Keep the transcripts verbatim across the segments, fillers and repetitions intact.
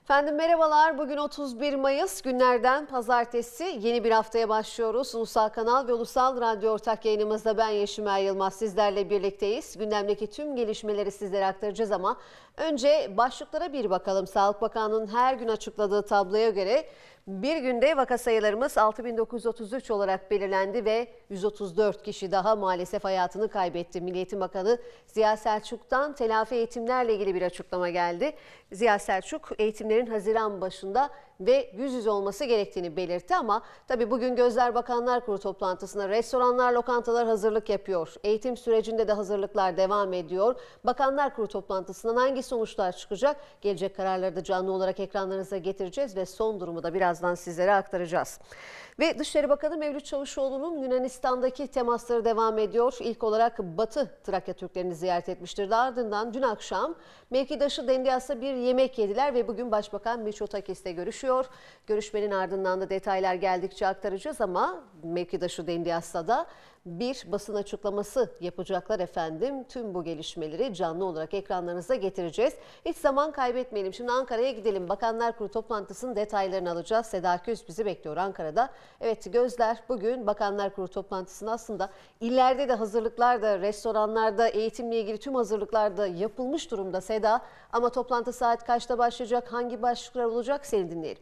Efendim merhabalar. Bugün otuz bir Mayıs, günlerden pazartesi. Yeni bir haftaya başlıyoruz. Ulusal Kanal ve Ulusal Radyo ortak yayınımızda ben Yeşimel Yılmaz sizlerle birlikteyiz. Gündemdeki tüm gelişmeleri sizlere aktaracağız ama önce başlıklara bir bakalım. Sağlık Bakanlığı'nın her gün açıkladığı tabloya göre bir günde vaka sayılarımız altı bin dokuz yüz otuz üç olarak belirlendi ve yüz otuz dört kişi daha maalesef hayatını kaybetti. Milli Eğitim Bakanı Ziya Selçuk'tan telafi eğitimlerle ilgili bir açıklama geldi. Ziya Selçuk eğitimlerin Haziran başında ve yüz yüze olması gerektiğini belirtti ama tabii bugün gözler Bakanlar Kurulu toplantısına. Restoranlar, lokantalar hazırlık yapıyor. Eğitim sürecinde de hazırlıklar devam ediyor. Bakanlar Kurulu toplantısından hangi sonuçlar çıkacak? Gelecek kararları da canlı olarak ekranlarınıza getireceğiz ve son durumu da birazdan sizlere aktaracağız. Ve Dışişleri Bakanı Mevlüt Çavuşoğlu'nun Yunanistan'daki temasları devam ediyor. İlk olarak Batı Trakya Türklerini ziyaret etmiştir. Ardından dün akşam mevkidaşı Dendias'ta bir yemek yediler ve bugün Başbakan Mitsotakis'le görüşüyor. Görüşmenin ardından da detaylar geldikçe aktaracağız ama mevkidaşı Dendias'ta da bir basın açıklaması yapacaklar efendim. Tüm bu gelişmeleri canlı olarak ekranlarınıza getireceğiz. Hiç zaman kaybetmeyelim. Şimdi Ankara'ya gidelim. Bakanlar Kurulu toplantısının detaylarını alacağız. Seda Köz bizi bekliyor Ankara'da. Evet, gözler bugün Bakanlar Kurulu toplantısında aslında illerde de hazırlıklar da, restoranlarda, eğitimle ilgili tüm hazırlıklar da yapılmış durumda Seda. Ama toplantı saat kaçta başlayacak, hangi başlıklar olacak, seni dinleyelim.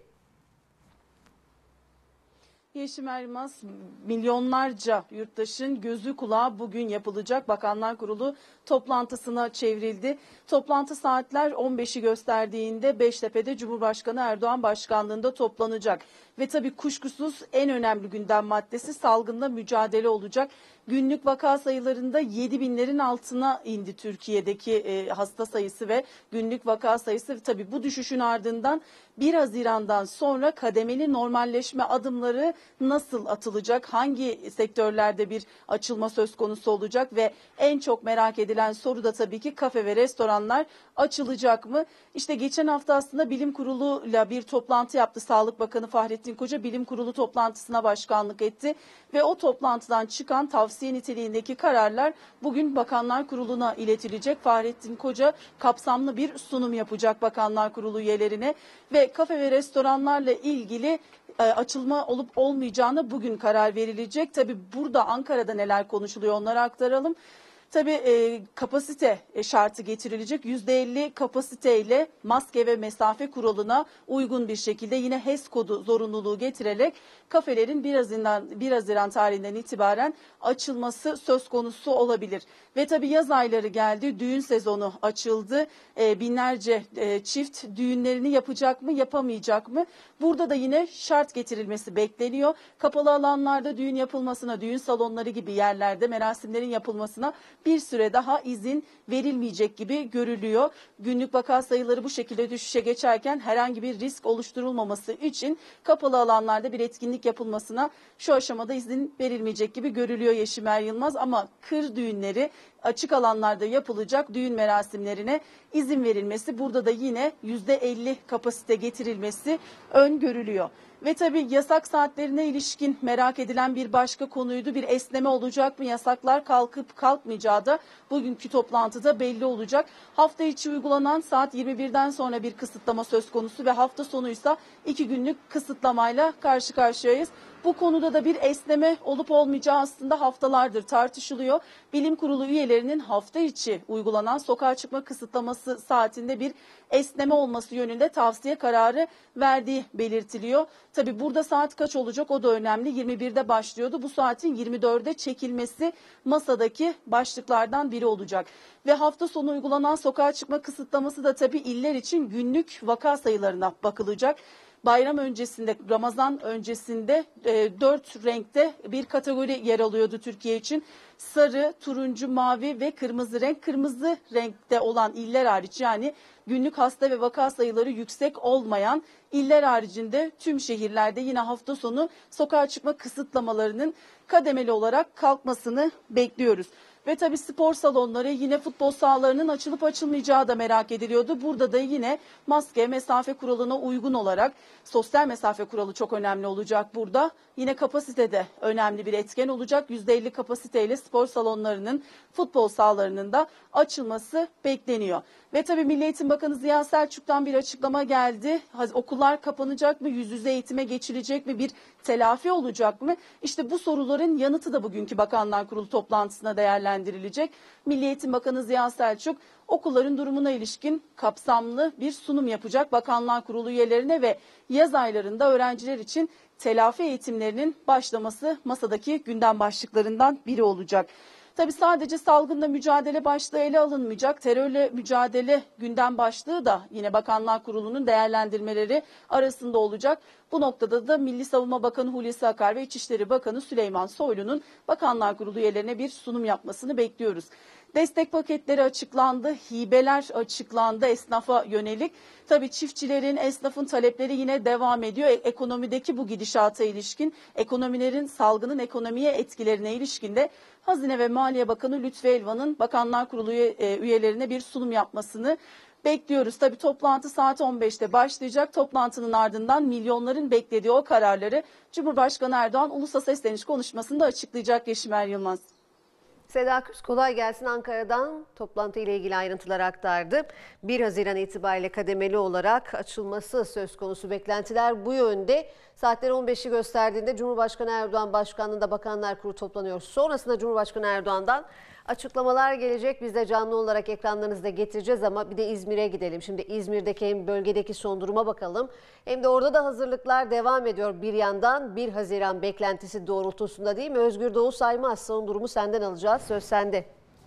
Yeşimel Yılmaz, milyonlarca yurttaşın gözü kulağı bugün yapılacak Bakanlar Kurulu toplantısına çevrildi. Toplantı saatler on beşi gösterdiğinde Beştepe'de Cumhurbaşkanı Erdoğan başkanlığında toplanacak. Ve tabii kuşkusuz en önemli gündem maddesi salgınla mücadele olacak. Günlük vaka sayılarında yedi binlerin altına indi Türkiye'deki e, hasta sayısı ve günlük vaka sayısı. Tabii bu düşüşün ardından bir Haziran'dan sonra kademeli normalleşme adımları nasıl atılacak? Hangi sektörlerde bir açılma söz konusu olacak? Ve en çok merak edilen soru da tabii ki kafe ve restoranlar açılacak mı? İşte geçen hafta aslında Bilim Kurulu'yla bir toplantı yaptı. Sağlık Bakanı Fahrettin Koca Bilim Kurulu toplantısına başkanlık etti. Ve o toplantıdan çıkan tavsiye niteliğindeki kararlar bugün Bakanlar Kurulu'na iletilecek. Fahrettin Koca kapsamlı bir sunum yapacak Bakanlar Kurulu üyelerine ve kafe ve restoranlarla ilgili e, açılma olup olmayacağına bugün karar verilecek. Tabii burada Ankara'da neler konuşuluyor onları aktaralım. Tabii e, kapasite şartı getirilecek. yüzde elli kapasiteyle maske ve mesafe kuralına uygun bir şekilde yine H E S kodu zorunluluğu getirerek kafelerin bir Haziran, bir Haziran tarihinden itibaren açılması söz konusu olabilir. Ve tabii yaz ayları geldi, düğün sezonu açıldı. E, binlerce e, çift düğünlerini yapacak mı, yapamayacak mı? Burada da yine şart getirilmesi bekleniyor. Kapalı alanlarda düğün yapılmasına, düğün salonları gibi yerlerde merasimlerin yapılmasına bir süre daha izin verilmeyecek gibi görülüyor. Günlük vaka sayıları bu şekilde düşüşe geçerken herhangi bir risk oluşturulmaması için kapalı alanlarda bir etkinlik yapılmasına şu aşamada izin verilmeyecek gibi görülüyor Yeşimel Yılmaz. Ama kır düğünleri, açık alanlarda yapılacak düğün merasimlerine izin verilmesi, burada da yine yüzde elli kapasite getirilmesi öngörülüyor. Ve tabii yasak saatlerine ilişkin merak edilen bir başka konuydu. Bir esneme olacak mı? Yasaklar kalkıp kalkmayacağı da bugünkü toplantıda belli olacak. Hafta içi uygulanan saat yirmi birden sonra bir kısıtlama söz konusu ve hafta sonuysa iki günlük kısıtlamayla karşı karşıyayız. Bu konuda da bir esneme olup olmayacağı aslında haftalardır tartışılıyor. Bilim Kurulu üyelerinin hafta içi uygulanan sokağa çıkma kısıtlaması saatinde bir esneme olması yönünde tavsiye kararı verdiği belirtiliyor. Tabii burada saat kaç olacak o da önemli. yirmi birde başlıyordu. Bu saatin yirmi dörde çekilmesi masadaki başlıklardan biri olacak. Ve hafta sonu uygulanan sokağa çıkma kısıtlaması da tabii iller için günlük vaka sayılarına bakılacak. Bayram öncesinde, Ramazan öncesinde e, dört renkte bir kategori yer alıyordu Türkiye için. Sarı, turuncu, mavi ve kırmızı renk. Kırmızı renkte olan iller hariç, yani günlük hasta ve vaka sayıları yüksek olmayan iller haricinde tüm şehirlerde yine hafta sonu sokağa çıkma kısıtlamalarının kademeli olarak kalkmasını bekliyoruz. Ve tabii spor salonları, yine futbol sahalarının açılıp açılmayacağı da merak ediliyordu. Burada da yine maske, mesafe kuralına uygun olarak sosyal mesafe kuralı çok önemli olacak burada. Yine kapasite de önemli bir etken olacak. yüzde elli kapasiteyle spor salonlarının, futbol sahalarının da açılması bekleniyor. Ve tabii Milli Eğitim Bakanı Ziya Selçuk'tan bir açıklama geldi. Okullar kapanacak mı? Yüz yüze eğitime geçilecek mi? Bir telafi olacak mı? İşte bu soruların yanıtı da bugünkü Bakanlar Kurulu toplantısına değerlendirilecek. Milli Eğitim Bakanı Ziya Selçuk okulların durumuna ilişkin kapsamlı bir sunum yapacak Bakanlar Kurulu üyelerine ve yaz aylarında öğrenciler için telafi eğitimlerinin başlaması masadaki gündem başlıklarından biri olacak. Tabii sadece salgınla mücadele başlığı ele alınmayacak. Terörle mücadele gündem başlığı da yine Bakanlar Kurulu'nun değerlendirmeleri arasında olacak. Bu noktada da Milli Savunma Bakanı Hulusi Akar ve İçişleri Bakanı Süleyman Soylu'nun Bakanlar Kurulu üyelerine bir sunum yapmasını bekliyoruz. Destek paketleri açıklandı, hibeler açıklandı esnafa yönelik. Tabii çiftçilerin, esnafın talepleri yine devam ediyor. Ekonomideki bu gidişata ilişkin, ekonomilerin, salgının ekonomiye etkilerine ilişkin de Hazine ve Maliye Bakanı Lütfü Elvan'ın Bakanlar Kurulu üyelerine bir sunum yapmasını bekliyoruz. Tabii toplantı saat on beşte başlayacak. Toplantının ardından milyonların beklediği o kararları Cumhurbaşkanı Erdoğan ulusa sesleniş konuşmasında açıklayacak. Yeşimer Yılmaz. Seda Küs kolay gelsin, Ankara'dan toplantı ile ilgili ayrıntılar aktardı. bir Haziran itibariyle kademeli olarak açılması söz konusu, beklentiler bu yönde. Saatler on beşi gösterdiğinde Cumhurbaşkanı Erdoğan başkanlığında Bakanlar Kurulu toplanıyor. Sonrasında Cumhurbaşkanı Erdoğan'dan açıklamalar gelecek. Biz de canlı olarak ekranlarınızda getireceğiz ama bir de İzmir'e gidelim. Şimdi İzmir'deki hem bölgedeki son duruma bakalım. Hem de orada da hazırlıklar devam ediyor bir yandan. bir Haziran beklentisi doğrultusunda, değil mi? Özgür Doğu Saymaz, son durumu senden alacağız. Söz sende.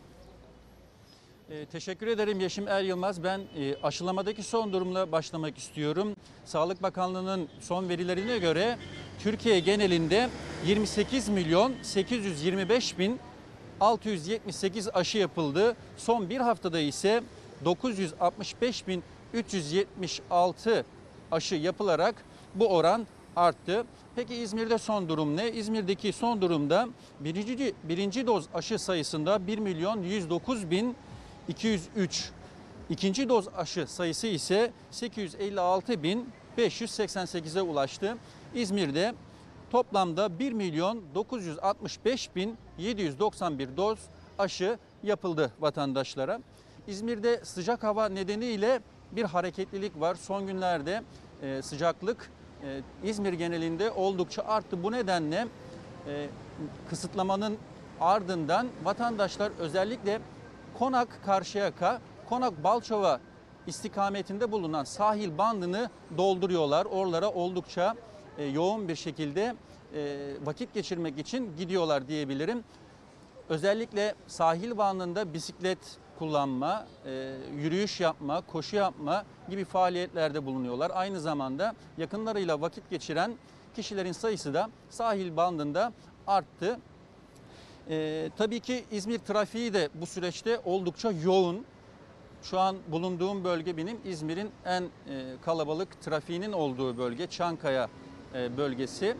E, teşekkür ederim Yeşim Er Yılmaz. Ben e, aşılamadaki son durumla başlamak istiyorum. Sağlık Bakanlığı'nın son verilerine göre Türkiye genelinde yirmi sekiz milyon sekiz yüz yirmi beş bin altı yüz yetmiş sekiz aşı yapıldı. Son bir haftada ise dokuz yüz altmış beş bin üç yüz yetmiş altı aşı yapılarak bu oran arttı. Peki İzmir'de son durum ne? İzmir'deki son durumda birinci, birinci doz aşı sayısında bir milyon yüz dokuz bin iki yüz üç. İkinci doz aşı sayısı ise sekiz yüz elli altı bin beş yüz seksen sekize ulaştı. İzmir'de toplamda bir milyon dokuz yüz altmış beş bin yedi yüz doksan bir doz aşı yapıldı vatandaşlara. İzmir'de sıcak hava nedeniyle bir hareketlilik var. Son günlerde e, sıcaklık e, İzmir genelinde oldukça arttı. Bu nedenle e, kısıtlamanın ardından vatandaşlar özellikle Konak Karşıyaka, Konak Balçova istikametinde bulunan sahil bandını dolduruyorlar. Oralara oldukça e, yoğun bir şekilde e, vakit geçirmek için gidiyorlar diyebilirim. Özellikle sahil bandında bisiklet kullanma, e, yürüyüş yapma, koşu yapma gibi faaliyetlerde bulunuyorlar. Aynı zamanda yakınlarıyla vakit geçiren kişilerin sayısı da sahil bandında arttı. Ee, tabii ki İzmir trafiği de bu süreçte oldukça yoğun. Şu an bulunduğum bölge benim İzmir'in en e, kalabalık trafiğinin olduğu bölge, Çankaya e, bölgesi.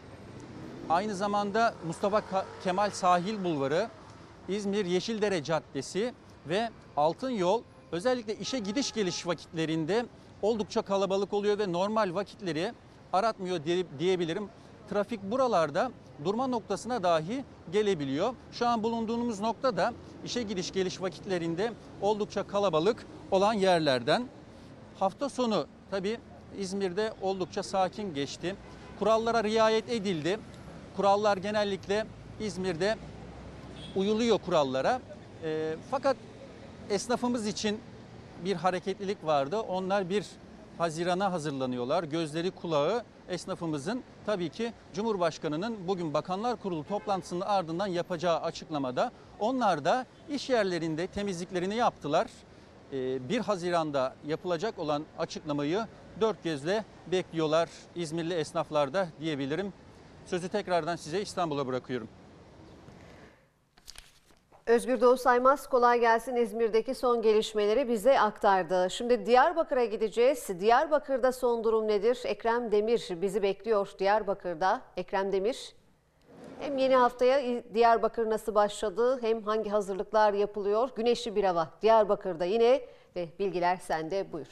Aynı zamanda Mustafa Kemal Sahil Bulvarı, İzmir Yeşildere Caddesi ve Altın Yol özellikle işe gidiş geliş vakitlerinde oldukça kalabalık oluyor ve normal vakitleri aratmıyor diyebilirim. Trafik buralarda durma noktasına dahi gelebiliyor. Şu an bulunduğumuz nokta da işe gidiş geliş vakitlerinde oldukça kalabalık olan yerlerden. Hafta sonu tabii İzmir'de oldukça sakin geçti. Kurallara riayet edildi. Kurallar genellikle İzmir'de uyuluyor kurallara. E, fakat esnafımız için bir hareketlilik vardı. Onlar bir Haziran'a hazırlanıyorlar. Gözleri kulağı esnafımızın tabii ki Cumhurbaşkanı'nın bugün Bakanlar Kurulu toplantısının ardından yapacağı açıklamada onlar da iş yerlerinde temizliklerini yaptılar. bir Haziran'da yapılacak olan açıklamayı dört gözle bekliyorlar İzmirli esnaflar da diyebilirim. Sözü tekrardan size İstanbul'a bırakıyorum. Özgür Doğu Saymaz kolay gelsin, İzmir'deki son gelişmeleri bize aktardı. Şimdi Diyarbakır'a gideceğiz. Diyarbakır'da son durum nedir? Ekrem Demir bizi bekliyor Diyarbakır'da. Ekrem Demir. Hem yeni haftaya Diyarbakır nasıl başladı hem hangi hazırlıklar yapılıyor? Güneşli bir hava Diyarbakır'da yine ve bilgiler sende, buyur.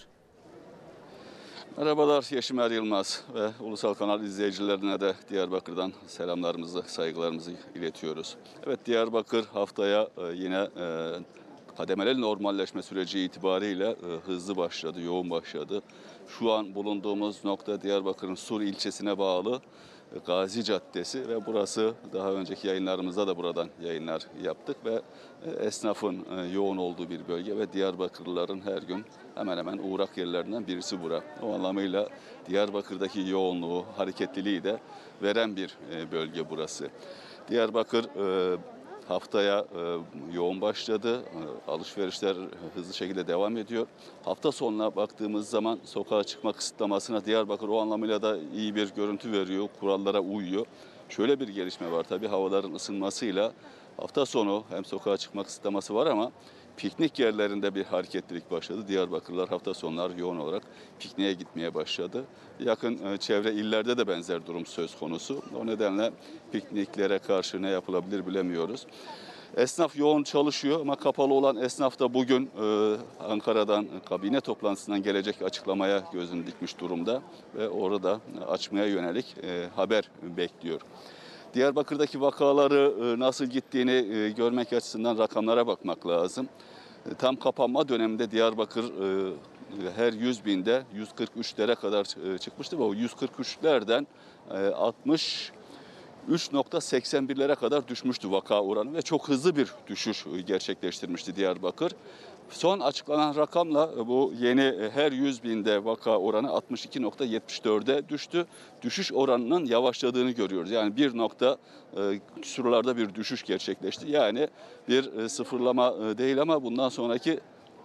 Merhabalar, Yeşimer Yılmaz ve Ulusal Kanal izleyicilerine de Diyarbakır'dan selamlarımızı, saygılarımızı iletiyoruz. Evet, Diyarbakır haftaya yine kademeli normalleşme süreci itibariyle hızlı başladı, yoğun başladı. Şu an bulunduğumuz nokta Diyarbakır'ın Sur ilçesine bağlı Gazi Caddesi ve burası, daha önceki yayınlarımızda da buradan yayınlar yaptık ve esnafın yoğun olduğu bir bölge ve Diyarbakırlıların her gün hemen hemen uğrak yerlerinden birisi bura. O anlamıyla Diyarbakır'daki yoğunluğu, hareketliliği de veren bir bölge burası. Diyarbakır haftaya yoğun başladı. Alışverişler hızlı şekilde devam ediyor. Hafta sonuna baktığımız zaman sokağa çıkma kısıtlamasına Diyarbakır o anlamıyla da iyi bir görüntü veriyor. Kurallara uyuyor. Şöyle bir gelişme var tabii, havaların ısınmasıyla hafta sonu hem sokağa çıkma kısıtlaması var ama piknik yerlerinde bir hareketlilik başladı. Diyarbakırlılar hafta sonları yoğun olarak pikniğe gitmeye başladı. Yakın çevre illerde de benzer durum söz konusu. O nedenle pikniklere karşı ne yapılabilir bilemiyoruz. Esnaf yoğun çalışıyor ama kapalı olan esnaf da bugün e, Ankara'dan kabine toplantısından gelecek açıklamaya gözünü dikmiş durumda ve orada açmaya yönelik e, haber bekliyor. Diyarbakır'daki vakaları nasıl gittiğini görmek açısından rakamlara bakmak lazım. Tam kapanma döneminde Diyarbakır her yüz binde yüz kırk üçlere kadar çıkmıştı ve o yüz kırk üçlerden altmış üç nokta seksen birlere kadar düşmüştü vaka oranı ve çok hızlı bir düşüş gerçekleştirmişti Diyarbakır. Son açıklanan rakamla bu yeni her yüz binde vaka oranı altmış iki nokta yetmiş dörde düştü. Düşüş oranının yavaşladığını görüyoruz. Yani bir nokta küsurlarda bir düşüş gerçekleşti. Yani bir sıfırlama değil ama bundan sonraki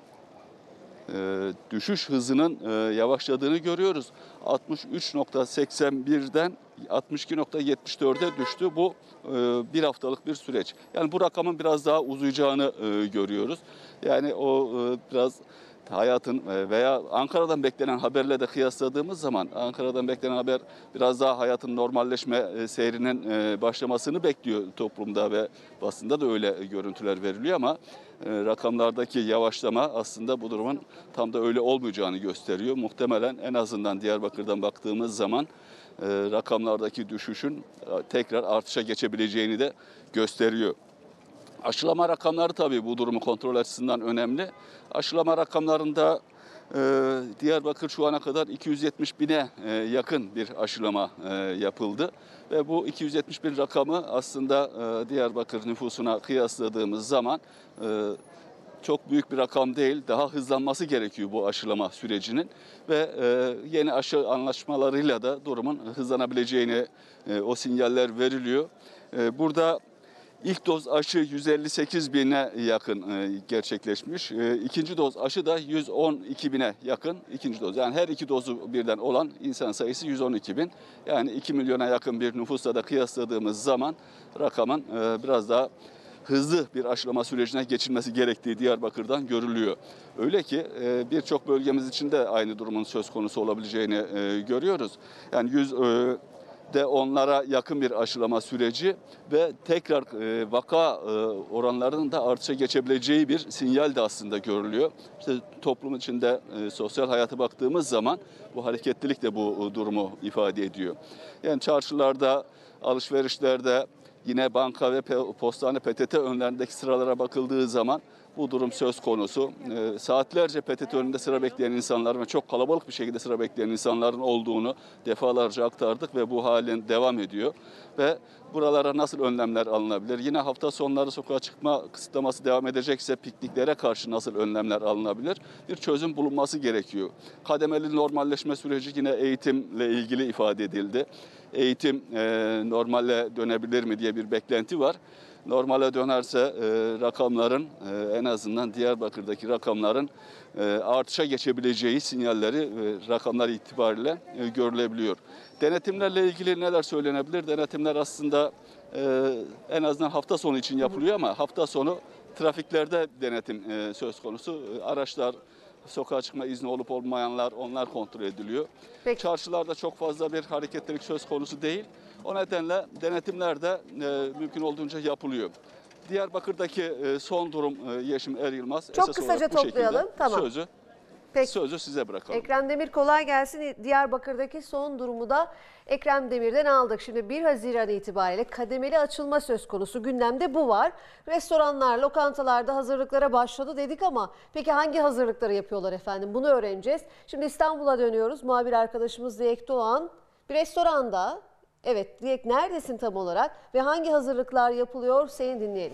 düşüş hızının yavaşladığını görüyoruz. altmış üç nokta seksen birden altmış iki nokta yetmiş dörde düştü. Bu bir haftalık bir süreç. Yani bu rakamın biraz daha uzayacağını görüyoruz. Yani o biraz hayatın veya Ankara'dan beklenen haberle de kıyasladığımız zaman Ankara'dan beklenen haber biraz daha hayatın normalleşme seyrinin başlamasını bekliyor toplumda ve basında da öyle görüntüler veriliyor ama rakamlardaki yavaşlama aslında bu durumun tam da öyle olmayacağını gösteriyor. Muhtemelen en azından Diyarbakır'dan baktığımız zaman rakamlardaki düşüşün tekrar artışa geçebileceğini de gösteriyor. Aşılama rakamları tabii bu durumu kontrol açısından önemli. Aşılama rakamlarında e, Diyarbakır şu ana kadar iki yüz yetmiş bine e, yakın bir aşılama e, yapıldı. Ve bu iki yüz yetmiş bin rakamı aslında e, Diyarbakır nüfusuna kıyasladığımız zaman e, çok büyük bir rakam değil. Daha hızlanması gerekiyor bu aşılama sürecinin ve e, yeni aşı anlaşmalarıyla da durumun hızlanabileceğini e, o sinyaller veriliyor. E, burada İlk doz aşı yüz elli sekiz bine yakın gerçekleşmiş. İkinci doz aşı da yüz on iki bine yakın ikinci doz. Yani her iki dozu birden olan insan sayısı yüz on iki bin. Yani iki milyona yakın bir nüfusla da kıyasladığımız zaman rakamın biraz daha hızlı bir aşılama sürecine geçilmesi gerektiği Diyarbakır'dan görülüyor. Öyle ki birçok bölgemiz için de aynı durumun söz konusu olabileceğini görüyoruz. Yani yüz de onlara yakın bir aşılama süreci ve tekrar e, vaka e, oranlarının da artışa geçebileceği bir sinyal de aslında görülüyor. İşte toplum içinde e, sosyal hayata baktığımız zaman bu hareketlilik de bu e, durumu ifade ediyor. Yani çarşılarda, alışverişlerde, yine banka ve postane P T T önlerindeki sıralara bakıldığı zaman bu durum söz konusu. E, saatlerce P T T önünde sıra bekleyen insanların ve çok kalabalık bir şekilde sıra bekleyen insanların olduğunu defalarca aktardık ve bu halen devam ediyor. Ve buralara nasıl önlemler alınabilir? Yine hafta sonları sokağa çıkma kısıtlaması devam edecekse pikniklere karşı nasıl önlemler alınabilir? Bir çözüm bulunması gerekiyor. Kademeli normalleşme süreci yine eğitimle ilgili ifade edildi. Eğitim e, normale dönebilir mi diye bir beklenti var. Normale dönerse e, rakamların e, en azından Diyarbakır'daki rakamların e, artışa geçebileceği sinyalleri e, rakamlar itibariyle e, görülebiliyor. Denetimlerle ilgili neler söylenebilir? Denetimler aslında e, en azından hafta sonu için yapılıyor ama hafta sonu trafiklerde denetim e, söz konusu. Araçlar sokağa çıkma izni olup olmayanlar, onlar kontrol ediliyor. Peki. Çarşılarda çok fazla bir hareketlilik söz konusu değil. O nedenle denetimler de e, mümkün olduğunca yapılıyor. Diyarbakır'daki e, son durum e, Yeşim Er Yılmaz. Çok Esas kısaca olarak bu şekilde. toplayalım. Tamam. Sözü, Peki. sözü size bırakalım. Ekrem Demir kolay gelsin. Diyarbakır'daki son durumu da Ekrem Demir'den aldık. Şimdi bir Haziran itibariyle kademeli açılma söz konusu. Gündemde bu var. Restoranlar, lokantalarda hazırlıklara başladı dedik ama peki hangi hazırlıkları yapıyorlar efendim? Bunu öğreneceğiz. Şimdi İstanbul'a dönüyoruz. Muhabir arkadaşımız Dilek Doğan bir restoranda. Evet Dilek, neredesin tam olarak ve hangi hazırlıklar yapılıyor? Seni dinleyelim.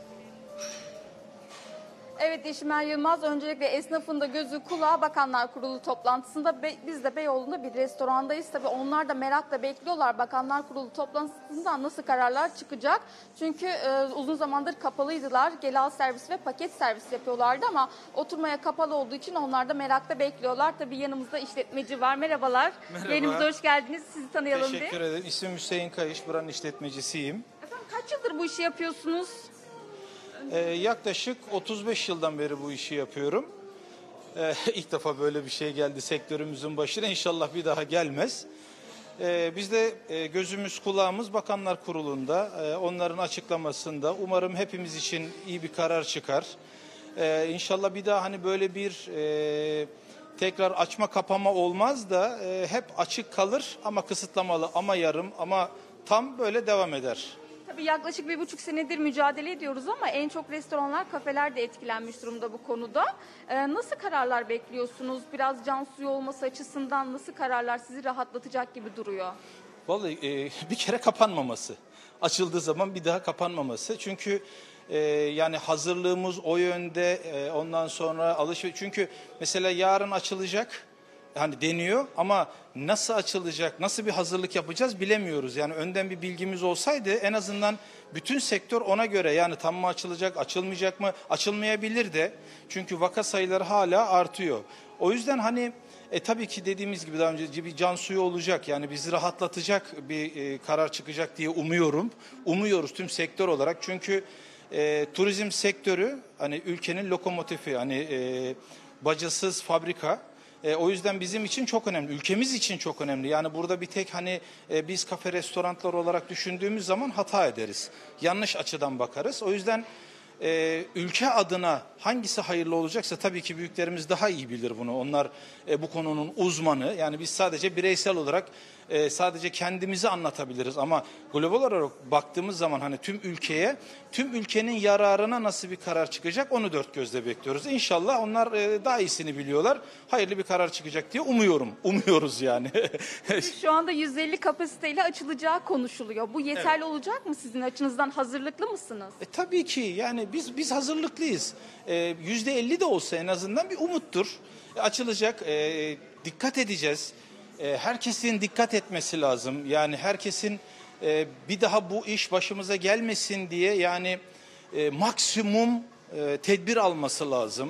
Evet Yeşim Er Yılmaz, öncelikle esnafın da gözü kulağı Bakanlar Kurulu toplantısında. Be, biz de Beyoğlu'nda bir restorandayız. Tabii onlar da merakla bekliyorlar Bakanlar Kurulu toplantısından nasıl kararlar çıkacak. Çünkü e, uzun zamandır kapalıydılar. Gel al servis ve paket servis yapıyorlardı ama oturmaya kapalı olduğu için onlar da merakla bekliyorlar. Tabii yanımızda işletmeci var. Merhabalar. Merhaba. Yayınımıza hoş geldiniz. Sizi tanıyalım bir. Teşekkür ederim. İsmim Hüseyin Kayış, buranın işletmecisiyim. Efendim kaç yıldır bu işi yapıyorsunuz? Ee, yaklaşık otuz beş yıldan beri bu işi yapıyorum. Ee, ilk defa böyle bir şey geldi sektörümüzün başına. İnşallah bir daha gelmez. Ee, biz de e, gözümüz kulağımız Bakanlar Kurulu'nda, e, onların açıklamasında. Umarım hepimiz için iyi bir karar çıkar. Ee, İnşallah bir daha hani böyle bir e, tekrar açma kapama olmaz da e, hep açık kalır ama kısıtlamalı, ama yarım, ama tam böyle devam eder. Tabii yaklaşık bir buçuk senedir mücadele ediyoruz ama en çok restoranlar, kafeler de etkilenmiş durumda bu konuda. Ee, nasıl kararlar bekliyorsunuz? Biraz can suyu olması açısından nasıl kararlar sizi rahatlatacak gibi duruyor? Vallahi e, bir kere kapanmaması. Açıldığı zaman bir daha kapanmaması. Çünkü e, yani hazırlığımız o yönde, e, ondan sonra alışveriş. Çünkü mesela yarın açılacak. Hani deniyor ama nasıl açılacak, nasıl bir hazırlık yapacağız bilemiyoruz. Yani önden bir bilgimiz olsaydı en azından bütün sektör ona göre, yani tam mı açılacak, açılmayacak mı, açılmayabilir de. Çünkü vaka sayıları hala artıyor. O yüzden hani e, tabii ki dediğimiz gibi daha önce bir can suyu olacak. Yani bizi rahatlatacak bir e, karar çıkacak diye umuyorum. Umuyoruz tüm sektör olarak. Çünkü e, turizm sektörü hani ülkenin lokomotifi, hani e, bacasız fabrika. E, o yüzden bizim için çok önemli, ülkemiz için çok önemli. Yani burada bir tek hani e, biz kafe, restoranlar olarak düşündüğümüz zaman hata ederiz. Yanlış açıdan bakarız. O yüzden e, ülke adına hangisi hayırlı olacaksa tabii ki büyüklerimiz daha iyi bilir bunu. Onlar e, bu konunun uzmanı. Yani biz sadece bireysel olarak e, sadece kendimizi anlatabiliriz. Ama global olarak baktığımız zaman hani tüm ülkeye, tüm ülkenin yararına nasıl bir karar çıkacak onu dört gözle bekliyoruz. İnşallah onlar e, daha iyisini biliyorlar. Hayırlı bir karar çıkacak diye umuyorum. Umuyoruz yani. Şu anda yüz elli kapasiteyle açılacağı konuşuluyor. Bu yeterli olacak mı sizin açınızdan? Hazırlıklı mısınız? E, tabii ki yani biz biz hazırlıklıyız. E, yüzde elli de olsa en azından bir umuttur. E, açılacak. E, dikkat edeceğiz. E, herkesin dikkat etmesi lazım. Yani herkesin e, bir daha bu iş başımıza gelmesin diye yani e, maksimum e, tedbir alması lazım.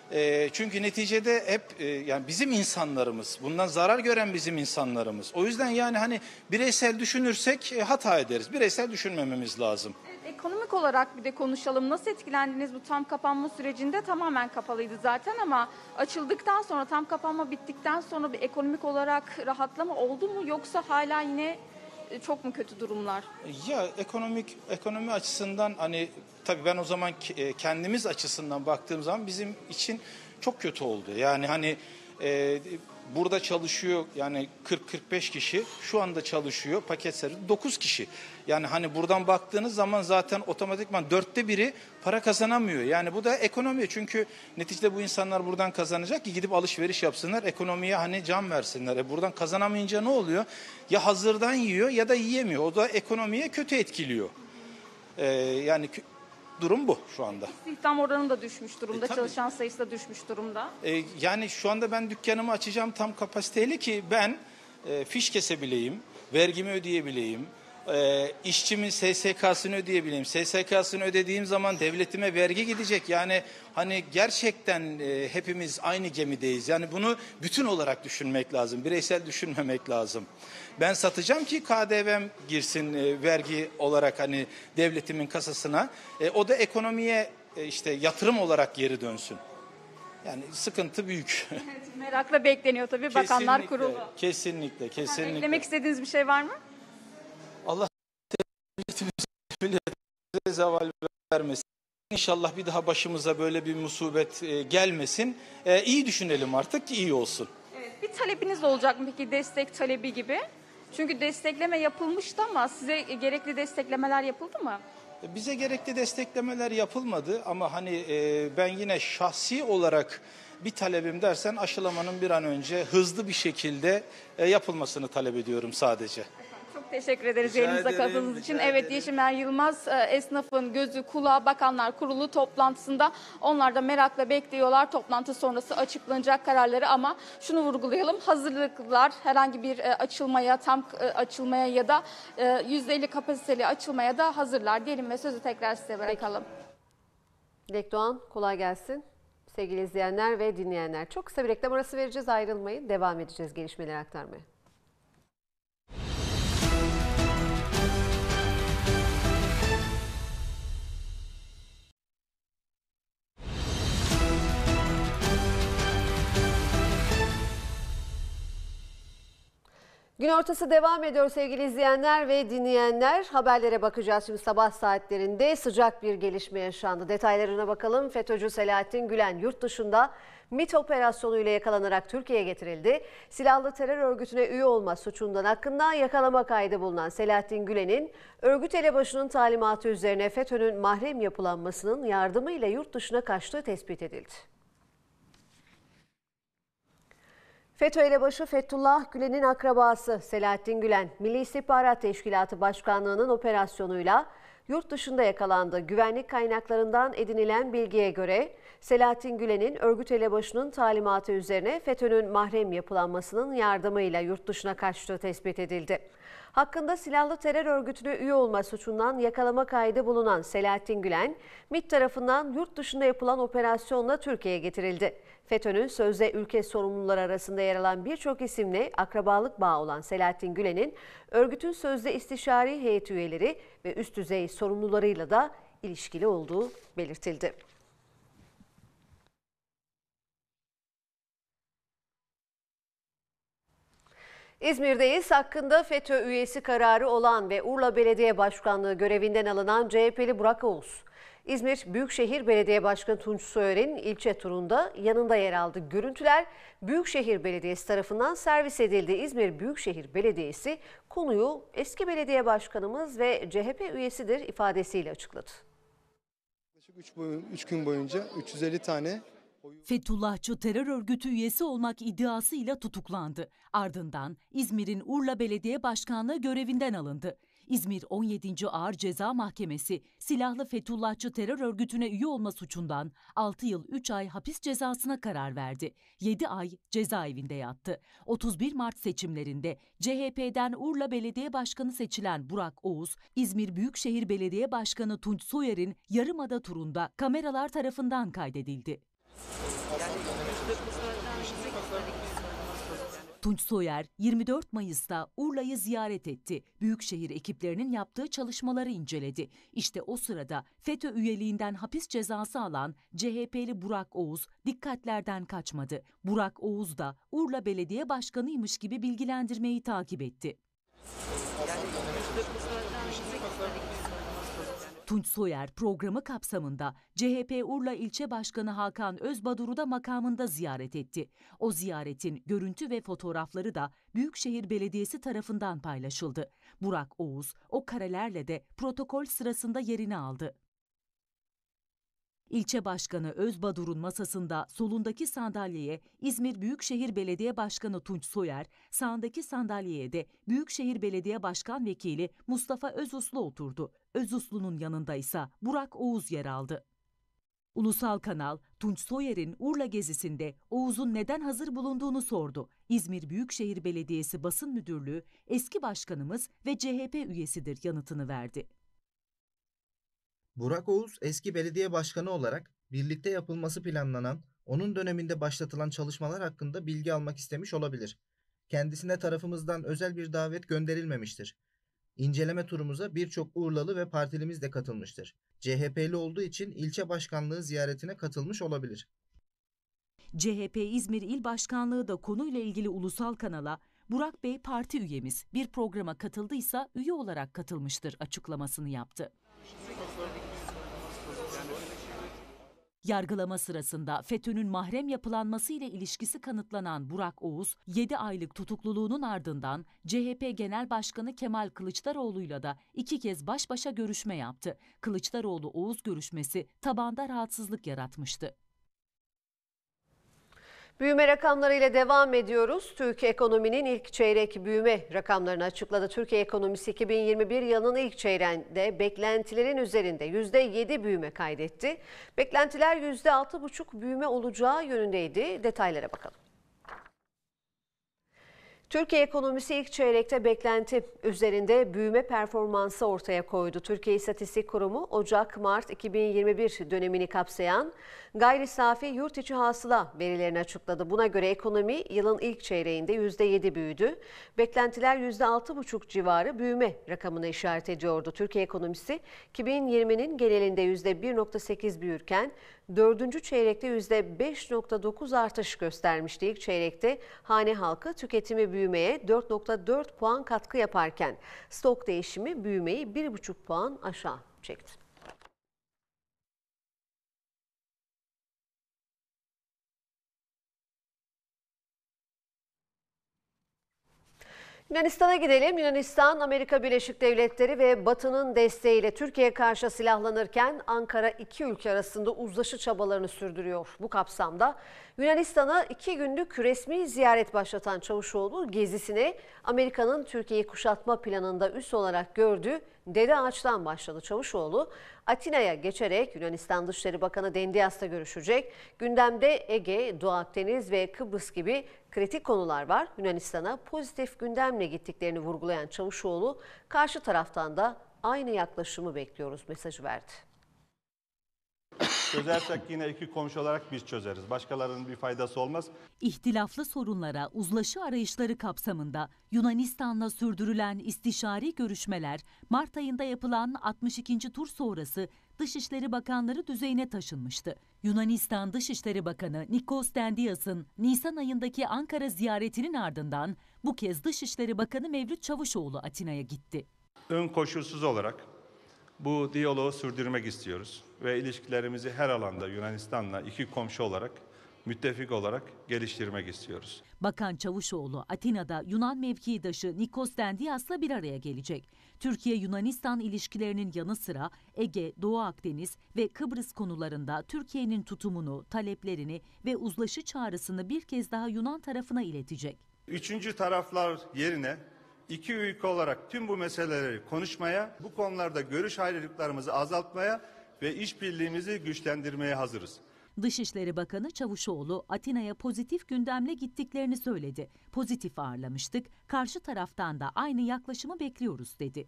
E, çünkü neticede hep e, yani bizim insanlarımız, bundan zarar gören bizim insanlarımız. O yüzden yani hani bireysel düşünürsek e, hata ederiz. Bireysel düşünmememiz lazım. Ekonomik olarak bir de konuşalım. Nasıl etkilendiniz bu tam kapanma sürecinde? Tamamen kapalıydı zaten ama açıldıktan sonra, tam kapanma bittikten sonra bir ekonomik olarak rahatlama oldu mu? Yoksa hala yine çok mu kötü durumlar? Ya ekonomik ekonomi açısından hani tabii ben o zaman kendimiz açısından baktığım zaman bizim için çok kötü oldu. Yani hani e, burada çalışıyor yani kırk kırk beş kişi, şu anda çalışıyor paket servis dokuz kişi. Yani hani buradan baktığınız zaman zaten otomatikman dörtte biri para kazanamıyor. Yani bu da ekonomi, çünkü neticede bu insanlar buradan kazanacak ki gidip alışveriş yapsınlar, ekonomiye hani can versinler. E buradan kazanamayınca ne oluyor? Ya hazırdan yiyor ya da yiyemiyor. O da ekonomiye kötü etkiliyor. Ee, yani durum bu şu anda. İstihdam oranı da düşmüş durumda, E, tabii. çalışan sayısı da düşmüş durumda. Ee, yani şu anda ben dükkanımı açacağım tam kapasiteyle ki ben e, fiş kesebileyim, vergimi ödeyebileyim, e, işçimin S S K'sını ödeyebileyim. S S K'sını ödediğim zaman devletime vergi gidecek. Yani hani gerçekten e, hepimiz aynı gemideyiz. Yani bunu bütün olarak düşünmek lazım, bireysel düşünmemek lazım. Ben satacağım ki K D V'm girsin e, vergi olarak hani devletimin kasasına. E, o da ekonomiye e, işte yatırım olarak geri dönsün. Yani sıkıntı büyük. Evet, merakla bekleniyor tabii Bakanlar Kesinlikle, Kurulu. Kesinlikle, Yani kesinlikle. eklemek istediğiniz bir şey var mı? Allah milletimize zeval vermesin. İnşallah bir daha başımıza böyle bir musibet e, gelmesin. E, iyi düşünelim artık ki iyi olsun. Evet, bir talebiniz olacak mı peki, destek talebi gibi? Çünkü destekleme yapılmıştı ama size gerekli desteklemeler yapıldı mı? Bize gerekli desteklemeler yapılmadı ama hani e, ben yine şahsi olarak bir talebim dersen aşılamanın bir an önce hızlı bir şekilde e, yapılmasını talep ediyorum sadece. Çok teşekkür ederiz Rica yayınımıza ederim, katıldığınız rica için. Evet, ederim. Yeşimer Yılmaz, e, esnafın gözü kulağı Bakanlar Kurulu toplantısında. Onlar da merakla bekliyorlar toplantı sonrası açıklanacak kararları, ama şunu vurgulayalım. Hazırlıklar herhangi bir e, açılmaya, tam e, açılmaya ya da e, yüzde elli kapasiteli açılmaya da hazırlar diyelim ve sözü tekrar size bırakalım. Dilek Doğan, kolay gelsin. Sevgili izleyenler ve dinleyenler. Çok kısa bir reklam arası vereceğiz, ayrılmayın. Devam edeceğiz gelişmeleri aktarmaya. Gün ortası devam ediyor sevgili izleyenler ve dinleyenler. Haberlere bakacağız şimdi. Sabah saatlerinde sıcak bir gelişme yaşandı. Detaylarına bakalım. FETÖ'cü Selahattin Gülen yurt dışında MİT operasyonuyla yakalanarak Türkiye'ye getirildi. Silahlı terör örgütüne üye olma suçundan hakkında yakalama kaydı bulunan Selahattin Gülen'in örgüt elebaşının talimatı üzerine FETÖ'nün mahrem yapılanmasının yardımıyla yurt dışına kaçtığı tespit edildi. FETÖ elebaşı Fethullah Gülen'in akrabası Selahattin Gülen, Milli İstihbarat Teşkilatı Başkanlığı'nın operasyonuyla yurt dışında yakalandı. Güvenlik kaynaklarından edinilen bilgiye göre Selahattin Gülen'in örgüt elebaşının talimatı üzerine FETÖ'nün mahrem yapılanmasının yardımıyla yurt dışına kaçtığı tespit edildi. Hakkında silahlı terör örgütüne üye olma suçundan yakalama kaydı bulunan Selahattin Gülen, MİT tarafından yurt dışında yapılan operasyonla Türkiye'ye getirildi. FETÖ'nün sözde ülke sorumluları arasında yer alan birçok isimle akrabalık bağı olan Selahattin Gülen'in örgütün sözde istişari heyet üyeleri ve üst düzey sorumlularıyla da ilişkili olduğu belirtildi. İzmir'deyiz. Hakkında FETÖ üyesi kararı olan ve Urla Belediye Başkanlığı görevinden alınan C H P'li Burak Oğuz, İzmir Büyükşehir Belediye Başkanı Tunç Soyer'in ilçe turunda yanında yer aldı. Görüntüler Büyükşehir Belediyesi tarafından servis edildi. İzmir Büyükşehir Belediyesi konuyu eski belediye başkanımız ve C H P üyesidir ifadesiyle açıkladı. üç gün boyunca üç yüz elli tane Fethullahçı terör örgütü üyesi olmak iddiasıyla tutuklandı. Ardından İzmir'in Urla Belediye Başkanlığı görevinden alındı. İzmir on yedinci Ağır Ceza Mahkemesi silahlı Fethullahçı terör örgütüne üye olma suçundan altı yıl üç ay hapis cezasına karar verdi. yedi ay cezaevinde yattı. otuz bir Mart seçimlerinde C H P'den Urla Belediye Başkanı seçilen Burak Oğuz, İzmir Büyükşehir Belediye Başkanı Tunç Soyer'in Yarımada turunda kameralar tarafından kaydedildi. Tunç Soyer yirmi dört Mayıs'ta Urla'yı ziyaret etti. Büyükşehir ekiplerinin yaptığı çalışmaları inceledi. İşte o sırada FETÖ üyeliğinden hapis cezası alan C H P'li Burak Oğuz dikkatlerden kaçmadı. Burak Oğuz da Urla Belediye Başkanıymış gibi bilgilendirmeyi takip etti. Tunç Soyer programı kapsamında C H P Urla İlçe Başkanı Hakan Özbadur'u da makamında ziyaret etti. O ziyaretin görüntü ve fotoğrafları da Büyükşehir Belediyesi tarafından paylaşıldı. Burak Oğuz o karelerle de protokol sırasında yerini aldı. İlçe Başkanı Özbadur'un masasında solundaki sandalyeye İzmir Büyükşehir Belediye Başkanı Tunç Soyer, sağındaki sandalyeye de Büyükşehir Belediye Başkan Vekili Mustafa Özuslu oturdu. Özuslu'nun yanında ise Burak Oğuz yer aldı. Ulusal Kanal, Tunç Soyer'in Urla gezisinde Oğuz'un neden hazır bulunduğunu sordu. İzmir Büyükşehir Belediyesi Basın Müdürlüğü, eski başkanımız ve C H P üyesidir yanıtını verdi. Burak Oğuz eski belediye başkanı olarak birlikte yapılması planlanan, onun döneminde başlatılan çalışmalar hakkında bilgi almak istemiş olabilir. Kendisine tarafımızdan özel bir davet gönderilmemiştir. İnceleme turumuza birçok Urlalı ve partilimiz de katılmıştır. C H P'li olduğu için ilçe başkanlığı ziyaretine katılmış olabilir. C H P İzmir İl Başkanlığı da konuyla ilgili ulusal kanala Burak Bey parti üyemiz, bir programa katıldıysa üye olarak katılmıştır açıklamasını yaptı. Yargılama sırasında FETÖ'nün mahrem yapılanması ile ilişkisi kanıtlanan Burak Oğuz, yedi aylık tutukluluğunun ardından C H P Genel Başkanı Kemal Kılıçdaroğlu'yla da iki kez baş başa görüşme yaptı. Kılıçdaroğlu-Oğuz görüşmesi tabanda rahatsızlık yaratmıştı. Büyüme rakamlarıyla devam ediyoruz. TÜİK ekonominin ilk çeyrek büyüme rakamlarını açıkladı. Türkiye ekonomisi iki bin yirmi bir yılının ilk çeyreğinde beklentilerin üzerinde yüzde yedi büyüme kaydetti. Beklentiler yüzde altı buçuk büyüme olacağı yönündeydi. Detaylara bakalım. Türkiye ekonomisi ilk çeyrekte beklenti üzerinde büyüme performansı ortaya koydu. Türkiye İstatistik Kurumu Ocak-Mart iki bin yirmi bir dönemini kapsayan gayri safi yurt içi hasıla verilerini açıkladı. Buna göre ekonomi yılın ilk çeyreğinde yüzde yedi büyüdü. Beklentiler yüzde altı buçuk civarı büyüme rakamını işaret ediyordu. Türkiye ekonomisi iki bin yirminin genelinde yüzde bir virgül sekiz büyürken dördüncü çeyrekte yüzde beş virgül dokuz artış göstermişti. İlk çeyrekte hane halkı tüketimi büyümeye dört virgül dört puan katkı yaparken stok değişimi büyümeyi bir virgül beş puan aşağı çekti. Yunanistan'a gidelim. Yunanistan, Amerika Birleşik Devletleri ve Batı'nın desteğiyle Türkiye'ye karşı silahlanırken Ankara iki ülke arasında uzlaşı çabalarını sürdürüyor. Bu kapsamda Yunanistan'a iki günlük resmi ziyaret başlatan Çavuşoğlu gezisine Amerika'nın Türkiye'yi kuşatma planında üs olarak gördüğü Dede Ağaç'tan başladı. Çavuşoğlu Atina'ya geçerek Yunanistan Dışişleri Bakanı Dendias'la görüşecek. Gündemde Ege, Doğu Akdeniz ve Kıbrıs gibi kritik konular var. Yunanistan'a pozitif gündemle gittiklerini vurgulayan Çavuşoğlu, karşı taraftan da aynı yaklaşımı bekliyoruz mesajı verdi. Çözersek yine iki komşu olarak biz çözeriz. Başkalarının bir faydası olmaz. İhtilaflı sorunlara uzlaşı arayışları kapsamında Yunanistan'la sürdürülen istişari görüşmeler Mart ayında yapılan altmış ikinci tur sonrası Dışişleri Bakanları düzeyine taşınmıştı. Yunanistan Dışişleri Bakanı Nikos Dendias'ın Nisan ayındaki Ankara ziyaretinin ardından bu kez Dışişleri Bakanı Mevlüt Çavuşoğlu Atina'ya gitti. Ön koşulsuz olarak bu diyaloğu sürdürmek istiyoruz ve ilişkilerimizi her alanda Yunanistan'la iki komşu olarak, müttefik olarak geliştirmek istiyoruz. Bakan Çavuşoğlu Atina'da Yunan mevkidaşı Nikos Dendias'la bir araya gelecek. Türkiye-Yunanistan ilişkilerinin yanı sıra Ege, Doğu Akdeniz ve Kıbrıs konularında Türkiye'nin tutumunu, taleplerini ve uzlaşı çağrısını bir kez daha Yunan tarafına iletecek. Üçüncü taraflar yerine İki ülke olarak tüm bu meseleleri konuşmaya, bu konularda görüş ayrılıklarımızı azaltmaya ve işbirliğimizi güçlendirmeye hazırız. Dışişleri Bakanı Çavuşoğlu Atina'ya pozitif gündemle gittiklerini söyledi. Pozitif ağırlamıştık, karşı taraftan da aynı yaklaşımı bekliyoruz dedi.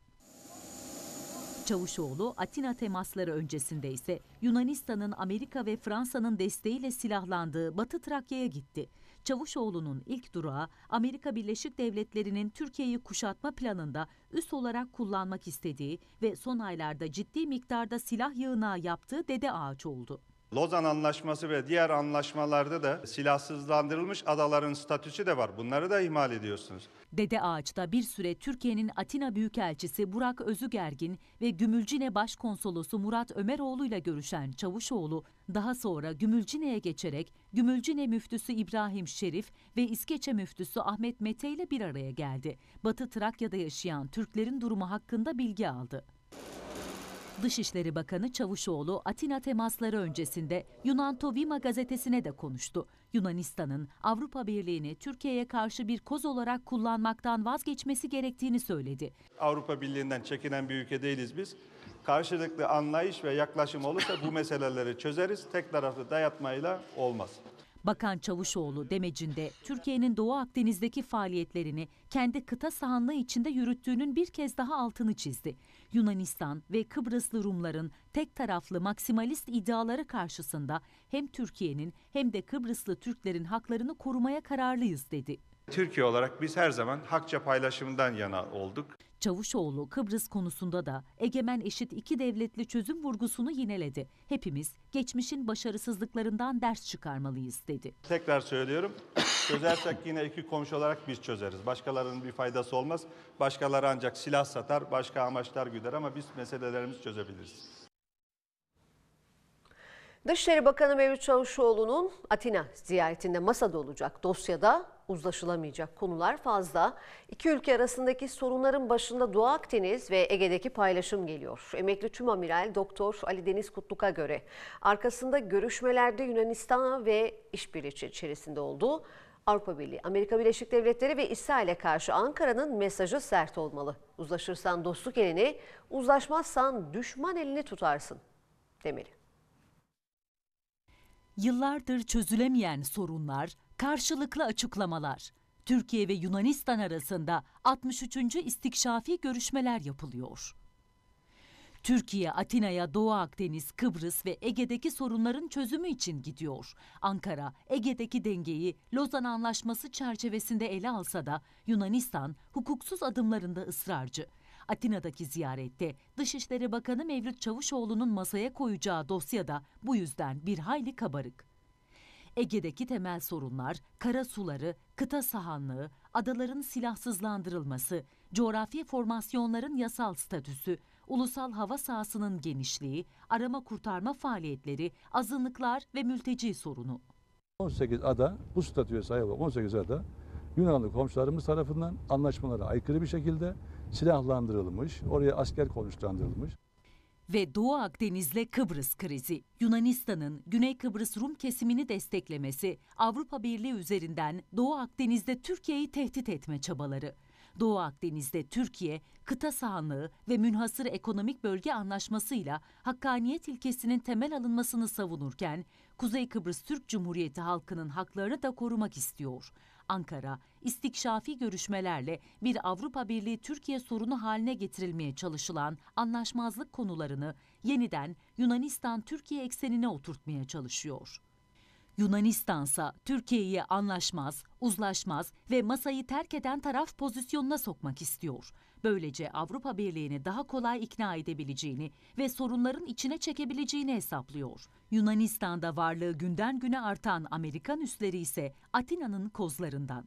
Çavuşoğlu Atina temasları öncesinde ise Yunanistan'ın Amerika ve Fransa'nın desteğiyle silahlandığı Batı Trakya'ya gitti. Çavuşoğlu'nun ilk durağı Amerika Birleşik Devletleri'nin Türkiye'yi kuşatma planında üs olarak kullanmak istediği ve son aylarda ciddi miktarda silah yığınağı yaptığı Dede Ağaç oldu. Lozan Anlaşması ve diğer anlaşmalarda da silahsızlandırılmış adaların statüsü de var. Bunları da ihmal ediyorsunuz. Dede Ağaç'ta bir süre Türkiye'nin Atina Büyükelçisi Burak Özügergin ve Gümülcine Başkonsolosu Murat Ömeroğlu ile görüşen Çavuşoğlu, daha sonra Gümülcine'ye geçerek Gümülcine Müftüsü İbrahim Şerif ve İskeçe Müftüsü Ahmet Mete ile bir araya geldi. Batı Trakya'da yaşayan Türklerin durumu hakkında bilgi aldı. Dışişleri Bakanı Çavuşoğlu Atina temasları öncesinde Yunan Tovima gazetesine de konuştu. Yunanistan'ın Avrupa Birliği'ni Türkiye'ye karşı bir koz olarak kullanmaktan vazgeçmesi gerektiğini söyledi. Avrupa Birliği'nden çekinen bir ülke değiliz biz. Karşılıklı anlayış ve yaklaşım olursa bu meseleleri çözeriz. Tek taraflı dayatmayla olmaz. Bakan Çavuşoğlu demecinde Türkiye'nin Doğu Akdeniz'deki faaliyetlerini kendi kıta sahanlığı içinde yürüttüğünün bir kez daha altını çizdi. Yunanistan ve Kıbrıslı Rumların tek taraflı maksimalist iddiaları karşısında hem Türkiye'nin hem de Kıbrıslı Türklerin haklarını korumaya kararlıyız dedi. Türkiye olarak biz her zaman hakça paylaşımından yana olduk. Çavuşoğlu Kıbrıs konusunda da egemen eşit iki devletli çözüm vurgusunu yineledi. Hepimiz geçmişin başarısızlıklarından ders çıkarmalıyız dedi. Tekrar söylüyorum, çözersek yine iki komşu olarak biz çözeriz. Başkalarının bir faydası olmaz. Başkaları ancak silah satar, başka amaçlar güder ama biz meselelerimizi çözebiliriz. Dışişleri Bakanı Mevlüt Çavuşoğlu'nun Atina ziyaretinde masada olacak dosyada uzlaşılamayacak konular fazla. İki ülke arasındaki sorunların başında Doğu Akdeniz ve Ege'deki paylaşım geliyor. Emekli Tümamiral Doktor Ali Deniz Kutluk'a göre arkasında görüşmelerde Yunanistan ve işbirliği içerisinde olduğu Avrupa Birliği, Amerika Birleşik Devletleri ve İsrail'e karşı Ankara'nın mesajı sert olmalı. Uzlaşırsan dostluk elini, uzlaşmazsan düşman elini tutarsın demeli. Yıllardır çözülemeyen sorunlar, karşılıklı açıklamalar. Türkiye ve Yunanistan arasında altmış üçüncü istikşafi görüşmeler yapılıyor. Türkiye, Atina'ya Doğu Akdeniz, Kıbrıs ve Ege'deki sorunların çözümü için gidiyor. Ankara, Ege'deki dengeyi Lozan Anlaşması çerçevesinde ele alsa da Yunanistan hukuksuz adımlarında ısrarcı. Atina'daki ziyarette Dışişleri Bakanı Mevlüt Çavuşoğlu'nun masaya koyacağı dosya da bu yüzden bir hayli kabarık. Ege'deki temel sorunlar, kara suları, kıta sahanlığı, adaların silahsızlandırılması, coğrafi formasyonların yasal statüsü, ulusal hava sahasının genişliği, arama kurtarma faaliyetleri, azınlıklar ve mülteci sorunu. on sekiz ada, bu statüye sahip olan on sekiz ada Yunanlı komşularımız tarafından anlaşmalara aykırı bir şekilde silahlandırılmış, oraya asker konuşlandırılmış. Ve Doğu Akdeniz'le Kıbrıs krizi, Yunanistan'ın Güney Kıbrıs Rum kesimini desteklemesi, Avrupa Birliği üzerinden Doğu Akdeniz'de Türkiye'yi tehdit etme çabaları. Doğu Akdeniz'de Türkiye, kıta sahanlığı ve münhasır ekonomik bölge anlaşmasıyla hakkaniyet ilkesinin temel alınmasını savunurken, Kuzey Kıbrıs Türk Cumhuriyeti halkının haklarını da korumak istiyor. Ankara, istikşafi görüşmelerle bir Avrupa Birliği Türkiye sorunu haline getirilmeye çalışılan anlaşmazlık konularını yeniden Yunanistan-Türkiye eksenine oturtmaya çalışıyor. Yunanistansa Türkiye'yi anlaşmaz, uzlaşmaz ve masayı terk eden taraf pozisyonuna sokmak istiyor. Böylece Avrupa Birliği'ni daha kolay ikna edebileceğini ve sorunların içine çekebileceğini hesaplıyor. Yunanistan'da varlığı günden güne artan Amerikan üsleri ise Atina'nın kozlarından.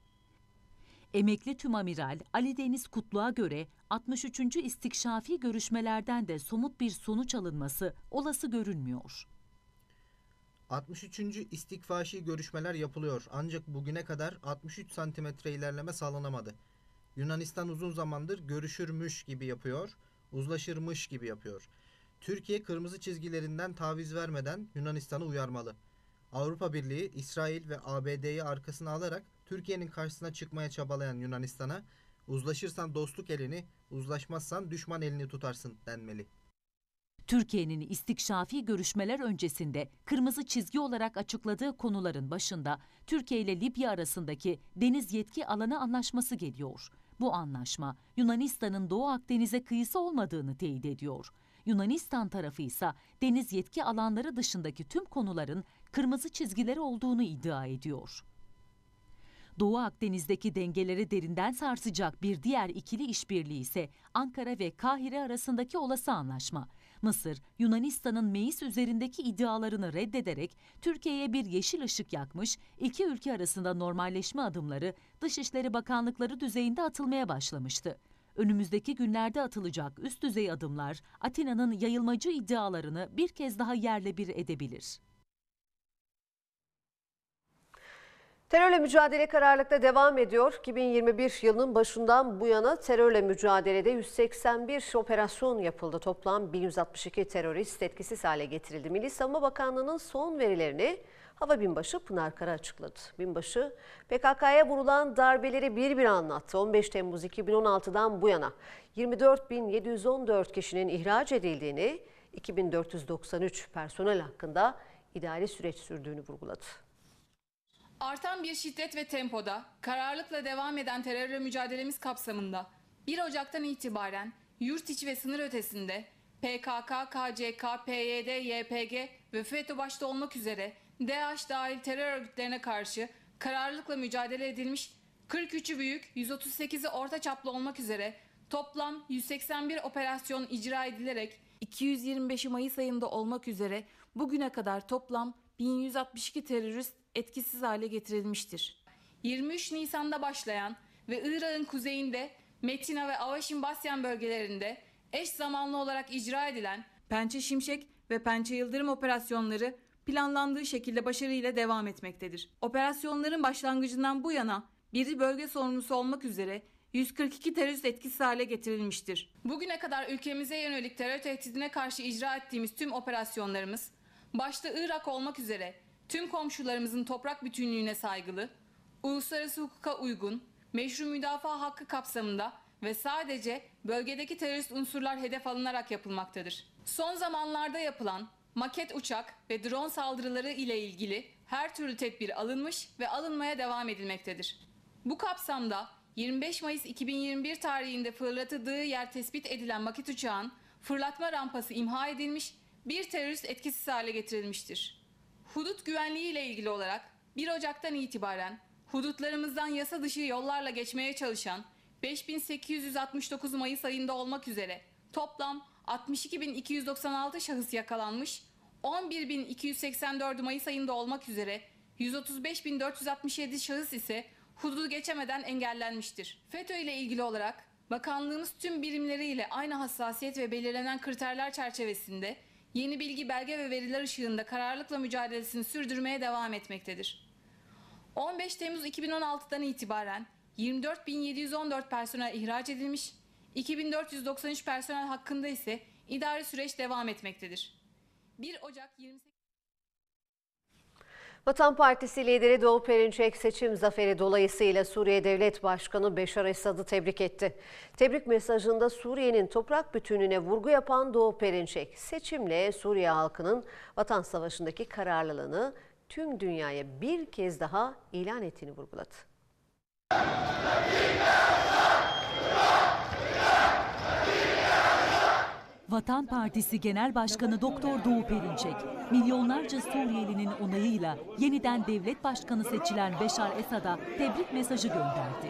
Emekli Tümamiral Ali Deniz Kutluk'a göre altmış üçüncü istikşafi görüşmelerden de somut bir sonuç alınması olası görünmüyor. altmış üçüncü istikfaşi görüşmeler yapılıyor ancak bugüne kadar altmış üç santimetre ilerleme sağlanamadı. Yunanistan uzun zamandır görüşürmüş gibi yapıyor, uzlaşırmış gibi yapıyor. Türkiye kırmızı çizgilerinden taviz vermeden Yunanistan'ı uyarmalı. Avrupa Birliği, İsrail ve A B D'yi arkasına alarak Türkiye'nin karşısına çıkmaya çabalayan Yunanistan'a uzlaşırsan dostluk elini, uzlaşmazsan düşman elini tutarsın denmeli. Türkiye'nin istikşafi görüşmeler öncesinde kırmızı çizgi olarak açıkladığı konuların başında Türkiye ile Libya arasındaki deniz yetki alanı anlaşması geliyor. Bu anlaşma Yunanistan'ın Doğu Akdeniz'e kıyısı olmadığını teyit ediyor. Yunanistan tarafı ise deniz yetki alanları dışındaki tüm konuların kırmızı çizgileri olduğunu iddia ediyor. Doğu Akdeniz'deki dengeleri derinden sarsacak bir diğer ikili işbirliği ise Ankara ve Kahire arasındaki olası anlaşma. Mısır, Yunanistan'ın meclis üzerindeki iddialarını reddederek Türkiye'ye bir yeşil ışık yakmış, iki ülke arasında normalleşme adımları Dışişleri Bakanlıkları düzeyinde atılmaya başlamıştı. Önümüzdeki günlerde atılacak üst düzey adımlar Atina'nın yayılmacı iddialarını bir kez daha yerle bir edebilir. Terörle mücadele kararlılıkla devam ediyor. iki bin yirmi bir yılının başından bu yana terörle mücadelede yüz seksen bir operasyon yapıldı. Toplam bin yüz altmış iki terörist etkisiz hale getirildi. Milli Savunma Bakanlığı'nın son verilerini Hava Binbaşı Pınar Kara açıkladı. Binbaşı, P K K'ya vurulan darbeleri bir bir anlattı. on beş Temmuz iki bin on altıdan bu yana yirmi dört bin yedi yüz on dört kişinin ihraç edildiğini, iki bin dört yüz doksan üç personel hakkında idari süreç sürdüğünü vurguladı. Artan bir şiddet ve tempoda kararlılıkla devam eden terörle mücadelemiz kapsamında bir Ocak'tan itibaren yurt içi ve sınır ötesinde P K K, K C K, P Y D, Y P G ve FETÖ başta olmak üzere DAEŞ dahil terör örgütlerine karşı kararlılıkla mücadele edilmiş, kırk üçü büyük, yüz otuz sekizi orta çaplı olmak üzere Toplam yüz seksen bir operasyon icra edilerek iki yüz yirmi beşi Mayıs ayında olmak üzere bugüne kadar toplam bin yüz altmış iki terörist etkisiz hale getirilmiştir. yirmi üç Nisan'da başlayan ve Irak'ın kuzeyinde Metina ve Avaşin Basyan bölgelerinde eş zamanlı olarak icra edilen Pençe Şimşek ve Pençe Yıldırım operasyonları planlandığı şekilde başarıyla devam etmektedir. Operasyonların başlangıcından bu yana biri bölge sorumlusu olmak üzere yüz kırk iki terörist etkisiz hale getirilmiştir. Bugüne kadar ülkemize yönelik terör tehdidine karşı icra ettiğimiz tüm operasyonlarımız, başta Irak olmak üzere tüm komşularımızın toprak bütünlüğüne saygılı, uluslararası hukuka uygun, meşru müdafaa hakkı kapsamında ve sadece bölgedeki terörist unsurlar hedef alınarak yapılmaktadır. Son zamanlarda yapılan maket uçak ve drone saldırıları ile ilgili her türlü tedbir alınmış ve alınmaya devam edilmektedir. Bu kapsamda yirmi beş Mayıs iki bin yirmi bir tarihinde fırlatıldığı yer tespit edilen maket uçağın fırlatma rampası imha edilmiş, bir terörist etkisiz hale getirilmiştir. Hudut güvenliği ile ilgili olarak bir Ocak'tan itibaren hudutlarımızdan yasa dışı yollarla geçmeye çalışan beş bin sekiz yüz altmış dokuz Mayıs ayında olmak üzere toplam altmış iki bin iki yüz doksan altı şahıs yakalanmış, on bir bin iki yüz seksen dört Mayıs ayında olmak üzere yüz otuz beş bin dört yüz altmış yedi şahıs ise hududu geçemeden engellenmiştir. FETÖ ile ilgili olarak bakanlığımız tüm birimleriyle aynı hassasiyet ve belirlenen kriterler çerçevesinde yeni bilgi, belge ve veriler ışığında kararlılıkla mücadelesini sürdürmeye devam etmektedir. on beş Temmuz iki bin on altıdan itibaren yirmi dört bin yedi yüz on dört personel ihraç edilmiş, iki bin dört yüz doksan üç personel hakkında ise idari süreç devam etmektedir. bir Ocak yirmi sekiz Vatan Partisi lideri Doğu Perinçek seçim zaferi dolayısıyla Suriye Devlet Başkanı Beşar Esad'ı tebrik etti. Tebrik mesajında Suriye'nin toprak bütünlüğüne vurgu yapan Doğu Perinçek, seçimle Suriye halkının Vatan Savaşı'ndaki kararlılığını tüm dünyaya bir kez daha ilan ettiğini vurguladı. Vatan Partisi Genel Başkanı Doktor Doğu Perinçek, milyonlarca Suriyelinin onayıyla yeniden devlet başkanı seçilen Beşar Esad'a tebrik mesajı gönderdi.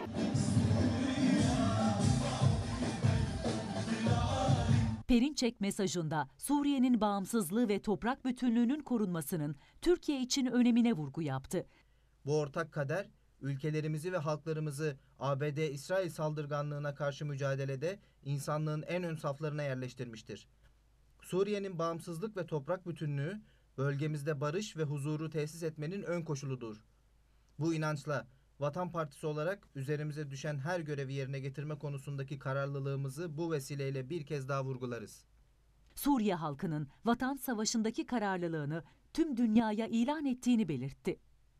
Perinçek mesajında Suriye'nin bağımsızlığı ve toprak bütünlüğünün korunmasının Türkiye için önemine vurgu yaptı. Bu ortak kader, ülkelerimizi ve halklarımızı A B D-İsrail saldırganlığına karşı mücadelede insanlığın en ön saflarına yerleştirmiştir. Suriye'nin bağımsızlık ve toprak bütünlüğü, bölgemizde barış ve huzuru tesis etmenin ön koşuludur. Bu inançla Vatan Partisi olarak üzerimize düşen her görevi yerine getirme konusundaki kararlılığımızı bu vesileyle bir kez daha vurgularız. Suriye halkının Vatan Savaşı'ndaki kararlılığını tüm dünyaya ilan ettiğini belirtti.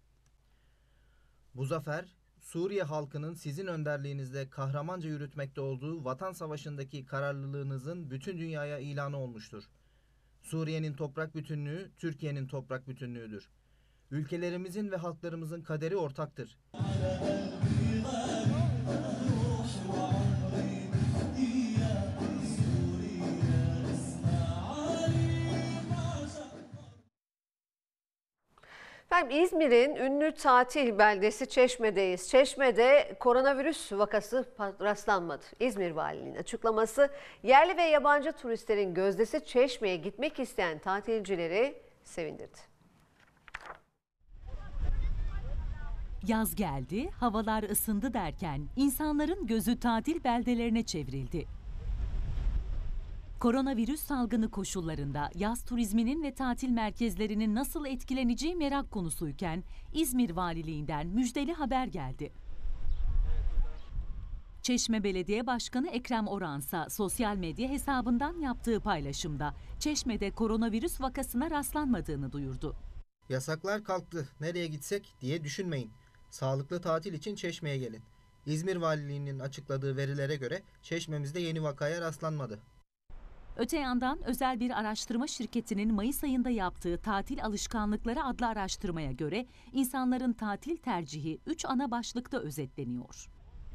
Bu zafer, Suriye halkının sizin önderliğinizde kahramanca yürütmekte olduğu Vatan Savaşı'ndaki kararlılığınızın bütün dünyaya ilanı olmuştur. Suriye'nin toprak bütünlüğü, Türkiye'nin toprak bütünlüğüdür. Ülkelerimizin ve halklarımızın kaderi ortaktır. Efendim, İzmir'in ünlü tatil beldesi Çeşme'deyiz. Çeşme'de koronavirüs vakası rastlanmadı. İzmir Valiliğinin açıklaması, yerli ve yabancı turistlerin gözdesi Çeşme'ye gitmek isteyen tatilcileri sevindirdi. Yaz geldi, havalar ısındı derken insanların gözü tatil beldelerine çevrildi. Koronavirüs salgını koşullarında yaz turizminin ve tatil merkezlerinin nasıl etkileneceği merak konusuyken İzmir Valiliğinden müjdeli haber geldi. Çeşme Belediye Başkanı Ekrem Oransa sosyal medya hesabından yaptığı paylaşımda Çeşme'de koronavirüs vakasına rastlanmadığını duyurdu. Yasaklar kalktı, nereye gitsek diye düşünmeyin. Sağlıklı tatil için Çeşme'ye gelin. İzmir Valiliği'nin açıkladığı verilere göre Çeşme'mizde yeni vakaya rastlanmadı. Öte yandan özel bir araştırma şirketinin Mayıs ayında yaptığı Tatil Alışkanlıkları adlı araştırmaya göre insanların tatil tercihi üç ana başlıkta özetleniyor.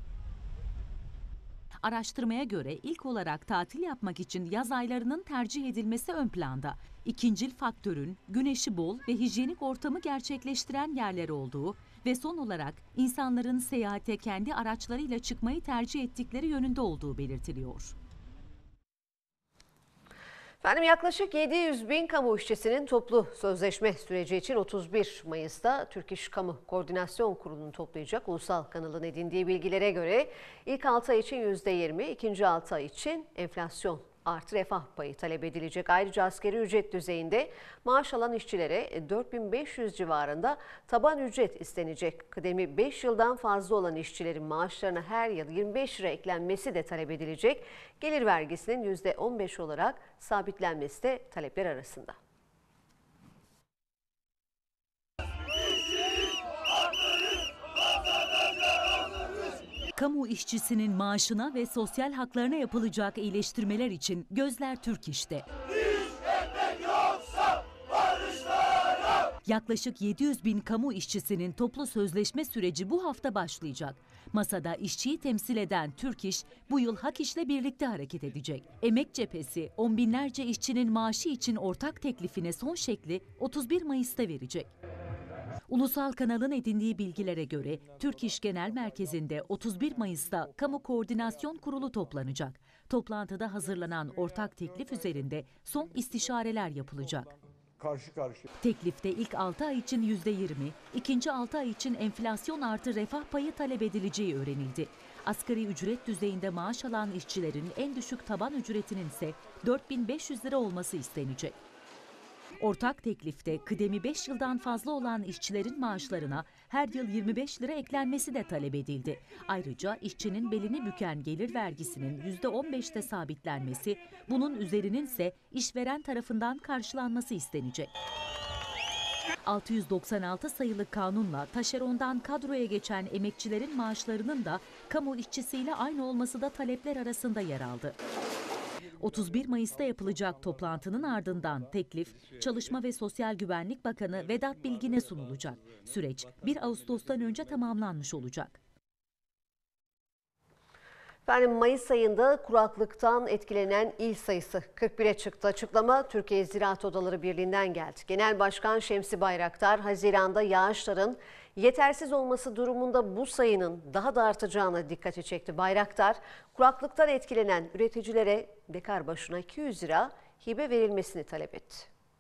Araştırmaya göre ilk olarak tatil yapmak için yaz aylarının tercih edilmesi ön planda. İkincil faktörün güneşi bol ve hijyenik ortamı gerçekleştiren yerler olduğu, ve son olarak insanların seyahate kendi araçlarıyla çıkmayı tercih ettikleri yönünde olduğu belirtiliyor. Efendim yaklaşık yedi yüz bin kamu işçisinin toplu sözleşme süreci için otuz bir Mayıs'ta Türk İş Kamu Koordinasyon Kurulu'nu toplayacak. Ulusal kanalın edindiği bilgilere göre ilk altı ay için yüzde yirmi, ikinci altı ay için enflasyon artı refah payı talep edilecek. Ayrıca asgari ücret düzeyinde maaş alan işçilere dört bin beş yüz civarında taban ücret istenecek. Kıdemi beş yıldan fazla olan işçilerin maaşlarına her yıl yirmi beş lira eklenmesi de talep edilecek. Gelir vergisinin yüzde on beş olarak sabitlenmesi de talepler arasında. Kamu işçisinin maaşına ve sosyal haklarına yapılacak iyileştirmeler için gözler Türk İş'te. Yaklaşık yedi yüz bin kamu işçisinin toplu sözleşme süreci bu hafta başlayacak. Masada işçiyi temsil eden Türk İş bu yıl Hak İş'le birlikte hareket edecek. Emek cephesi on binlerce işçinin maaşı için ortak teklifine son şekli otuz bir Mayıs'ta verecek. Ulusal kanalın edindiği bilgilere göre Türk İş Genel Merkezi'nde otuz bir Mayıs'ta Kamu Koordinasyon Kurulu toplanacak. Toplantıda hazırlanan ortak teklif üzerinde son istişareler yapılacak. Karşı karşıya. Teklifte ilk altı ay için yüzde yirmi, ikinci altı ay için enflasyon artı refah payı talep edileceği öğrenildi. Asgari ücret düzeyinde maaş alan işçilerin en düşük taban ücretinin ise dört bin beş yüz lira olması istenecek. Ortak teklifte kıdemi beş yıldan fazla olan işçilerin maaşlarına her yıl yirmi beş lira eklenmesi de talep edildi. Ayrıca işçinin belini büken gelir vergisinin yüzde on beşte sabitlenmesi, bunun üzerinin ise işveren tarafından karşılanması istenecek. altı yüz doksan altı sayılı kanunla taşerondan kadroya geçen emekçilerin maaşlarının da kamu işçisiyle aynı olması da talepler arasında yer aldı. otuz bir Mayıs'ta yapılacak toplantının ardından teklif, Çalışma ve Sosyal Güvenlik Bakanı Vedat Bilgin'e sunulacak. Süreç bir Ağustos'tan önce tamamlanmış olacak. Efendim Mayıs ayında kuraklıktan etkilenen il sayısı kırk bire çıktı. Açıklama Türkiye Ziraat Odaları Birliği'nden geldi. Genel Başkan Şemsi Bayraktar, Haziran'da yağışların yetersiz olması durumunda bu sayının daha da artacağına dikkati çekti. Bayraktar, kuraklıktan etkilenen üreticilere dekar başına iki yüz lira hibe verilmesini talep etti.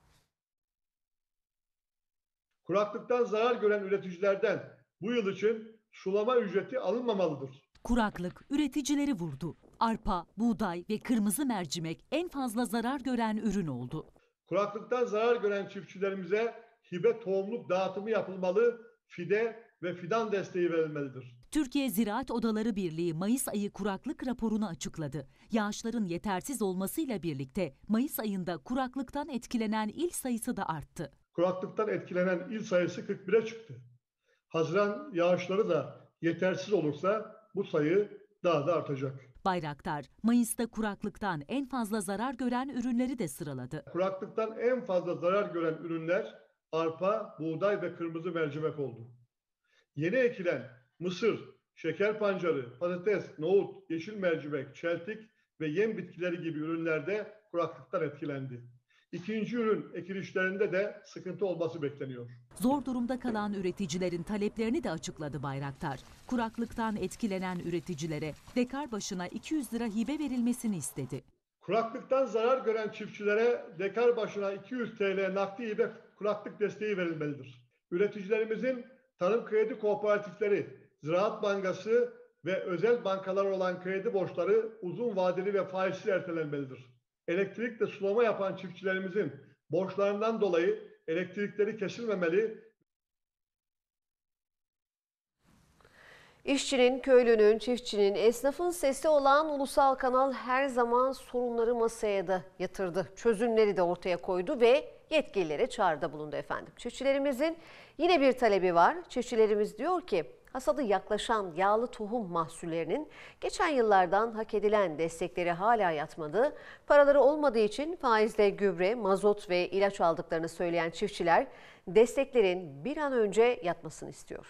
Kuraklıktan zarar gören üreticilerden bu yıl için sulama ücreti alınmamalıdır. Kuraklık üreticileri vurdu. Arpa, buğday ve kırmızı mercimek en fazla zarar gören ürün oldu. Kuraklıktan zarar gören çiftçilerimize hibe tohumluk dağıtımı yapılmalı, fide ve fidan desteği verilmelidir. Türkiye Ziraat Odaları Birliği Mayıs ayı kuraklık raporunu açıkladı. Yağışların yetersiz olmasıyla birlikte Mayıs ayında kuraklıktan etkilenen il sayısı da arttı. Kuraklıktan etkilenen il sayısı kırk bire çıktı. Haziran yağışları da yetersiz olursa bu sayı daha da artacak. Bayraktar, Mayıs'ta kuraklıktan en fazla zarar gören ürünleri de sıraladı. Kuraklıktan en fazla zarar gören ürünler arpa, buğday ve kırmızı mercimek oldu. Yeni ekilen mısır, şeker pancarı, patates, nohut, yeşil mercimek, çeltik ve yem bitkileri gibi ürünlerde kuraklıktan etkilendi. İkinci ürün ekilişlerinde de sıkıntı olması bekleniyor. Zor durumda kalan üreticilerin taleplerini de açıkladı Bayraktar. Kuraklıktan etkilenen üreticilere dekar başına iki yüz lira hibe verilmesini istedi. Kuraklıktan zarar gören çiftçilere dekar başına iki yüz TL nakdi hibe kuraklık desteği verilmelidir. Üreticilerimizin tarım kredi kooperatifleri, Ziraat Bankası ve özel bankalar olan kredi borçları uzun vadeli ve faizsiz ertelenmelidir. Elektrikle sulama yapan çiftçilerimizin borçlarından dolayı elektrikleri kesilmemeli. İşçinin, köylünün, çiftçinin, esnafın sesi olan ulusal kanal her zaman sorunları masaya da yatırdı. Çözümleri de ortaya koydu ve yetkililere çağrıda bulundu efendim. Çiftçilerimizin yine bir talebi var. Çiftçilerimiz diyor ki hasadı yaklaşan yağlı tohum mahsullerinin geçen yıllardan hak edilen destekleri hala yatmadı. Paraları olmadığı için faizle gübre, mazot ve ilaç aldıklarını söyleyen çiftçiler desteklerin bir an önce yatmasını istiyor.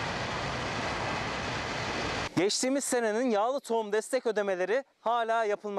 Geçtiğimiz senenin yağlı tohum destek ödemeleri hala yapılmadı.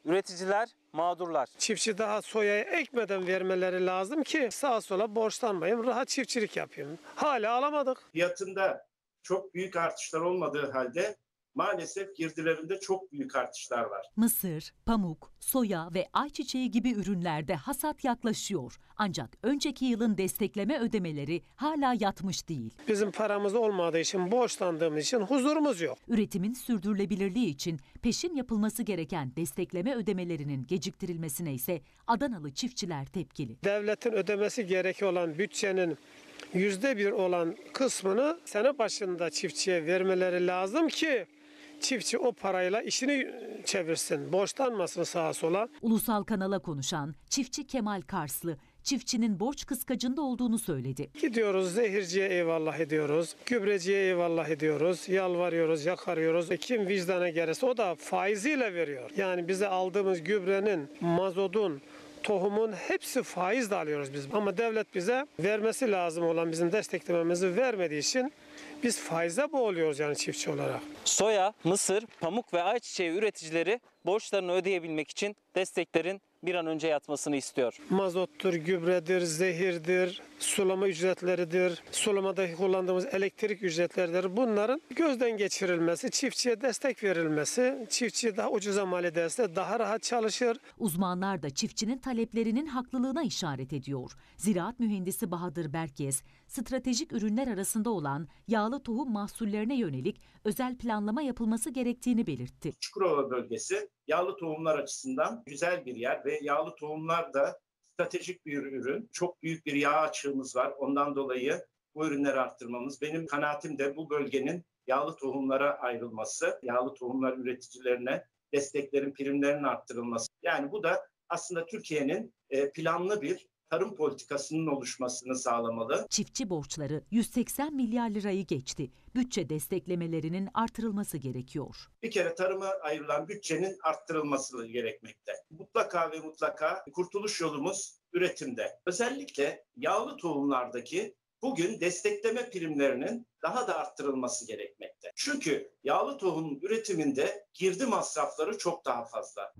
üreticiler mağdurlar. Çiftçi daha soyayı ekmeden vermeleri lazım ki sağa sola borçlanmayayım, rahat çiftçilik yapayım. Hala alamadık. Fiyatında çok büyük artışlar olmadığı halde maalesef girdilerinde çok büyük artışlar var. Mısır, pamuk, soya ve ayçiçeği gibi ürünlerde hasat yaklaşıyor. Ancak önceki yılın destekleme ödemeleri hala yatmış değil. Bizim paramız olmadığı için, borçlandığımız için huzurumuz yok. Üretimin sürdürülebilirliği için peşin yapılması gereken destekleme ödemelerinin geciktirilmesine ise Adanalı çiftçiler tepkili. Devletin ödemesi gerek olan bütçenin yüzde bir olan kısmını sene başında çiftçiye vermeleri lazım ki çiftçi o parayla işini çevirsin, borçlanmasın sağa sola. Ulusal kanala konuşan çiftçi Kemal Karslı, çiftçinin borç kıskacında olduğunu söyledi. Gidiyoruz zehirciye eyvallah ediyoruz, gübreciye eyvallah ediyoruz, yalvarıyoruz, yakarıyoruz. Kim vicdana gelirse o da faiziyle veriyor. Yani bize aldığımız gübrenin, mazotun, tohumun hepsi faizle alıyoruz biz. Ama devlet bize vermesi lazım olan bizim desteklememizi vermediği için biz faize boğuluyoruz yani çiftçi olarak. Soya, mısır, pamuk ve ayçiçeği üreticileri borçlarını ödeyebilmek için desteklerin bir an önce yatmasını istiyor. Mazottur, gübredir, zehirdir, sulama ücretleridir, sulamada kullandığımız elektrik ücretleridir. Bunların gözden geçirilmesi, çiftçiye destek verilmesi, çiftçi daha ucuza mal ederse daha rahat çalışır. Uzmanlar da çiftçinin taleplerinin haklılığına işaret ediyor. Ziraat mühendisi Bahadır Berkyes, stratejik ürünler arasında olan yağlı tohum mahsullerine yönelik özel planlama yapılması gerektiğini belirtti. Çukurova bölgesi yağlı tohumlar açısından güzel bir yer ve yağlı tohumlar da stratejik bir ürün. Çok büyük bir yağ açığımız var. Ondan dolayı bu ürünleri arttırmamız. Benim kanaatim de bu bölgenin yağlı tohumlara ayrılması, yağlı tohumlar üreticilerine desteklerin, primlerin arttırılması. Yani bu da aslında Türkiye'nin planlı bir tarım politikasının oluşmasını sağlamalı. Çiftçi borçları yüz seksen milyar lirayı geçti. Bütçe desteklemelerinin artırılması gerekiyor. Bir kere tarıma ayrılan bütçenin arttırılması gerekmekte. Mutlaka ve mutlaka kurtuluş yolumuz üretimde. Özellikle yağlı tohumlardaki bugün destekleme primlerinin daha da arttırılması gerekmekte. Çünkü yağlı tohum üretiminde girdi masrafları çok daha fazla.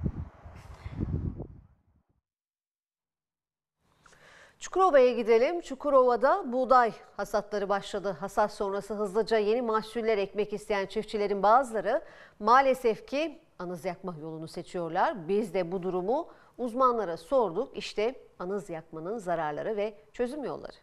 Çukurova'ya gidelim. Çukurova'da buğday hasatları başladı. Hasat sonrası hızlıca yeni mahsuller ekmek isteyen çiftçilerin bazıları maalesef ki anız yakma yolunu seçiyorlar. Biz de bu durumu uzmanlara sorduk. İşte anız yakmanın zararları ve çözüm yolları.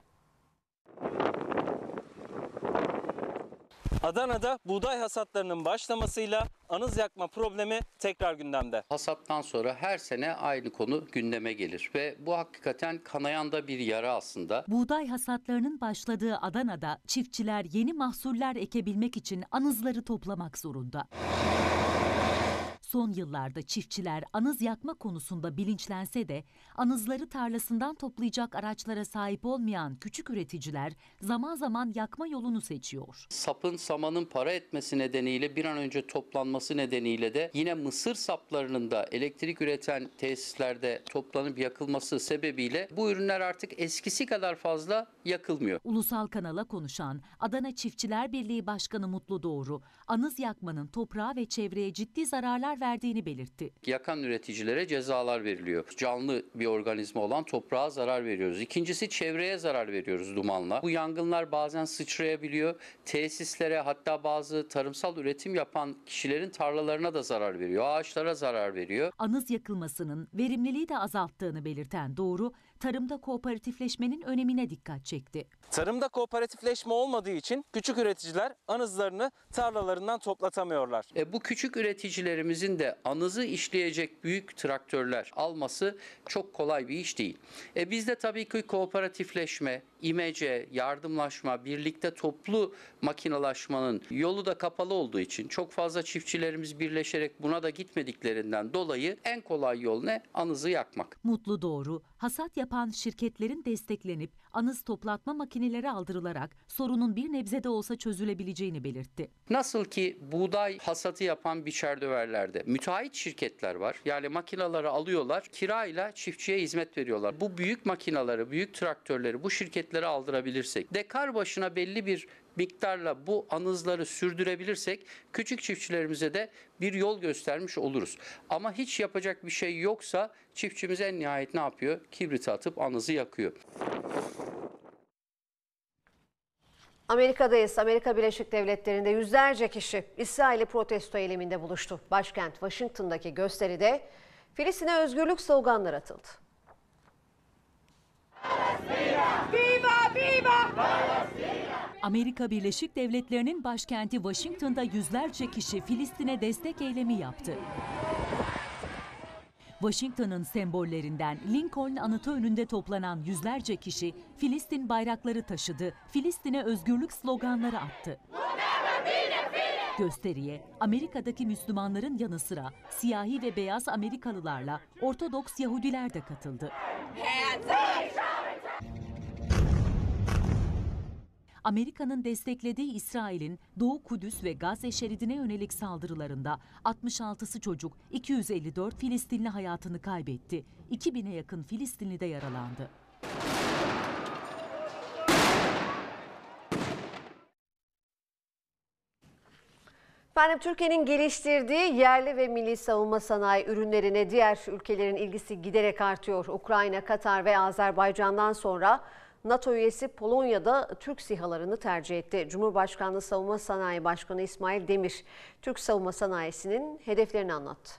Adana'da buğday hasatlarının başlamasıyla anız yakma problemi tekrar gündemde. Hasattan sonra her sene aynı konu gündeme gelir ve bu hakikaten kanayan da bir yara aslında. Buğday hasatlarının başladığı Adana'da çiftçiler yeni mahsuller ekebilmek için anızları toplamak zorunda. Son yıllarda çiftçiler anız yakma konusunda bilinçlense de anızları tarlasından toplayacak araçlara sahip olmayan küçük üreticiler zaman zaman yakma yolunu seçiyor. Sapın samanın para etmesi nedeniyle bir an önce toplanması nedeniyle de yine mısır saplarının da elektrik üreten tesislerde toplanıp yakılması sebebiyle bu ürünler artık eskisi kadar fazla yakılmıyor. Ulusal kanala konuşan Adana Çiftçiler Birliği Başkanı Mutlu Doğru, anız yakmanın toprağa ve çevreye ciddi zararlar verdiğini belirtti. Yakan üreticilere cezalar veriliyor. Canlı bir organizma olan toprağa zarar veriyoruz. İkincisi çevreye zarar veriyoruz dumanla. Bu yangınlar bazen sıçrayabiliyor. Tesislere, hatta bazı tarımsal üretim yapan kişilerin tarlalarına da zarar veriyor. Ağaçlara zarar veriyor. Anız yakılmasının verimliliği de azalttığını belirten Doğru, tarımda kooperatifleşmenin önemine dikkat çekti. Tarımda kooperatifleşme olmadığı için küçük üreticiler anızlarını tarlalarından toplatamıyorlar. E, bu küçük üreticilerimizin de anızı işleyecek büyük traktörler alması çok kolay bir iş değil. E, bizde tabii ki kooperatifleşme, imece, yardımlaşma, birlikte toplu makinalaşmanın yolu da kapalı olduğu için çok fazla çiftçilerimiz birleşerek buna da gitmediklerinden dolayı en kolay yol ne? Anızı yakmak. Mutlu Doğru, hasat yapan şirketlerin desteklenip anız toplatma makineleri aldırılarak sorunun bir nebze de olsa çözülebileceğini belirtti. Nasıl ki buğday hasatı yapan biçerdöverlerde müteahhit şirketler var. Yani makinaları alıyorlar, kirayla çiftçiye hizmet veriyorlar. Bu büyük makinaları, büyük traktörleri bu şirketlere aldırabilirsek, dekar başına belli bir miktarla bu anızları sürdürebilirsek küçük çiftçilerimize de bir yol göstermiş oluruz. Ama hiç yapacak bir şey yoksa çiftçimiz en nihayet ne yapıyor? Kibriti atıp anızı yakıyor. Amerika'dayız. Amerika Birleşik Devletleri'nde yüzlerce kişi İsrail'i protesto eyleminde buluştu. Başkent Washington'daki gösteride Filistin'e özgürlük sloganları atıldı. Viva, viva! Amerika Birleşik Devletleri'nin başkenti Washington'da yüzlerce kişi Filistin'e destek eylemi yaptı. Washington'ın sembollerinden Lincoln anıtı önünde toplanan yüzlerce kişi Filistin bayrakları taşıdı, Filistin'e özgürlük sloganları attı. Gösteriye Amerika'daki Müslümanların yanı sıra siyahi ve beyaz Amerikalılarla Ortodoks Yahudiler de katıldı. Amerika'nın desteklediği İsrail'in Doğu Kudüs ve Gazze şeridine yönelik saldırılarında altmış altısı çocuk, iki yüz elli dört Filistinli hayatını kaybetti. iki bine yakın Filistinli de yaralandı. Efendim, Türkiye'nin geliştirdiği yerli ve milli savunma sanayi ürünlerine diğer ülkelerin ilgisi giderek artıyor. Ukrayna, Katar ve Azerbaycan'dan sonra NATO üyesi Polonya'da Türk SİHA'larını tercih etti. Cumhurbaşkanlığı Savunma Sanayi Başkanı İsmail Demir, Türk savunma sanayisinin hedeflerini anlattı.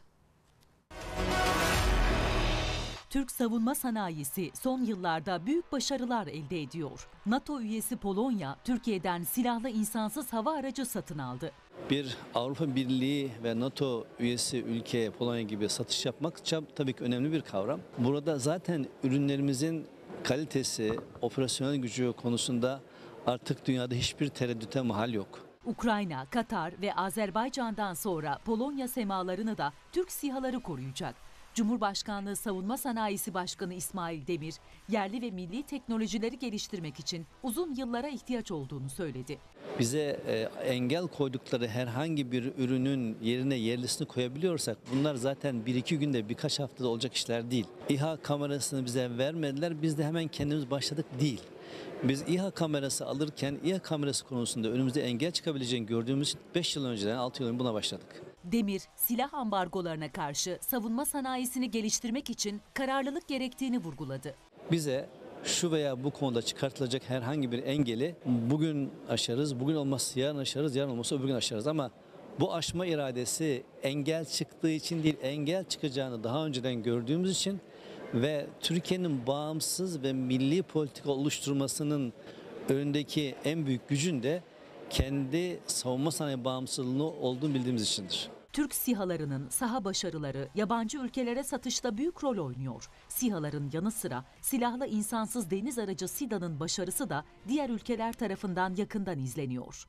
Türk savunma sanayisi son yıllarda büyük başarılar elde ediyor. NATO üyesi Polonya, Türkiye'den silahlı insansız hava aracı satın aldı. Bir Avrupa Birliği ve NATO üyesi ülkeye Polonya gibi satış yapmak tabii ki önemli bir kavram. Burada zaten ürünlerimizin kalitesi, operasyonel gücü konusunda artık dünyada hiçbir tereddüte mahal yok. Ukrayna, Katar ve Azerbaycan'dan sonra Polonya semalarını da Türk SİHA'ları koruyacak. Cumhurbaşkanlığı Savunma Sanayisi Başkanı İsmail Demir, yerli ve milli teknolojileri geliştirmek için uzun yıllara ihtiyaç olduğunu söyledi. Bize e, engel koydukları herhangi bir ürünün yerine yerlisini koyabiliyorsak bunlar zaten bir iki günde, birkaç haftada olacak işler değil. İHA kamerasını bize vermediler, biz de hemen kendimiz başladık değil. Biz İHA kamerası alırken İHA kamerası konusunda önümüzde engel çıkabileceğini gördüğümüz için beş yıl önceden, altı yıl önce buna başladık. Demir, silah ambargolarına karşı savunma sanayisini geliştirmek için kararlılık gerektiğini vurguladı. Bize şu veya bu konuda çıkartılacak herhangi bir engeli bugün aşarız, bugün olmazsa yarın aşarız, yarın olmazsa öbür gün aşarız ama bu aşma iradesi engel çıktığı için değil, engel çıkacağını daha önceden gördüğümüz için ve Türkiye'nin bağımsız ve milli politika oluşturmasının önündeki en büyük gücün de kendi savunma sanayi bağımsızlığını olduğunu bildiğimiz içindir. Türk SİHA'larının saha başarıları yabancı ülkelere satışta büyük rol oynuyor. SİHA'ların yanı sıra silahlı insansız deniz aracı SİDA'nın başarısı da diğer ülkeler tarafından yakından izleniyor.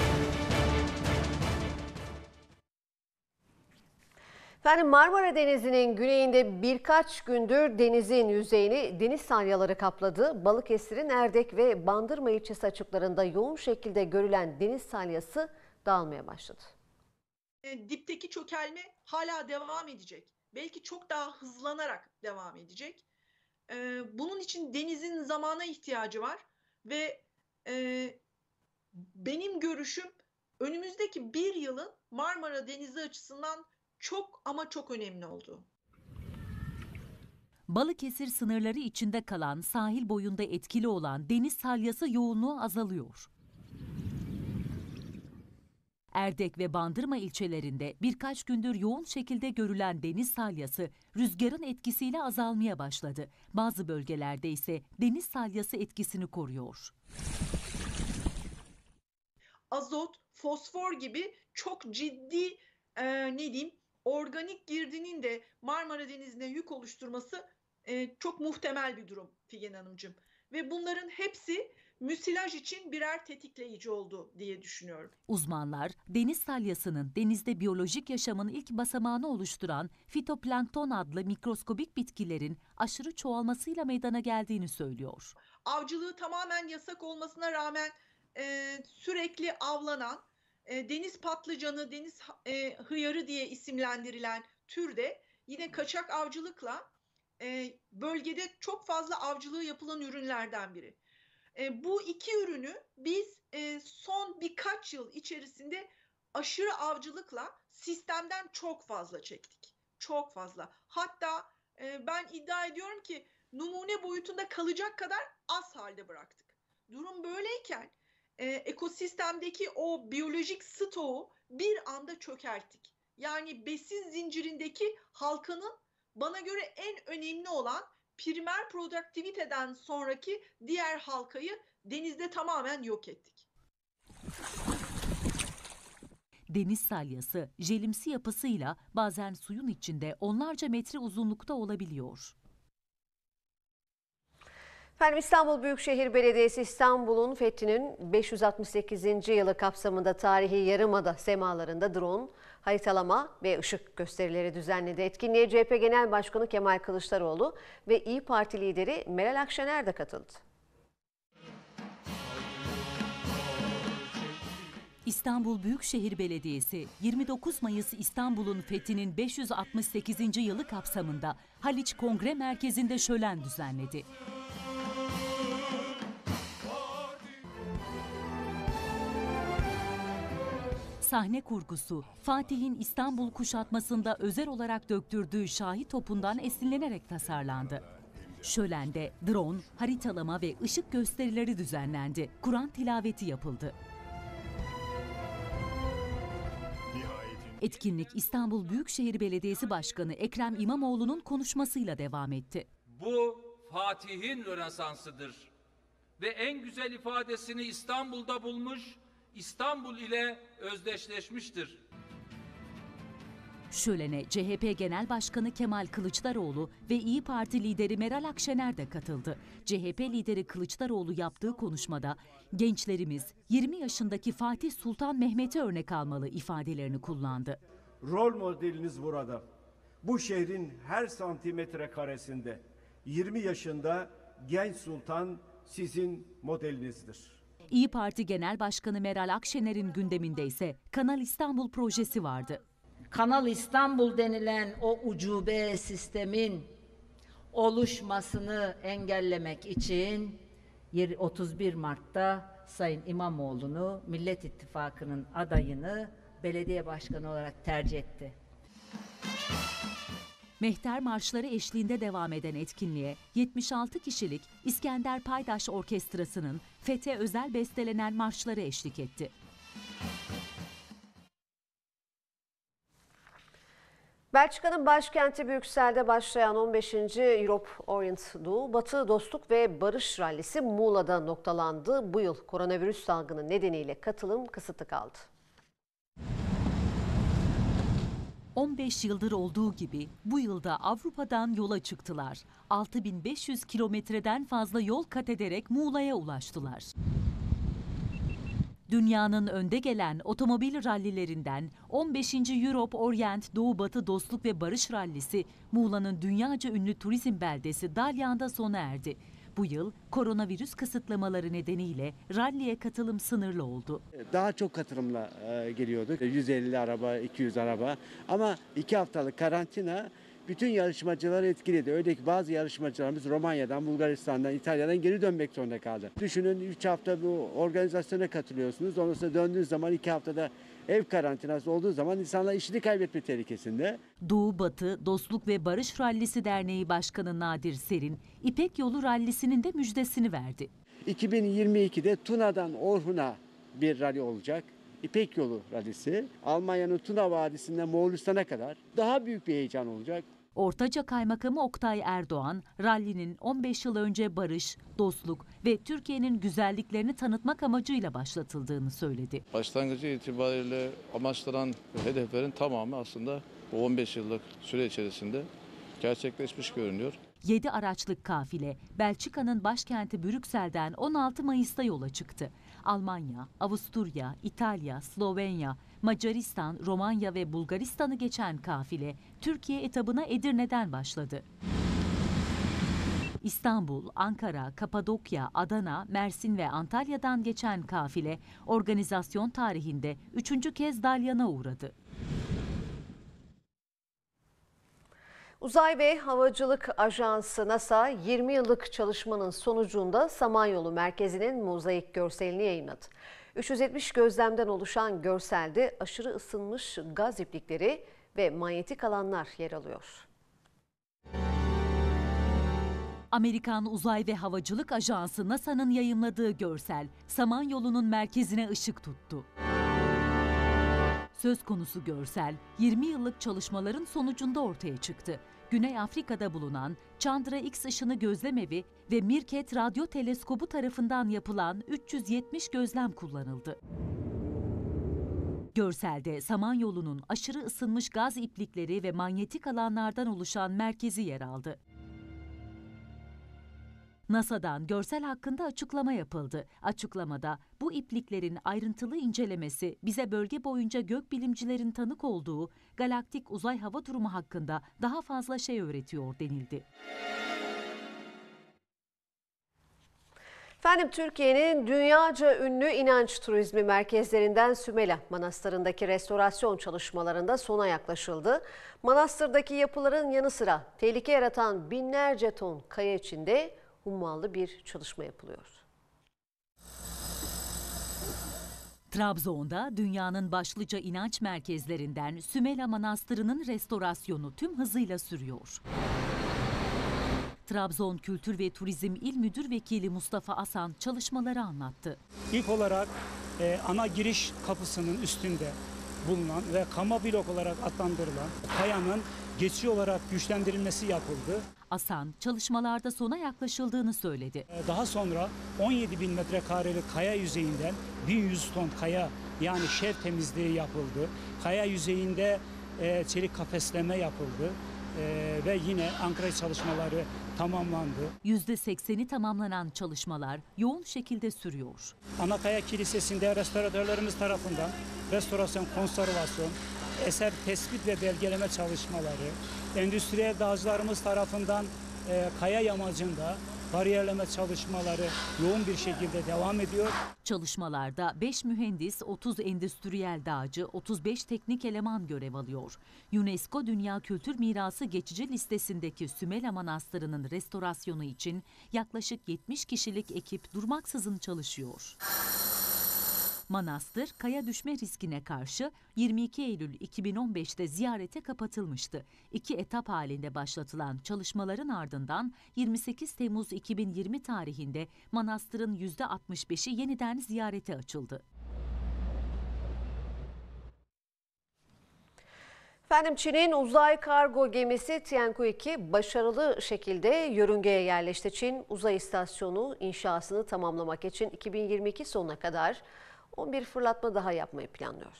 Efendim, Marmara Denizi'nin güneyinde birkaç gündür denizin yüzeyini deniz salyaları kapladı. Balıkesir'in Erdek ve Bandırma ilçesi açıklarında yoğun şekilde görülen deniz salyası dağılmaya başladı. E, dipteki çökelme hala devam edecek. Belki çok daha hızlanarak devam edecek. E, bunun için denizin zamana ihtiyacı var ve e, benim görüşüm önümüzdeki bir yılın Marmara Denizi açısından çok ama çok önemli oldu. Balıkesir sınırları içinde kalan, sahil boyunda etkili olan deniz salyası yoğunluğu azalıyor. Erdek ve Bandırma ilçelerinde birkaç gündür yoğun şekilde görülen deniz salyası rüzgarın etkisiyle azalmaya başladı. Bazı bölgelerde ise deniz salyası etkisini koruyor. Azot, fosfor gibi çok ciddi e, ne diyeyim organik girdinin de Marmara Denizi'ne yük oluşturması e, çok muhtemel bir durum Figen Hanımcığım. Ve bunların hepsi müsilaj için birer tetikleyici oldu diye düşünüyorum. Uzmanlar deniz salyasının denizde biyolojik yaşamın ilk basamağını oluşturan fitoplankton adlı mikroskobik bitkilerin aşırı çoğalmasıyla meydana geldiğini söylüyor. Avcılığı tamamen yasak olmasına rağmen e, sürekli avlanan e, deniz patlıcanı, deniz e, hıyarı diye isimlendirilen türde yine kaçak avcılıkla e, bölgede çok fazla avcılığı yapılan ürünlerden biri. E, bu iki ürünü biz e, son birkaç yıl içerisinde aşırı avcılıkla sistemden çok fazla çektik. Çok fazla. Hatta e, ben iddia ediyorum ki numune boyutunda kalacak kadar az halde bıraktık. Durum böyleyken e, ekosistemdeki o biyolojik stoğu bir anda çökerttik. Yani besin zincirindeki halkanın bana göre en önemli olan primer produktiviteden sonraki diğer halkayı denizde tamamen yok ettik. Deniz salyası, jelimsi yapısıyla bazen suyun içinde onlarca metre uzunlukta olabiliyor. Efendim İstanbul Büyükşehir Belediyesi İstanbul'un fethinin beş yüz altmış sekizinci yılı kapsamında tarihi Yarımada semalarında drone, haritalama ve ışık gösterileri düzenledi. Etkinliğe C H P Genel Başkanı Kemal Kılıçdaroğlu ve İYİ Parti lideri Meral Akşener de katıldı. İstanbul Büyükşehir Belediyesi yirmi dokuz Mayıs İstanbul'un fethinin beş yüz altmış sekizinci yılı kapsamında Haliç Kongre Merkezi'nde şölen düzenledi. Sahne kurgusu, Fatih'in İstanbul kuşatmasında özel olarak döktürdüğü şahi topundan esinlenerek tasarlandı. Şölende drone, haritalama ve ışık gösterileri düzenlendi. Kur'an tilaveti yapıldı. Etkinlik İstanbul Büyükşehir Belediyesi Başkanı Ekrem İmamoğlu'nun konuşmasıyla devam etti. Bu Fatih'in Rönesansıdır ve en güzel ifadesini İstanbul'da bulmuş, İstanbul ile özdeşleşmiştir. Şölene C H P Genel Başkanı Kemal Kılıçdaroğlu ve İYİ Parti lideri Meral Akşener de katıldı. C H P lideri Kılıçdaroğlu yaptığı konuşmada gençlerimiz yirmi yaşındaki Fatih Sultan Mehmet'e örnek almalı ifadelerini kullandı. Rol modeliniz burada. Bu şehrin her santimetre karesinde yirmi yaşında genç sultan sizin modelinizdir. İYİ Parti Genel Başkanı Meral Akşener'in gündeminde ise Kanal İstanbul projesi vardı. Kanal İstanbul denilen o ucube sistemin oluşmasını engellemek için otuz bir Mart'ta Sayın İmamoğlu'nu Millet İttifakı'nın adayını belediye başkanı olarak tercih etti. Mehter marşları eşliğinde devam eden etkinliğe yetmiş altı kişilik İskender Paydaş Orkestrası'nın Fethe özel bestelenen marşları eşlik etti. Belçika'nın başkenti Brüksel'de başlayan on beşinci Europe Orient Doğu Batı Dostluk ve Barış Rallisi Muğla'da noktalandı. Bu yıl koronavirüs salgını nedeniyle katılım kısıtlı kaldı. on beş yıldır olduğu gibi bu yılda Avrupa'dan yola çıktılar. altı bin beş yüz kilometreden fazla yol kat ederek Muğla'ya ulaştılar. Dünyanın önde gelen otomobil rallilerinden on beşinci Europe Orient Doğu Batı Dostluk ve Barış Rallisi Muğla'nın dünyaca ünlü turizm beldesi Dalyan'da sona erdi. Bu yıl koronavirüs kısıtlamaları nedeniyle ralliye katılım sınırlı oldu. Daha çok katılımla e, geliyorduk. yüz elli araba, iki yüz araba ama iki haftalık karantina bütün yarışmacıları etkiledi. Öyle ki bazı yarışmacılarımız Romanya'dan, Bulgaristan'dan, İtalya'dan geri dönmek zorunda kaldı. Düşünün üç hafta bu organizasyona katılıyorsunuz. Ondan sonra döndüğünüz zaman iki haftada ev karantinası olduğu zaman insanlar işini kaybetme tehlikesinde. Doğu Batı Dostluk ve Barış Rallisi Derneği Başkanı Nadir Serin, İpek Yolu Rallisi'nin de müjdesini verdi. iki bin yirmi ikide Tuna'dan Orhun'a bir rally olacak. İpek Yolu Rallisi. Almanya'nın Tuna Vadisi'nden Moğolistan'a kadar daha büyük bir heyecan olacak. Ortaca Kaymakamı Oktay Erdoğan, rallinin on beş yıl önce barış, dostluk ve Türkiye'nin güzelliklerini tanıtmak amacıyla başlatıldığını söyledi. Başlangıcı itibariyle amaçlanan hedeflerin tamamı aslında bu on beş yıllık süre içerisinde gerçekleşmiş görünüyor. yedi araçlık kafile Belçika'nın başkenti Brüksel'den on altı Mayıs'ta yola çıktı. Almanya, Avusturya, İtalya, Slovenya, Macaristan, Romanya ve Bulgaristan'ı geçen kafile Türkiye etabına Edirne'den başladı. İstanbul, Ankara, Kapadokya, Adana, Mersin ve Antalya'dan geçen kafile organizasyon tarihinde üçüncü kez Dalyan'a uğradı. Uzay ve Havacılık Ajansı NASA yirmi yıllık çalışmanın sonucunda Samanyolu merkezinin mozaik görselini yayınladı. üç yüz yetmiş gözlemden oluşan görselde aşırı ısınmış gaz iplikleri ve manyetik alanlar yer alıyor. Amerikan Uzay ve Havacılık Ajansı NASA'nın yayımladığı görsel, Samanyolu'nun merkezine ışık tuttu. Söz konusu görsel, yirmi yıllık çalışmaların sonucunda ortaya çıktı. Güney Afrika'da bulunan Chandra X ışını gözlemevi ve Mirket Radyo Teleskobu tarafından yapılan üç yüz yetmiş gözlem kullanıldı. Görselde Samanyolu'nun aşırı ısınmış gaz iplikleri ve manyetik alanlardan oluşan merkezi yer aldı. NASA'dan görsel hakkında açıklama yapıldı. Açıklamada bu ipliklerin ayrıntılı incelemesi bize bölge boyunca gökbilimcilerin tanık olduğu galaktik uzay hava durumu hakkında daha fazla şey öğretiyor denildi. Efendim, Türkiye'nin dünyaca ünlü inanç turizmi merkezlerinden Sümela Manastırı'ndaki restorasyon çalışmalarında sona yaklaşıldı. Manastırdaki yapıların yanı sıra tehlike yaratan binlerce ton kaya içinde hummalı bir çalışma yapılıyor. Trabzon'da dünyanın başlıca inanç merkezlerinden Sümela Manastırı'nın restorasyonu tüm hızıyla sürüyor. Trabzon Kültür ve Turizm İl Müdür Vekili Mustafa Asan çalışmaları anlattı. İlk olarak e, ana giriş kapısının üstünde bulunan ve kama blok olarak adlandırılan kayanın geçici olarak güçlendirilmesi yapıldı. Asan çalışmalarda sona yaklaşıldığını söyledi. Daha sonra on yedi bin metrekarelik kaya yüzeyinden bin yüz ton kaya, yani şev temizliği yapıldı. Kaya yüzeyinde e, çelik kafesleme yapıldı e, ve yine ankre çalışmaları tamamlandı. yüzde sekseni tamamlanan çalışmalar yoğun şekilde sürüyor. Anakaya Kilisesi'nde restoratörlerimiz tarafından restorasyon, konservasyon, eser tespit ve belgeleme çalışmaları, endüstriyel dağcılarımız tarafından e, kaya yamacında bariyerleme çalışmaları yoğun bir şekilde devam ediyor. Çalışmalarda beş mühendis, otuz endüstriyel dağcı, otuz beş teknik eleman görev alıyor. UNESCO Dünya Kültür Mirası geçici listesindeki Sümela Manastırı'nın restorasyonu için yaklaşık yetmiş kişilik ekip durmaksızın çalışıyor. Manastır, kaya düşme riskine karşı yirmi iki Eylül iki bin on beş'te ziyarete kapatılmıştı. İki etap halinde başlatılan çalışmaların ardından yirmi sekiz Temmuz iki bin yirmi tarihinde manastırın yüzde altmış beş'i yeniden ziyarete açıldı. Efendim, Çin'in uzay kargo gemisi Tianku iki başarılı şekilde yörüngeye yerleşti. Çin uzay istasyonu inşasını tamamlamak için iki bin yirmi iki sonuna kadar on bir fırlatma daha yapmayı planlıyor.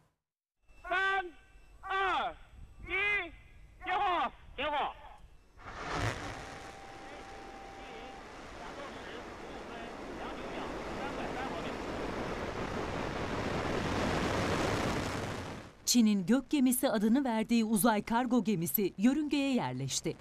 Çin'in gök gemisi adını verdiği uzay kargo gemisi yörüngeye yerleşti.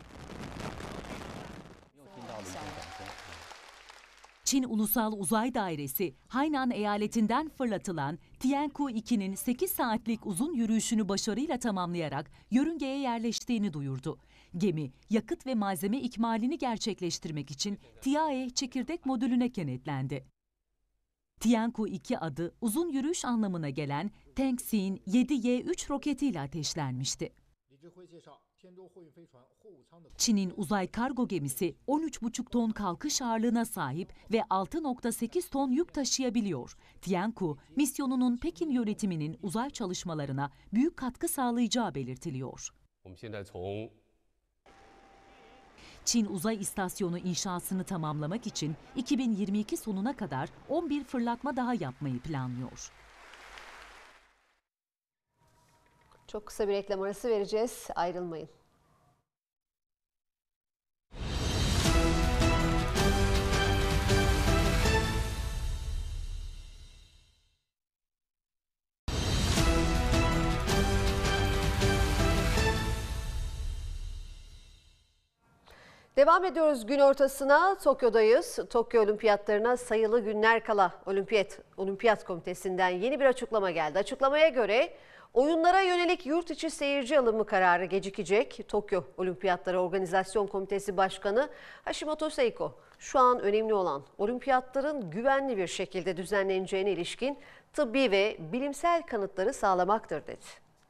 Çin Ulusal Uzay Dairesi, Hainan eyaletinden fırlatılan Tianku iki'nin sekiz saatlik uzun yürüyüşünü başarıyla tamamlayarak yörüngeye yerleştiğini duyurdu. Gemi, yakıt ve malzeme ikmalini gerçekleştirmek için Tiae çekirdek modülüne kenetlendi. Tianku iki adı uzun yürüyüş anlamına gelen Tengxin yedi Y üç roketiyle ateşlenmişti. Çin'in uzay kargo gemisi on üç buçuk ton kalkış ağırlığına sahip ve altı nokta sekiz ton yük taşıyabiliyor. Tianku, misyonunun Pekin yönetiminin uzay çalışmalarına büyük katkı sağlayacağı belirtiliyor. Çin Uzay İstasyonu inşasını tamamlamak için iki bin yirmi iki sonuna kadar on bir fırlatma daha yapmayı planlıyor. Çok kısa bir reklam arası vereceğiz. Ayrılmayın. Devam ediyoruz gün ortasına. Tokyo'dayız. Tokyo Olimpiyatlarına sayılı günler kala Olimpiyat, Olimpiyat Komitesi'nden yeni bir açıklama geldi. Açıklamaya göre Oyunlara yönelik yurt içi seyirci alımı kararı gecikecek. Tokyo Olimpiyatları Organizasyon Komitesi Başkanı Hashimoto Seiko, şu an önemli olan olimpiyatların güvenli bir şekilde düzenleneceğine ilişkin tıbbi ve bilimsel kanıtları sağlamaktır dedi.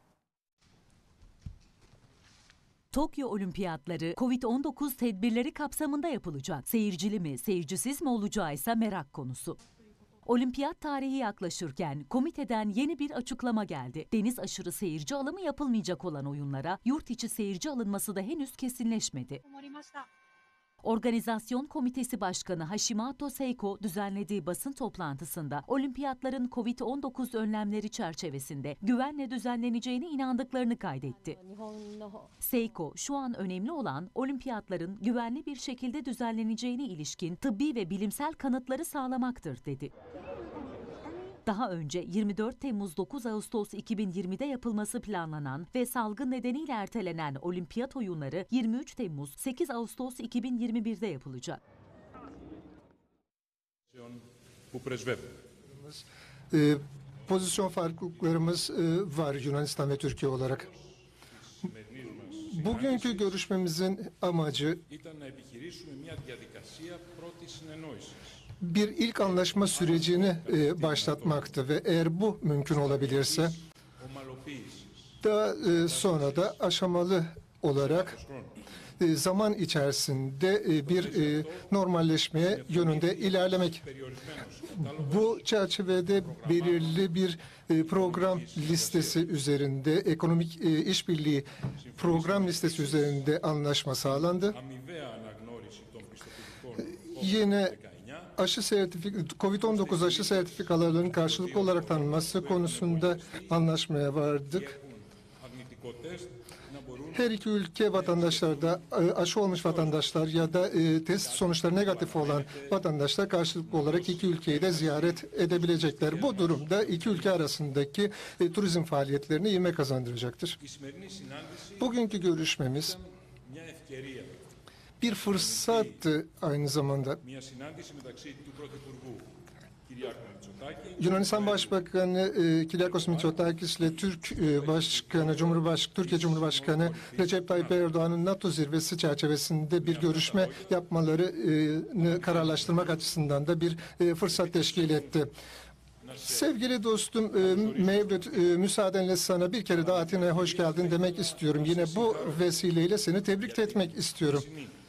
Tokyo Olimpiyatları kovid on dokuz tedbirleri kapsamında yapılacak. Seyircili mi, seyircisiz mi olacağı ise merak konusu. Olimpiyat tarihi yaklaşırken komiteden yeni bir açıklama geldi. Deniz aşırı seyirci alımı yapılmayacak olan oyunlara yurt içi seyirci alınması da henüz kesinleşmedi. Organizasyon Komitesi Başkanı Hashimoto Seiko düzenlediği basın toplantısında olimpiyatların kovid on dokuz önlemleri çerçevesinde güvenle düzenleneceğine inandıklarını kaydetti. Seiko, şu an önemli olan olimpiyatların güvenli bir şekilde düzenleneceğine ilişkin tıbbi ve bilimsel kanıtları sağlamaktır dedi. Daha önce yirmi dört Temmuz dokuz Ağustos iki bin yirmide yapılması planlanan ve salgın nedeniyle ertelenen olimpiyat oyunları yirmi üç Temmuz sekiz Ağustos iki bin yirmi birde yapılacak. Ee, pozisyon farklılıklarımız e, var Yunanistan ve Türkiye olarak. Bugünkü görüşmemizin amacı bir ilk anlaşma sürecini e, başlatmaktı ve eğer bu mümkün olabilirse daha e, sonra da aşamalı olarak e, zaman içerisinde e, bir e, normalleşmeye yönünde ilerlemek. Bu çerçevede belirli bir e, program listesi üzerinde, ekonomik e, işbirliği program listesi üzerinde anlaşma sağlandı. Yine aşı sertifik kovid on dokuz aşı sertifikalarının karşılıklı olarak tanınması konusunda anlaşmaya vardık. Her iki ülke vatandaşları da aşı olmuş vatandaşlar ya da test sonuçları negatif olan vatandaşlar karşılıklı olarak iki ülkeyi de ziyaret edebilecekler. Bu durumda iki ülke arasındaki turizm faaliyetlerine ivme kazandıracaktır. Bugünkü görüşmemiz bir fırsattı aynı zamanda. Yunanistan Başbakanı e, Kyriakos Mitsotakis ile Türk e, Başkanı Cumhurbaşkanı Türkiye Cumhurbaşkanı Recep Tayyip Erdoğan'ın NATO zirvesi çerçevesinde bir görüşme yapmalarını kararlaştırmak açısından da bir e, fırsat teşkil etti. Sevgili dostum e, Mevlüt, e, müsaadenle sana bir kere daha Atina'ya hoş geldin demek istiyorum. Yine bu vesileyle seni tebrik etmek istiyorum.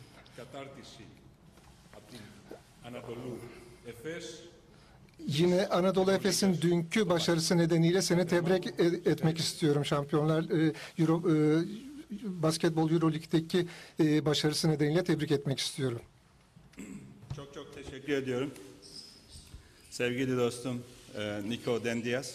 Yine Anadolu Efes'in dünkü başarısı nedeniyle seni tebrik etmek istiyorum. Şampiyonlar e, Euro, e, Basketbol Euroleague'deki e, başarısı nedeniyle tebrik etmek istiyorum. Çok çok teşekkür ediyorum. Sevgili dostum e, Niko Dendias.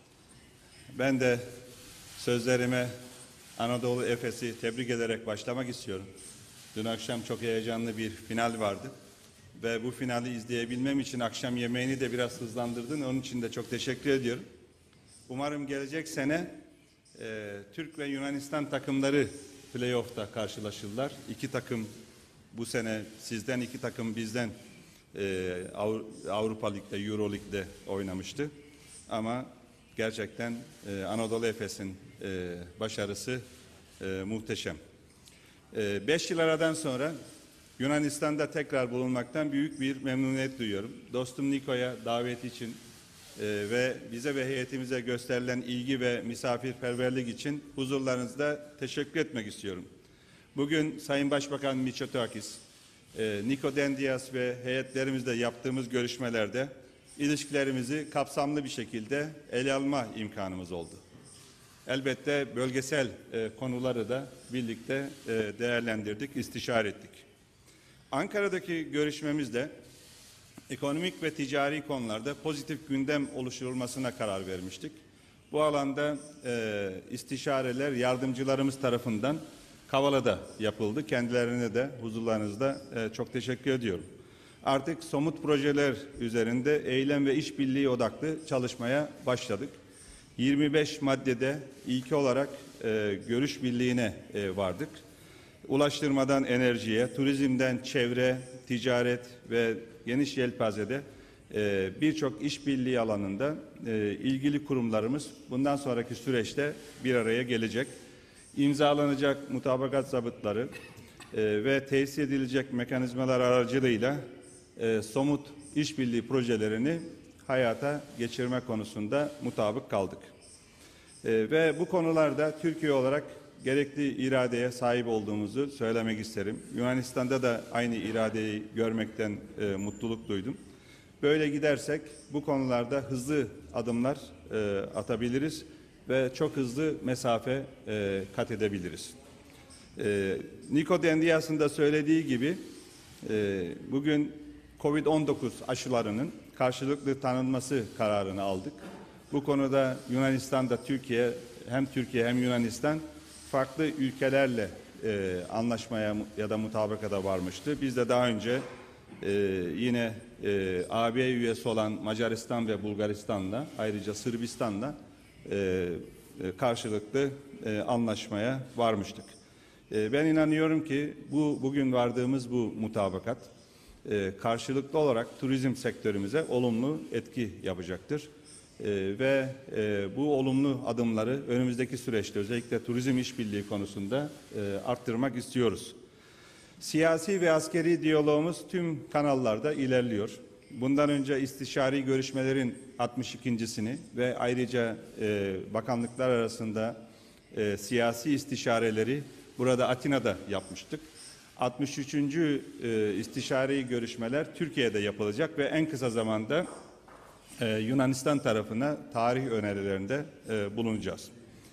Ben de sözlerime Anadolu Efes'i tebrik ederek başlamak istiyorum. Dün akşam çok heyecanlı bir final vardı. Ve bu finali izleyebilmem için akşam yemeğini de biraz hızlandırdın. Onun için de çok teşekkür ediyorum. Umarım gelecek sene e, Türk ve Yunanistan takımları playoff'ta karşılaşırlar. İki takım bu sene sizden, iki takım bizden e, Avrupa Lig'de, Euro Lig'de oynamıştı. Ama gerçekten e, Anadolu Efes'in e, başarısı e, muhteşem. E, beş yıl aradan sonra Yunanistan'da tekrar bulunmaktan büyük bir memnuniyet duyuyorum. Dostum Niko'ya davet için e, ve bize ve heyetimize gösterilen ilgi ve misafirperverlik için huzurlarınızda teşekkür etmek istiyorum. Bugün Sayın Başbakan Mitsotakis, e, Niko Dendias ve heyetlerimizle yaptığımız görüşmelerde ilişkilerimizi kapsamlı bir şekilde ele alma imkanımız oldu. Elbette bölgesel e, konuları da birlikte e, değerlendirdik, istişare ettik. Ankara'daki görüşmemizde ekonomik ve ticari konularda pozitif gündem oluşturulmasına karar vermiştik. Bu alanda e, istişareler yardımcılarımız tarafından Kavala'da yapıldı. Kendilerine de huzurlarınızda e, çok teşekkür ediyorum. Artık somut projeler üzerinde eylem ve işbirliği odaklı çalışmaya başladık. yirmi beş maddede ilki olarak e, görüş birliğine e, vardık. Ulaştırmadan enerjiye, turizmden çevre, ticaret ve geniş yelpazede e, birçok işbirliği alanında e, ilgili kurumlarımız bundan sonraki süreçte bir araya gelecek. İmzalanacak mutabakat zabıtları e, ve tesis edilecek mekanizmalar aracılığıyla e, somut işbirliği projelerini hayata geçirme konusunda mutabık kaldık. E, ve bu konularda Türkiye olarak gerekli iradeye sahip olduğumuzu söylemek isterim. Yunanistan'da da aynı iradeyi görmekten e, mutluluk duydum. Böyle gidersek bu konularda hızlı adımlar e, atabiliriz ve çok hızlı mesafe e, kat edebiliriz. E, Niko Dendias'ın da söylediği gibi e, bugün kovid on dokuz aşılarının karşılıklı tanınması kararını aldık. Bu konuda Yunanistan'da Türkiye, hem Türkiye hem Yunanistan farklı ülkelerle e, anlaşmaya ya da mutabakata varmıştı. Biz de daha önce e, yine e, A B üyesi olan Macaristan ve Bulgaristan'la, ayrıca Sırbistan'la e, e, karşılıklı e, anlaşmaya varmıştık. E, ben inanıyorum ki bu bugün vardığımız bu mutabakat e, karşılıklı olarak turizm sektörümüze olumlu etki yapacaktır. Ee, ve e, bu olumlu adımları önümüzdeki süreçte özellikle turizm işbirliği konusunda e, arttırmak istiyoruz. Siyasi ve askeri diyalogumuz tüm kanallarda ilerliyor. Bundan önce istişari görüşmelerin altmış ikincisini ve ayrıca e, bakanlıklar arasında e, siyasi istişareleri burada Atina'da yapmıştık. altmış üçüncü E, istişari görüşmeler Türkiye'de yapılacak ve en kısa zamanda Ee, Yunanistan tarafına tarih önerilerinde e, bulunacağız.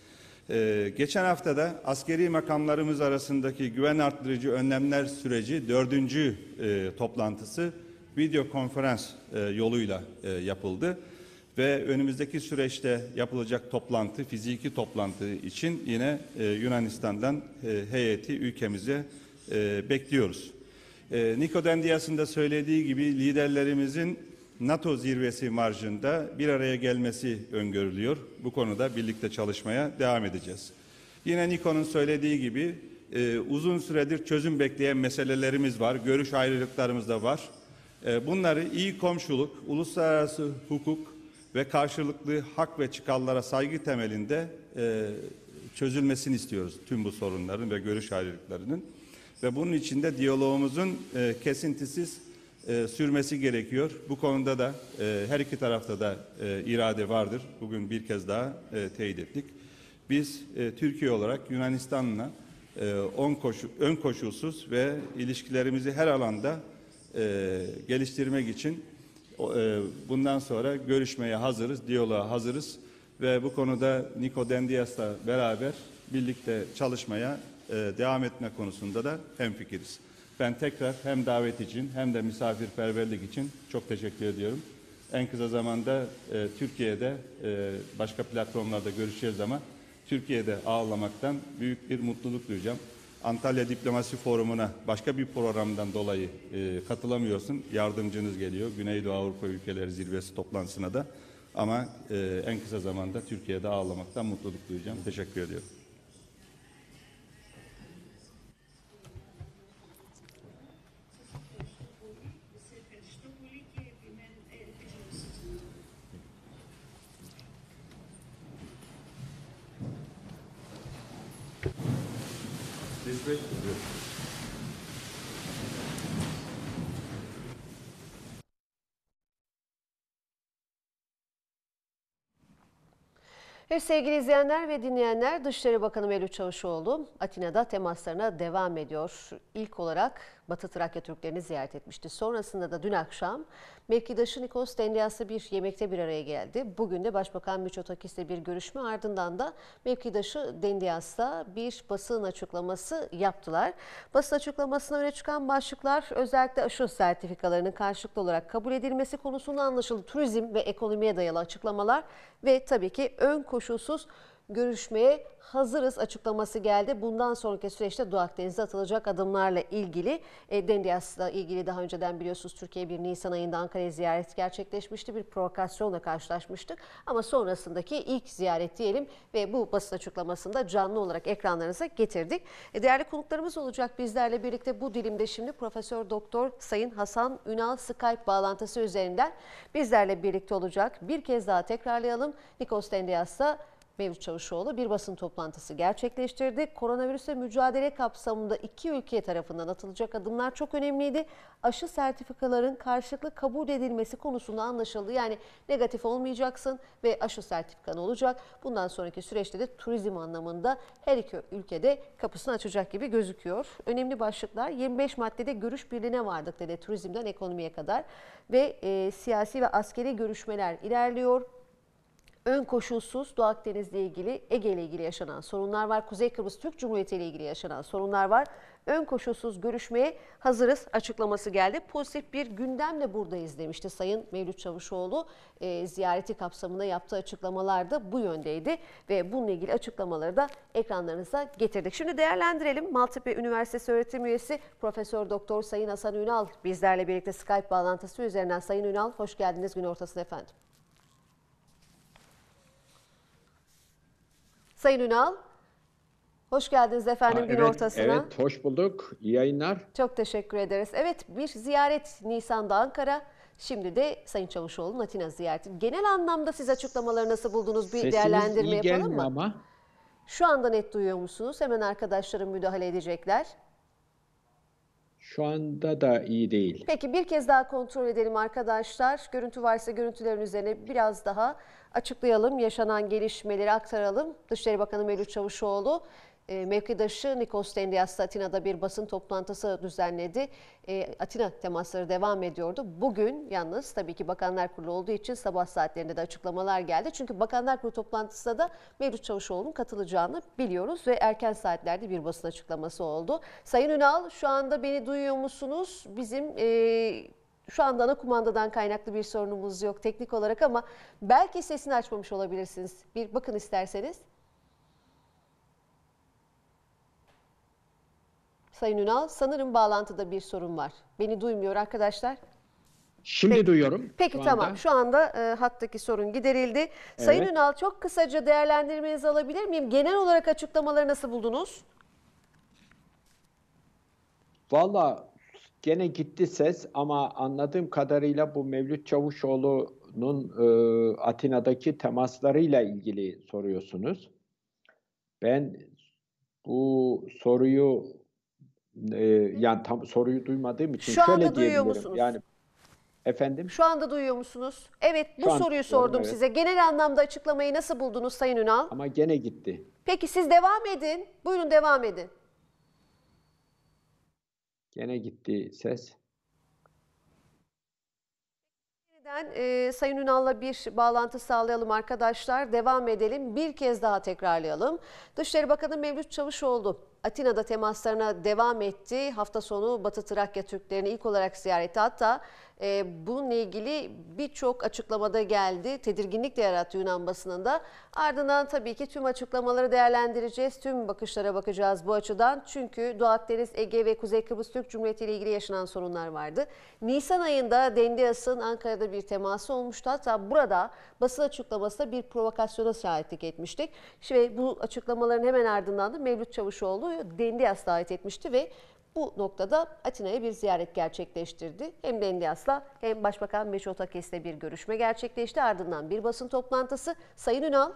Ee, geçen hafta da askeri makamlarımız arasındaki güven arttırıcı önlemler süreci dördüncü e, toplantısı video konferans e, yoluyla e, yapıldı. Ve önümüzdeki süreçte yapılacak toplantı, fiziki toplantı için yine e, Yunanistan'dan e, heyeti ülkemize e, bekliyoruz. E, Niko Dendias'ın da söylediği gibi liderlerimizin NATO zirvesi marjında bir araya gelmesi öngörülüyor. Bu konuda birlikte çalışmaya devam edeceğiz. Yine Niko'nun söylediği gibi e, uzun süredir çözüm bekleyen meselelerimiz var, görüş ayrılıklarımız da var. E, bunları iyi komşuluk, uluslararası hukuk ve karşılıklı hak ve çıkarlara saygı temelinde e, çözülmesini istiyoruz tüm bu sorunların ve görüş ayrılıklarının. Ve bunun için de diyalogumuzun e, kesintisiz e, sürmesi gerekiyor. Bu konuda da e, her iki tarafta da e, irade vardır. Bugün bir kez daha e, teyit ettik. Biz e, Türkiye olarak Yunanistan'la e, on koşu, ön koşulsuz ve ilişkilerimizi her alanda e, geliştirmek için e, bundan sonra görüşmeye hazırız, diyaloğa hazırız ve bu konuda Niko Dendias'la beraber birlikte çalışmaya e, devam etme konusunda da hemfikiriz. Ben tekrar hem davet için hem de misafirperverlik için çok teşekkür ediyorum. En kısa zamanda e, Türkiye'de e, başka platformlarda görüşeceğiz ama Türkiye'de ağırlamaktan büyük bir mutluluk duyacağım. Antalya Diplomasi Forumu'na başka bir programdan dolayı e, katılamıyorsun. Yardımcınız geliyor. Güneydoğu Avrupa Ülkeleri Zirvesi toplantısına da. Ama e, en kısa zamanda Türkiye'de ağırlamaktan mutluluk duyacağım. Teşekkür ediyorum. Teşekkür ederim. Evet sevgili izleyenler ve dinleyenler, Dışişleri Bakanı Mevlüt Çavuşoğlu Atina'da temaslarına devam ediyor. İlk olarak Batı Trakya Türklerini ziyaret etmişti. Sonrasında da dün akşam mevkidaşı Nikos Dendias'la bir yemekte bir araya geldi. Bugün de Başbakan Mitsotakis'le bir görüşme, ardından da mevkidaşı Dendias'la bir basın açıklaması yaptılar. Basın açıklamasına öne çıkan başlıklar özellikle aşı sertifikalarının karşılıklı olarak kabul edilmesi konusunda anlaşıldı. Turizm ve ekonomiye dayalı açıklamalar ve tabii ki ön koşulsuz görüşmeye hazırız açıklaması geldi. Bundan sonraki süreçte Doğu Akdeniz'de atılacak adımlarla ilgili e, Dendias'la ilgili daha önceden biliyorsunuz Türkiye bir Nisan ayında Ankara'ya ziyaret gerçekleşmişti. Bir provokasyonla karşılaşmıştık ama sonrasındaki ilk ziyaret diyelim ve bu basın açıklamasında canlı olarak ekranlarınıza getirdik. E, değerli konuklarımız olacak bizlerle birlikte bu dilimde şimdi Profesör Doktor Sayın Hasan Ünal Skype bağlantısı üzerinden bizlerle birlikte olacak. Bir kez daha tekrarlayalım. Nikos Dendias'la Mevlüt Çavuşoğlu bir basın toplantısı gerçekleştirdi. Koronavirüsle mücadele kapsamında iki ülke tarafından atılacak adımlar çok önemliydi. Aşı sertifikaların karşılıklı kabul edilmesi konusunda anlaşıldı. Yani negatif olmayacaksın ve aşı sertifikan olacak. Bundan sonraki süreçte de turizm anlamında her iki ülkede kapısını açacak gibi gözüküyor. Önemli başlıklar yirmi beş maddede görüş birliğine vardık dedi turizmden ekonomiye kadar ve e, siyasi ve askeri görüşmeler ilerliyor. Ön koşulsuz Doğu Akdeniz'le ilgili, Ege ile ilgili yaşanan sorunlar var. Kuzey Kıbrıs Türk Cumhuriyeti ile ilgili yaşanan sorunlar var. Ön koşulsuz görüşmeye hazırız açıklaması geldi. Pozitif bir gündemle buradayız demişti Sayın Mevlüt Çavuşoğlu. E, ziyareti kapsamında yaptığı açıklamalar da bu yöndeydi. Ve bununla ilgili açıklamaları da ekranlarınıza getirdik. Şimdi değerlendirelim. Maltepe Üniversitesi öğretim üyesi Profesör Doktor Sayın Hasan Ünal bizlerle birlikte Skype bağlantısı üzerinden. Sayın Ünal hoş geldiniz gün ortasına efendim. Sayın Ünal, hoş geldiniz efendim Aa, gün evet, ortasına. Evet, hoş bulduk. İyi yayınlar. Çok teşekkür ederiz. Evet, bir ziyaret Nisan'da Ankara, şimdi de Sayın Çavuşoğlu'nun Atina ziyareti. Genel anlamda siz açıklamaları nasıl buldunuz? Bir Sesiniz değerlendirme iyi yapalım mı? ama. Şu anda net duyuyor musunuz? Hemen arkadaşlarım müdahale edecekler. Şu anda da iyi değil. Peki bir kez daha kontrol edelim arkadaşlar. Görüntü varsa görüntülerin üzerine biraz daha açıklayalım. Yaşanan gelişmeleri aktaralım. Dışişleri Bakanı Mevlüt Çavuşoğlu e, mevkidaşı Nikos Dendias'la Atina'da bir basın toplantısı düzenledi. E, Atina temasları devam ediyordu. Bugün yalnız tabii ki Bakanlar Kurulu olduğu için sabah saatlerinde de açıklamalar geldi. Çünkü Bakanlar Kurulu toplantısında da Mevlüt Çavuşoğlu'nun katılacağını biliyoruz ve erken saatlerde bir basın açıklaması oldu. Sayın Ünal şu anda beni duyuyor musunuz? Bizim e, şu anda ana kumandadan kaynaklı bir sorunumuz yok teknik olarak ama belki sesini açmamış olabilirsiniz. Bir bakın isterseniz. Sayın Ünal, sanırım bağlantıda bir sorun var. Beni duymuyor arkadaşlar. Şimdi Peki, duyuyorum. Peki şu tamam. anda. Şu anda e, hattaki sorun giderildi. Evet. Sayın Ünal çok kısaca değerlendirmenizi alabilir miyim? Genel olarak açıklamaları nasıl buldunuz? Valla gene gitti ses ama anladığım kadarıyla bu Mevlüt Çavuşoğlu'nun e, Atina'daki temaslarıyla ilgili soruyorsunuz. Ben bu soruyu e, yani tam soruyu duymadığım için Şu şöyle anda duyuyor diyebilirim. musunuz? Yani efendim? Şu anda duyuyor musunuz? Evet, bu Şu an soruyu duyuyorum, sordum evet. size. Genel anlamda açıklamayı nasıl buldunuz Sayın Ünal? Ama gene gitti. Peki siz devam edin. Buyurun devam edin. Gene gitti ses. Yeniden e, Sayın Ünal'la bir bağlantı sağlayalım arkadaşlar. Devam edelim. Bir kez daha tekrarlayalım. Dışişleri Bakanı Mevlüt Çavuşoğlu Atina'da temaslarına devam etti. Hafta sonu Batı Trakya Türklerini ilk olarak ziyareti, hatta e, bununla ilgili birçok açıklamada geldi. Tedirginlik de yarattı Yunan basınında. Ardından tabii ki tüm açıklamaları değerlendireceğiz. Tüm bakışlara bakacağız bu açıdan. Çünkü Doğu Akdeniz, Ege ve Kuzey Kıbrıs Türk Cumhuriyeti ile ilgili yaşanan sorunlar vardı. Nisan ayında Dendias'ın Ankara'da bir teması olmuştu. Hatta burada basın açıklamasında bir provokasyona şahitlik etmiştik. Ve bu açıklamaların hemen ardından da Mevlüt Çavuşoğlu Dendias davet etmişti ve bu noktada Atina'ya bir ziyaret gerçekleştirdi. Hem Dendias'la hem Başbakan Mitsotakis'le bir görüşme gerçekleşti. Ardından bir basın toplantısı. Sayın Ünal.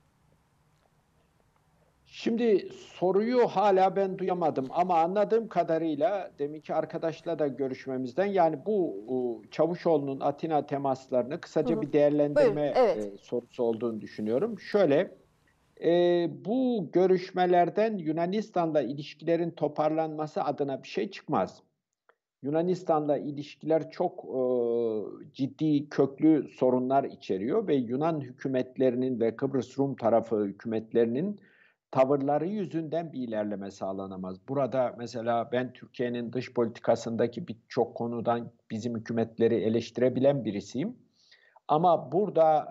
Şimdi soruyu hala ben duyamadım ama anladığım kadarıyla deminki arkadaşla da görüşmemizden yani bu Çavuşoğlu'nun Atina temaslarını kısaca hı hı. bir değerlendirme Buyurun, evet. e, sorusu olduğunu düşünüyorum. Şöyle, e, bu görüşmelerden Yunanistan'la ilişkilerin toparlanması adına bir şey çıkmaz. Yunanistan'la ilişkiler çok e, ciddi köklü sorunlar içeriyor ve Yunan hükümetlerinin ve Kıbrıs Rum tarafı hükümetlerinin tavırları yüzünden bir ilerleme sağlanamaz. Burada mesela ben Türkiye'nin dış politikasındaki birçok konudan bizim hükümetleri eleştirebilen birisiyim. Ama burada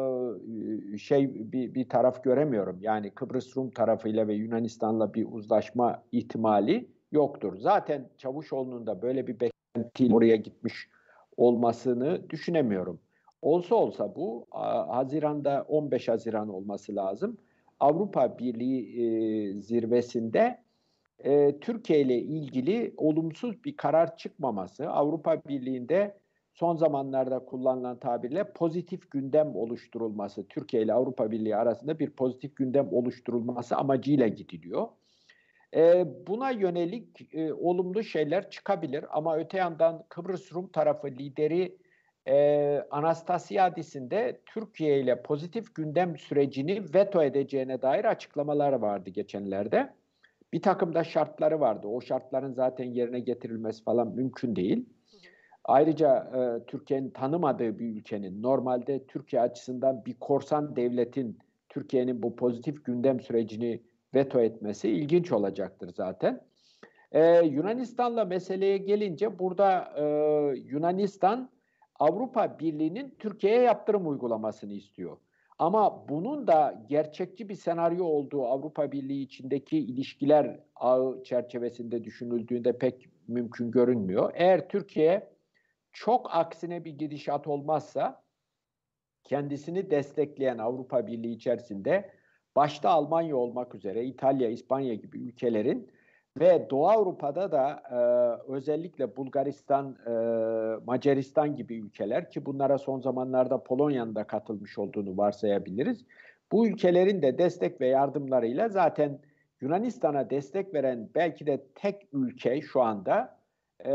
e, şey bir, bir taraf göremiyorum. Yani Kıbrıs Rum tarafıyla ve Yunanistan'la bir uzlaşma ihtimali yoktur. Zaten Çavuşoğlu'nun da böyle bir beklentiyle oraya gitmiş olmasını düşünemiyorum. Olsa olsa bu Haziran'da on beş Haziran olması lazım. Avrupa Birliği e, zirvesinde e, Türkiye ile ilgili olumsuz bir karar çıkmaması, Avrupa Birliği'nde son zamanlarda kullanılan tabirle pozitif gündem oluşturulması, Türkiye ile Avrupa Birliği arasında bir pozitif gündem oluşturulması amacıyla gidiliyor. E, buna yönelik e, olumlu şeyler çıkabilir ama öte yandan Kıbrıs Rum tarafı lideri e, Anastasiadis'in de Türkiye ile pozitif gündem sürecini veto edeceğine dair açıklamalar vardı geçenlerde. Bir takım da şartları vardı. O şartların zaten yerine getirilmesi falan mümkün değil. Ayrıca e, Türkiye'nin tanımadığı bir ülkenin, normalde Türkiye açısından bir korsan devletin Türkiye'nin bu pozitif gündem sürecini veto etmesi ilginç olacaktır zaten. Ee, Yunanistan'la meseleye gelince burada e, Yunanistan Avrupa Birliği'nin Türkiye'ye yaptırım uygulamasını istiyor. Ama bunun da gerçekçi bir senaryo olduğu Avrupa Birliği içindeki ilişkiler ağı çerçevesinde düşünüldüğünde pek mümkün görünmüyor. Eğer Türkiye çok aksine bir gidişat olmazsa kendisini destekleyen Avrupa Birliği içerisinde başta Almanya olmak üzere İtalya, İspanya gibi ülkelerin ve Doğu Avrupa'da da e, özellikle Bulgaristan, e, Macaristan gibi ülkeler ki bunlara son zamanlarda Polonya'nın da katılmış olduğunu varsayabiliriz. Bu ülkelerin de destek ve yardımlarıyla zaten Yunanistan'a destek veren belki de tek ülke şu anda e,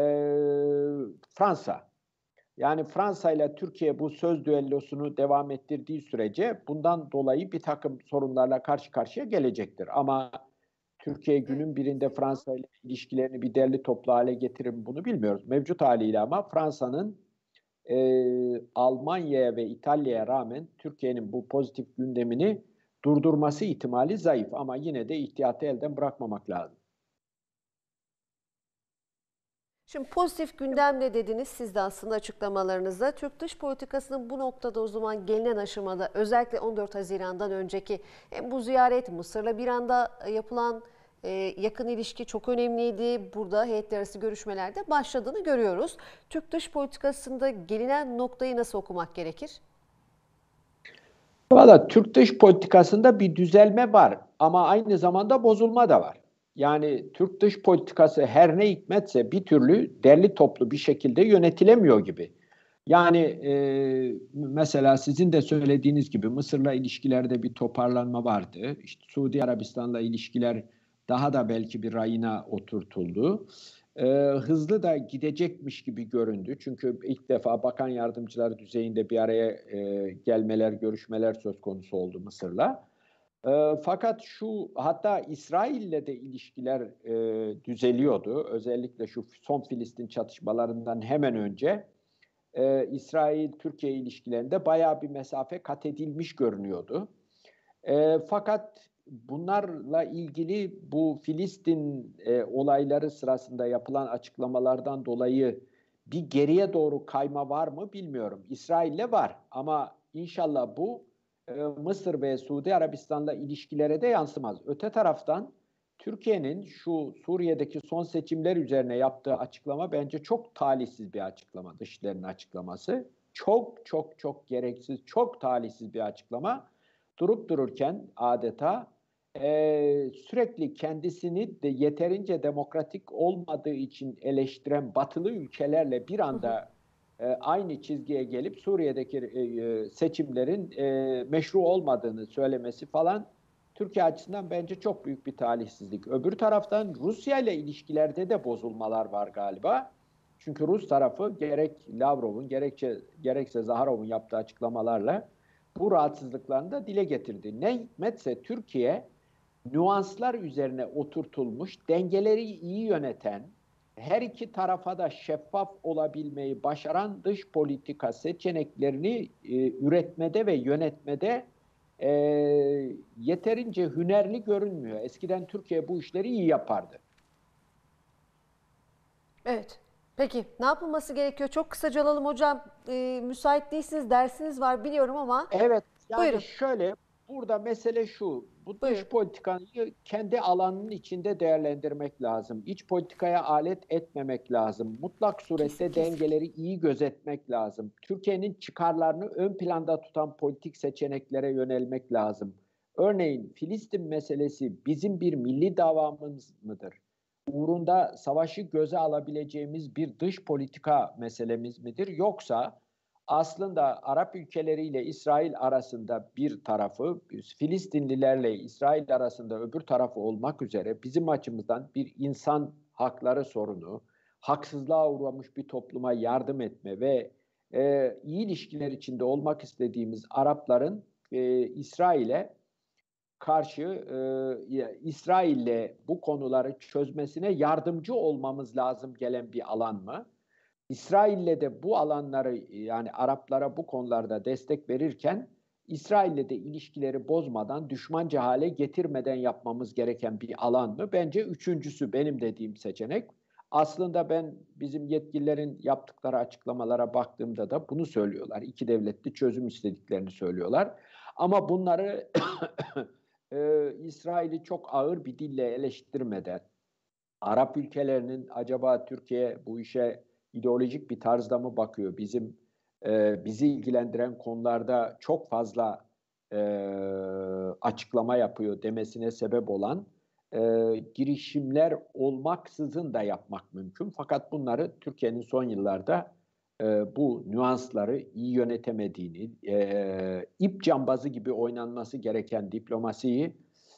Fransa. Yani Fransa ile Türkiye bu söz düellosunu devam ettirdiği sürece bundan dolayı bir takım sorunlarla karşı karşıya gelecektir. Ama Türkiye günün birinde Fransa ile ilişkilerini bir derli toplu hale getirir mi bunu bilmiyoruz. Mevcut haliyle ama Fransa'nın e, Almanya'ya ve İtalya'ya rağmen Türkiye'nin bu pozitif gündemini durdurması ihtimali zayıf. Ama yine de ihtiyatı elden bırakmamak lazım. Şimdi pozitif gündemle dediniz siz de aslında açıklamalarınızda. Türk dış politikasının bu noktada o zaman gelinen aşamada özellikle on dört Haziran'dan önceki hem bu ziyaret Mısır'la bir anda yapılan e, yakın ilişki çok önemliydi. Burada heyetler arası görüşmelerde başladığını görüyoruz. Türk dış politikasında gelinen noktayı nasıl okumak gerekir? Valla Türk dış politikasında bir düzelme var ama aynı zamanda bozulma da var. Yani Türk dış politikası her ne hikmetse bir türlü derli toplu bir şekilde yönetilemiyor gibi. Yani e, mesela sizin de söylediğiniz gibi Mısır'la ilişkilerde bir toparlanma vardı. İşte Suudi Arabistan'la ilişkiler daha da belki bir rayına oturtuldu. E, hızlı da gidecekmiş gibi göründü. Çünkü ilk defa bakan yardımcılar düzeyinde bir araya e, gelmeler, görüşmeler söz konusu oldu Mısır'la. E, fakat şu hatta İsrail'le de ilişkiler e, düzeliyordu. Özellikle şu son Filistin çatışmalarından hemen önce e, İsrail-Türkiye ilişkilerinde bayağı bir mesafe kat edilmiş görünüyordu. E, fakat bunlarla ilgili bu Filistin e, olayları sırasında yapılan açıklamalardan dolayı bir geriye doğru kayma var mı bilmiyorum. İsrail'le var ama inşallah bu Mısır ve Suudi Arabistan'la ilişkilere de yansımaz. Öte taraftan Türkiye'nin şu Suriye'deki son seçimler üzerine yaptığı açıklama bence çok talihsiz bir açıklama. Dışişleri'nin açıklaması. Çok çok çok gereksiz, çok talihsiz bir açıklama. Durup dururken adeta e, sürekli kendisini de yeterince demokratik olmadığı için eleştiren batılı ülkelerle bir anda aynı çizgiye gelip Suriye'deki seçimlerin meşru olmadığını söylemesi falan Türkiye açısından bence çok büyük bir talihsizlik. Öbür taraftan Rusya ile ilişkilerde de bozulmalar var galiba. Çünkü Rus tarafı gerek Lavrov'un gerekçe, gerekse Zaharov'un yaptığı açıklamalarla bu rahatsızlıklarını da dile getirdi. Ne hikmetse Türkiye nüanslar üzerine oturtulmuş, dengeleri iyi yöneten, her iki tarafa da şeffaf olabilmeyi başaran dış politika seçeneklerini e, üretmede ve yönetmede e, yeterince hünerli görünmüyor. Eskiden Türkiye bu işleri iyi yapardı. Evet. Peki ne yapılması gerekiyor? Çok kısaca alalım hocam. E, müsait değilsiniz, dersiniz var biliyorum ama. Evet. Yani Buyurun. şöyle, burada mesele şu. Bu dış politikayı kendi alanının içinde değerlendirmek lazım. İç politikaya alet etmemek lazım. Mutlak surette Kesin, kesin. dengeleri iyi gözetmek lazım. Türkiye'nin çıkarlarını ön planda tutan politik seçeneklere yönelmek lazım. Örneğin Filistin meselesi bizim bir milli davamız mıdır? Uğrunda savaşı göze alabileceğimiz bir dış politika meselemiz midir? Yoksa aslında Arap ülkeleriyle İsrail arasında bir tarafı, Filistinlilerle İsrail arasında öbür tarafı olmak üzere bizim açımızdan bir insan hakları sorunu, haksızlığa uğramış bir topluma yardım etme ve e, iyi ilişkiler içinde olmak istediğimiz Arapların e, İsrail'e karşı e, İsrail'le bu konuları çözmesine yardımcı olmamız lazım gelen bir alan mı? İsrail'le de bu alanları, yani Araplara bu konularda destek verirken İsrail'le de ilişkileri bozmadan, düşmanca hale getirmeden yapmamız gereken bir alan mı? Bence üçüncüsü benim dediğim seçenek. Aslında ben bizim yetkililerin yaptıkları açıklamalara baktığımda da bunu söylüyorlar. İki devletli çözüm istediklerini söylüyorlar. Ama bunları e, İsrail'i çok ağır bir dille eleştirmeden, Arap ülkelerinin acaba Türkiye bu işe ideolojik bir tarzda mı bakıyor? Bizim e, bizi ilgilendiren konularda çok fazla e, açıklama yapıyor demesine sebep olan e, girişimler olmaksızın da yapmak mümkün. Fakat bunları Türkiye'nin son yıllarda e, bu nüansları iyi yönetemediğini, e, ip cambazı gibi oynanması gereken diplomasiyi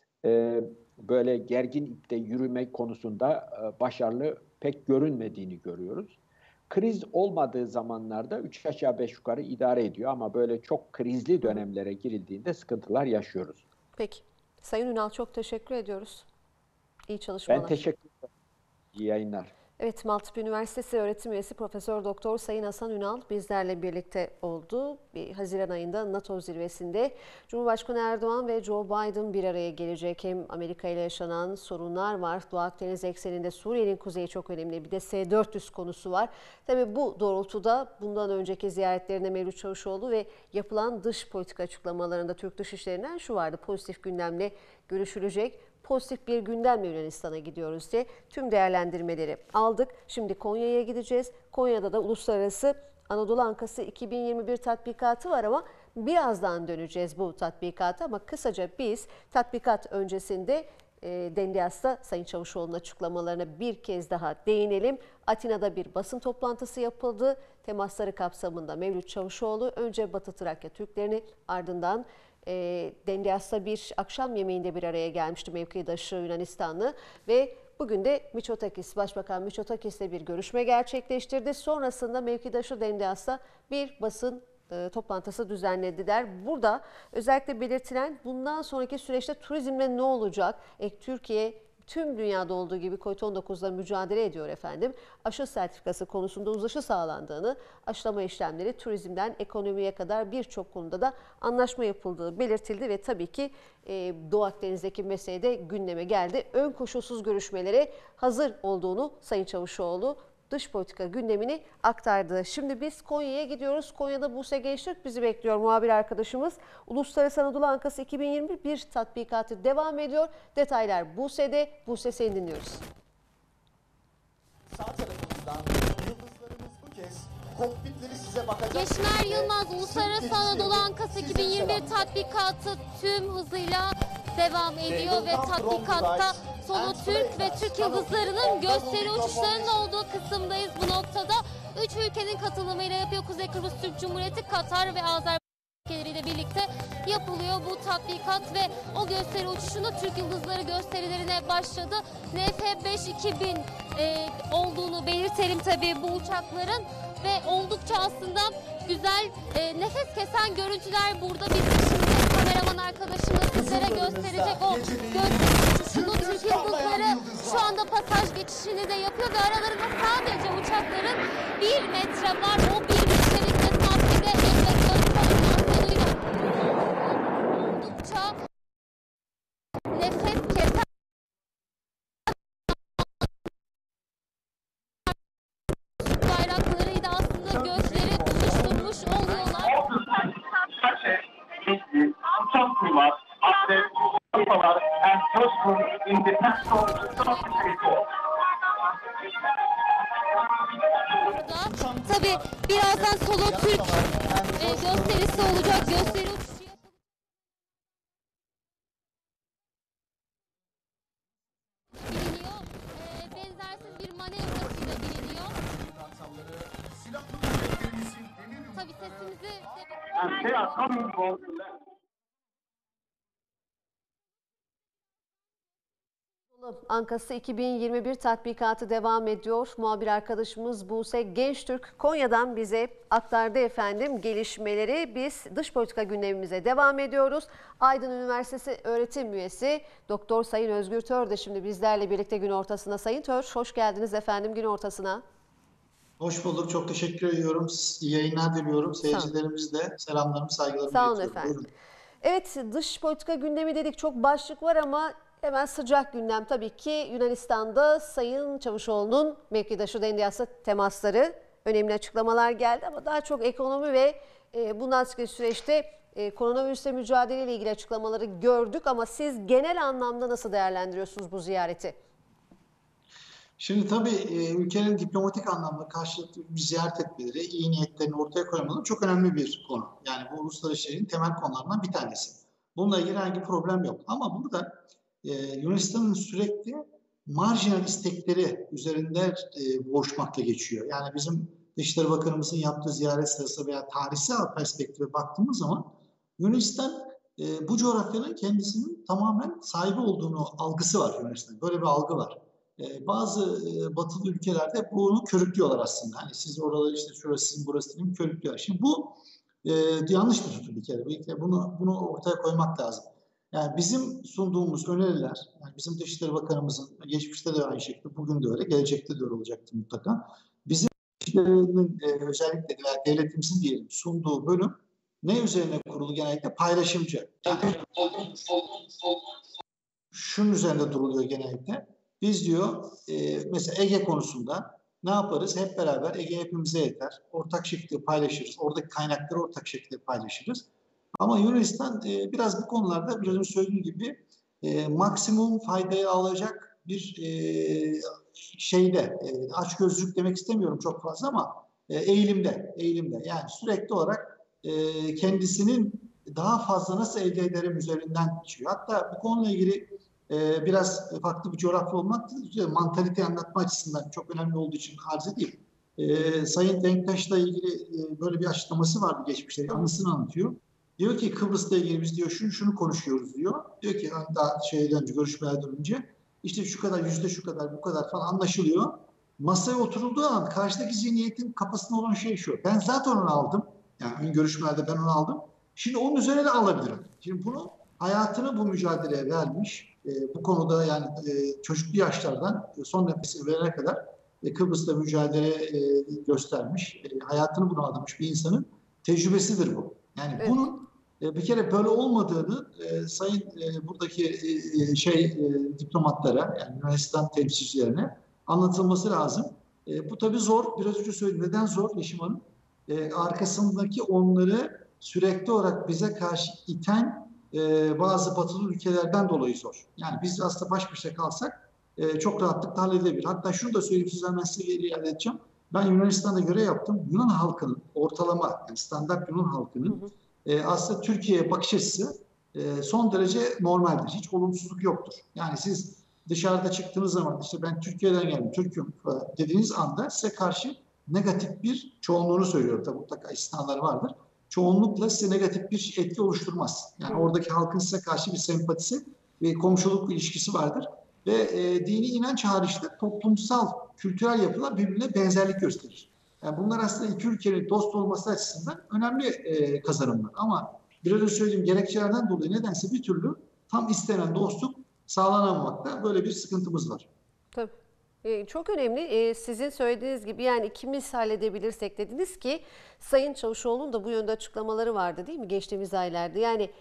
e, böyle gergin ipte yürümek konusunda e, başarılı pek görünmediğini görüyoruz. Kriz olmadığı zamanlarda üç aşağı beş yukarı idare ediyor ama böyle çok krizli dönemlere girildiğinde sıkıntılar yaşıyoruz. Peki. Sayın Ünal çok teşekkür ediyoruz. İyi çalışmalar. Ben teşekkür ederim. İyi yayınlar. Evet, Maltepe Üniversitesi öğretim üyesi Profesör Doktor Sayın Hasan Ünal bizlerle birlikte oldu. Bir Haziran ayında NATO zirvesinde Cumhurbaşkanı Erdoğan ve Joe Biden bir araya gelecek. Hem Amerika ile yaşanan sorunlar var. Doğu Akdeniz ekseninde Suriye'nin kuzeyi çok önemli. Bir de S dört yüz konusu var. Tabii bu doğrultuda bundan önceki ziyaretlerinde Mevlüt Çavuşoğlu ve yapılan dış politika açıklamalarında Türk Dışişleri'nden şu vardı: pozitif gündemle görüşülecek. Pozitif bir gündemle Yunanistan'a gidiyoruz diye tüm değerlendirmeleri aldık. Şimdi Konya'ya gideceğiz. Konya'da da Uluslararası Anadolu Ankası iki bin yirmi bir tatbikatı var ama birazdan döneceğiz bu tatbikata. Ama kısaca biz tatbikat öncesinde e, Dendias'ta Sayın Çavuşoğlu'nun açıklamalarına bir kez daha değinelim. Atina'da bir basın toplantısı yapıldı. Temasları kapsamında Mevlüt Çavuşoğlu önce Batı Trakya Türklerini, ardından E, Dendias'ta bir akşam yemeğinde bir araya gelmişti mevkidaşı Yunanistanlı ve bugün de Mitsotakis, Başbakan Mitsotakis'le bir görüşme gerçekleştirdi. Sonrasında mevkidaşı Dendias'ta bir basın e, toplantısı düzenlediler. Burada özellikle belirtilen bundan sonraki süreçte turizmle ne olacak? E, Türkiye tüm dünyada olduğu gibi kovid on dokuzla mücadele ediyor efendim. Aşı sertifikası konusunda uzlaşı sağlandığını, aşılama işlemleri turizmden ekonomiye kadar birçok konuda da anlaşma yapıldığı belirtildi ve tabii ki e, Doğu Akdeniz'deki mesele de gündeme geldi. Ön koşulsuz görüşmelere hazır olduğunu Sayın Çavuşoğlu dış politika gündemini aktardı. Şimdi biz Konya'ya gidiyoruz. Konya'da Buse Gençtürk bizi bekliyor, muhabir arkadaşımız. Uluslararası Anadolu Ankası iki bin yirmi bir tatbikatı devam ediyor. Detaylar Buse'de. Buse, seni dinliyoruz. Sağ tarafımızdan yıldızlarımız bu kez kokpitleri size bakacak. Yeşmer Yılmaz, Uluslararası Anadolu Ankası iki bin yirmi bir tatbikatı tüm hızıyla devam ediyor ve tatbikatta solo Türk ve Türk yıldızlarının gösteri uçuşlarının olduğu kısımdayız. Bu noktada üç ülkenin katılımıyla yapıyor. Kuzey Kıbrıs Türk Cumhuriyeti, Katar ve Azerbaycan ülkeleriyle birlikte yapılıyor bu tatbikat ve o gösteri uçuşunu Türk yıldızları gösterilerine başladı. N F beş iki bin e, olduğunu belirtelim tabii bu uçakların ve oldukça aslında güzel, e, nefes kesen görüntüler burada. Biz şimdi kameraman arkadaşımız sizlere gösterecek o gösteri uçuşunu. Türk yıldızları şu anda pasaj geçişini de yapıyor ve aralarında sadece uçakların bir metre var. O bir metrelik mesafede evet göz koordinasyonuyla oldukça nefes kesen Tabii birazdan Solo Türk e, gösterisi olacak. Gösteri uçuşu biliniyor. E, benzersiz bir manevrasıyla biliniyor. Tabii sesimizi... Ankası iki bin yirmi bir tatbikatı devam ediyor. Muhabir arkadaşımız Buse Gençtürk Konya'dan bize aktardı efendim gelişmeleri. Biz dış politika gündemimize devam ediyoruz. Aydın Üniversitesi öğretim üyesi Doktor Sayın Özgür Tör de şimdi bizlerle birlikte gün ortasına. Sayın Tör, hoş geldiniz efendim gün ortasına. Hoş bulduk. Çok teşekkür ediyorum. İyi yayınlar diliyorum. Seyircilerimiz de selamlarımı, saygılarımı Sağ olun iletiyorum. efendim. Buyurun. Evet, dış politika gündemi dedik. Çok başlık var ama hemen sıcak gündem tabii ki Yunanistan'da Sayın Çavuşoğlu'nun mevkidaşı Dendias'la temasları, önemli açıklamalar geldi ama daha çok ekonomi ve e, bundan sonraki süreçte e, koronavirüsle mücadeleyle ilgili açıklamaları gördük ama siz genel anlamda nasıl değerlendiriyorsunuz bu ziyareti? Şimdi tabii e, ülkenin diplomatik anlamda karşılıklı bir ziyaret etmeleri, iyi niyetlerini ortaya koymaları çok önemli bir konu. Yani bu uluslararası ilişkilerin temel konularından bir tanesi. Bununla ilgili herhangi bir problem yok. Ama burada e, Yunanistan'ın sürekli marjinal istekleri üzerinde e, boğuşmakla geçiyor. Yani bizim Dışişleri Bakanımızın yaptığı ziyaret sırasında veya tarihsel perspektife baktığımız zaman Yunanistan e, bu coğrafyanın kendisinin tamamen sahibi olduğunu algısı var Yunanistan'da. Böyle bir algı var. Ee, bazı e, batılı ülkelerde bunu körüklüyorlar aslında. Hani siz oraları işte şurası sizin burası değil mi körüklüyorlar. Şimdi bu e, yanlış bir tutum bir kere. Bir kere bunu, bunu ortaya koymak lazım. Yani bizim sunduğumuz öneriler, yani bizim Dışişleri Bakanımızın geçmişte de aynı şekilde, bugün de öyle, gelecekte de öyle olacaktır mutlaka. Bizim Dışişleri'nin e, özellikle veya devletimizin diyelim sunduğu bölüm ne üzerine kurulu? Genellikle paylaşımcı. Yani, şunun üzerinde duruluyor genellikle. Biz diyor e, mesela Ege konusunda ne yaparız? Hep beraber Ege hepimize yeter. Ortak şekilde paylaşırız. Oradaki kaynakları ortak şekilde paylaşırız. Ama Yunanistan e, biraz bu konularda biraz önce söylediğim gibi e, maksimum faydayı alacak bir e, şeyde e, açgözlülük demek istemiyorum çok fazla ama e, eğilimde, eğilimde. Yani sürekli olarak e, kendisinin daha fazla nasıl elde ederim üzerinden geçiyor. Hatta bu konuyla ilgili Ee, biraz farklı bir coğrafya olmak mantalite anlatma açısından çok önemli olduğu için arz edeyim. Ee, Sayın Denktaş'la ilgili e, böyle bir açıklaması vardı geçmişte. Anısını anlatıyor. Diyor ki Kıbrıs'la ilgili biz diyor şunu şunu konuşuyoruz diyor. Diyor ki hani daha şeyden önce görüşmelerden önce işte şu kadar yüzde şu kadar bu kadar falan anlaşılıyor. Masaya oturulduğu an karşıdaki zihniyetin kafasında olan şey şu. Ben zaten onu aldım. Yani ön görüşmelerde ben onu aldım. Şimdi onun üzerine de alabilirim. Şimdi bunu hayatını bu mücadeleye vermiş. E, bu konuda yani e, çocuklu yaşlardan e, son nefesini verene kadar e, Kıbrıs'ta mücadele e, göstermiş, e, hayatını buna adamış bir insanın tecrübesidir bu. Yani evet. Bunun e, bir kere böyle olmadığını e, sayın e, buradaki e, şey e, diplomatlara yani Yunanistan temsilcilerine anlatılması lazım. E, bu tabii zor. Biraz önce söyledim. Neden zor Yeşim Hanım? E, arkasındaki onları sürekli olarak bize karşı iten Ee, bazı batılı ülkelerden dolayı zor. Yani biz aslında baş başa kalsak e, çok rahatlıkla halledebilir. Hatta şunu da söyleyeyim size hemen size geri iade edeceğim. Ben Yunanistan'da görev yaptım. Yunan halkının ortalama yani standart Yunan halkının hı hı. E, aslında Türkiye'ye bakış açısı e, son derece normaldir. Hiç olumsuzluk yoktur. Yani siz dışarıda çıktığınız zaman işte ben Türkiye'den geldim, Türk'üm dediğiniz anda size karşı negatif bir çoğunluğunu söylüyorum. Tabii mutlaka istisnalar vardır. Çoğunlukla size negatif bir etki oluşturmaz. Yani oradaki halkın size karşı bir sempatisi ve komşuluk ilişkisi vardır. Ve e, dini inanç hariçte toplumsal, kültürel yapılar birbirine benzerlik gösterir. Yani bunlar aslında iki ülkenin dost olması açısından önemli e, kazanımlar. Ama biraz önce söylediğim gerekçelerden dolayı nedense bir türlü tam istenen dostluk sağlanamamakta böyle bir sıkıntımız var. Tabii. Ee, çok önemli. Ee, sizin söylediğiniz gibi yani ikimiz halledebilirsek dediniz ki Sayın Çavuşoğlu'nun da bu yönde açıklamaları vardı değil mi geçtiğimiz aylarda? Yani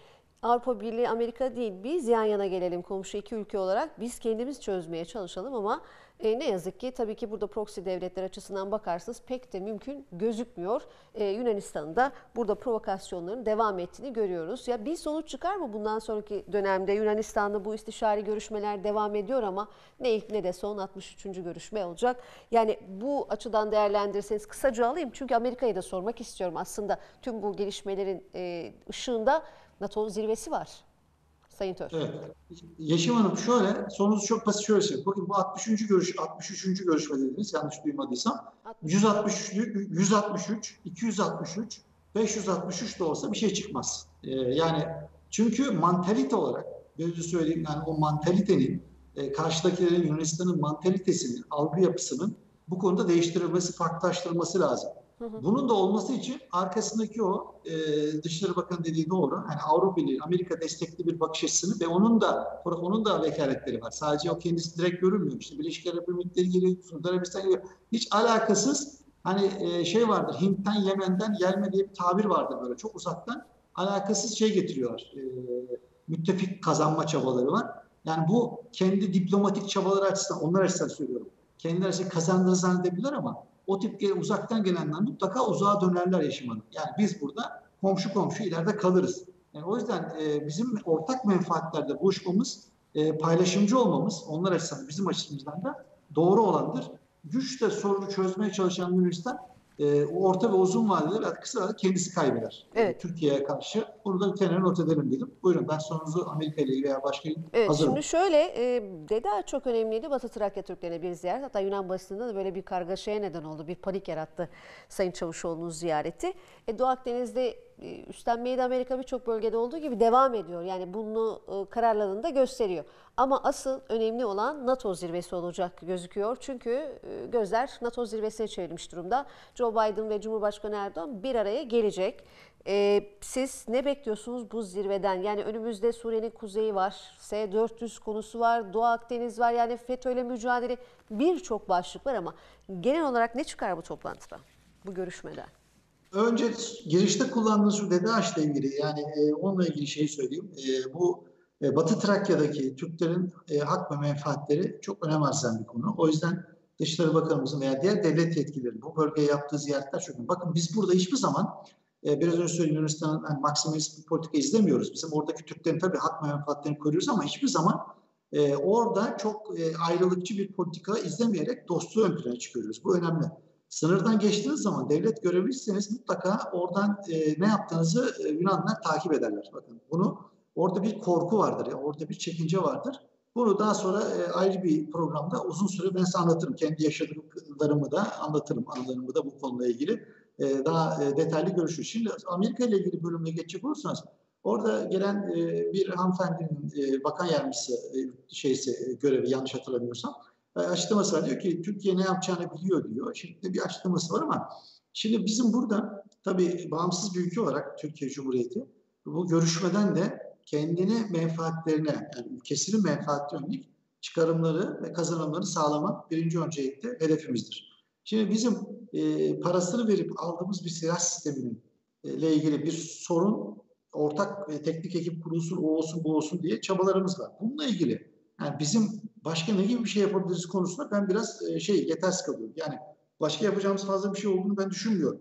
Avrupa Birliği, Amerika değil, biz yan yana gelelim komşu iki ülke olarak, biz kendimiz çözmeye çalışalım ama e, ne yazık ki tabii ki burada proxy devletler açısından bakarsanız pek de mümkün gözükmüyor. E, Yunanistan'ın da burada provokasyonların devam ettiğini görüyoruz. Ya bir sonuç çıkar mı bundan sonraki dönemde? Yunanistan'da bu istişare görüşmeler devam ediyor ama ne ilk ne de son altmış üçüncü görüşme olacak. Yani bu açıdan değerlendirirseniz kısaca alayım çünkü Amerika'yı da sormak istiyorum. Aslında tüm bu gelişmelerin e, ışığında NATO zirvesi var. Sayın Tör. Evet. Yeşim Hanım şöyle, sorunuzu çok basit şöyle söyleyeyim. Bakın bu altmış üçüncü görüş, altmış üçüncü görüşme dediniz yanlış duymadıysam. yüz altmış üç, yüz altmış üç, iki yüz altmış üç, beş yüz altmış üç de olsa bir şey çıkmaz. Ee, yani çünkü mantalite olarak, böyle söyleyeyim yani o mantalitenin, e, karşıdakilerin Yunanistan'ın mantalitesinin, algı yapısının bu konuda değiştirilmesi, farklılaştırılması lazım. Bunun da olması için arkasındaki o e, Dışişleri Bakanı dediği doğru. Yani Avrupa Birliği, Amerika destekli bir bakış açısını ve onun da onun da vekaletleri var. Sadece o kendisi direkt görünmüyor. İşte Birleşik Arap Emirlikleri geliyor, Suudi Arabistan geliyor. Hiç alakasız hani e, şey vardır. Hint'ten, Yemen'den gelme diye bir tabir vardır böyle. Çok uzaktan alakasız şey getiriyorlar. E, müttefik kazanma çabaları var. Yani bu kendi diplomatik çabaları açısından, onlar açısından söylüyorum. Kendileri açısından kazandığını zannedebilirler ama o tip uzaktan gelenler mutlaka uzağa dönerler Yeşim Hanım. Yani biz burada komşu komşu ileride kalırız. Yani o yüzden e, bizim ortak menfaatlerde buluşmamız, e, paylaşımcı olmamız onlar açısından bizim açımızdan da doğru olandır. Güçle sorunu çözmeye çalışan Yunanistan e, orta ve uzun vadede ve kısa vadede kendisi kaybeder. Evet. Türkiye'ye karşı. Bunu da bir kenara not edelim dedim. Buyurun ben sorunuzu Amerika ile veya başka evet, hazırım. Şimdi şöyle, e, Deda çok önemliydi. Batı Trakya Türklerine bir ziyaret. Hatta Yunan basınında da böyle bir kargaşaya neden oldu. Bir panik yarattı Sayın Çavuşoğlu'nun ziyareti. E, Doğu Akdeniz'de e, üstlenmeyi de Amerika birçok bölgede olduğu gibi devam ediyor. Yani bunu e, kararlarını da gösteriyor. Ama asıl önemli olan NATO zirvesi olacak gözüküyor. Çünkü e, gözler NATO zirvesine çevrilmiş durumda. Joe Biden ve Cumhurbaşkanı Erdoğan bir araya gelecek. Ee, siz ne bekliyorsunuz bu zirveden? Yani önümüzde Suriye'nin kuzeyi var, S dört yüz konusu var, Doğu Akdeniz var. Yani FETÖ'yle mücadele birçok başlık var ama genel olarak ne çıkar bu toplantıda, bu görüşmeden? Önce girişte kullandığınız şu DEDAŞ'la ilgili yani e, onunla ilgili şeyi söyleyeyim. E, bu e, Batı Trakya'daki Türklerin e, hak ve menfaatleri çok önem arz eden bir konu. O yüzden Dışişleri Bakanımızın veya diğer devlet yetkilileri bu bölgeye yaptığı ziyaretler çok önemli. Bakın biz burada hiçbir zaman biraz önce söylediğim Yunanistan'ın yani maksimalist bir politika izlemiyoruz. Bizim oradaki Türklerin tabii hak ve menfaatlerini koruyoruz ama hiçbir zaman e, orada çok e, ayrılıkçı bir politika izlemeyerek dostluğu ön plana çıkarıyoruz. Bu önemli. Sınırdan geçtiğiniz zaman devlet görevlisiyseniz mutlaka oradan e, ne yaptığınızı e, Yunanlar takip ederler. Bakın bunu orada bir korku vardır, ya, orada bir çekince vardır. Bunu daha sonra e, ayrı bir programda uzun süre ben size anlatırım. Kendi yaşadıklarımı da anlatırım, anılarımı da bu konuyla ilgili. E, daha e, detaylı görüşürüz. Şimdi Amerika ile ilgili bölümüne geçecek olursanız orada gelen e, bir hanımefendinin e, bakan yardımcısı e, şeysi e, görevi yanlış hatırlamıyorsam e, açıklaması var. Diyor ki Türkiye ne yapacağını biliyor diyor. Şimdi bir açıklaması var ama şimdi bizim burada tabii bağımsız bir ülke olarak Türkiye Cumhuriyeti bu görüşmeden de kendini menfaatlerine yani ülkesinin menfaatine yönelik çıkarımları ve kazanımları sağlamak birinci öncelikle hedefimizdir. Şimdi bizim e, parasını verip aldığımız bir silah sisteminin e, ile ilgili bir sorun, ortak e, teknik ekip kurulsun, o olsun, bu olsun diye çabalarımız var. Bununla ilgili yani bizim başka ne gibi bir şey yapabiliriz konusunda ben biraz e, şey yetersiz kalıyorum. Yani başka yapacağımız fazla bir şey olduğunu ben düşünmüyorum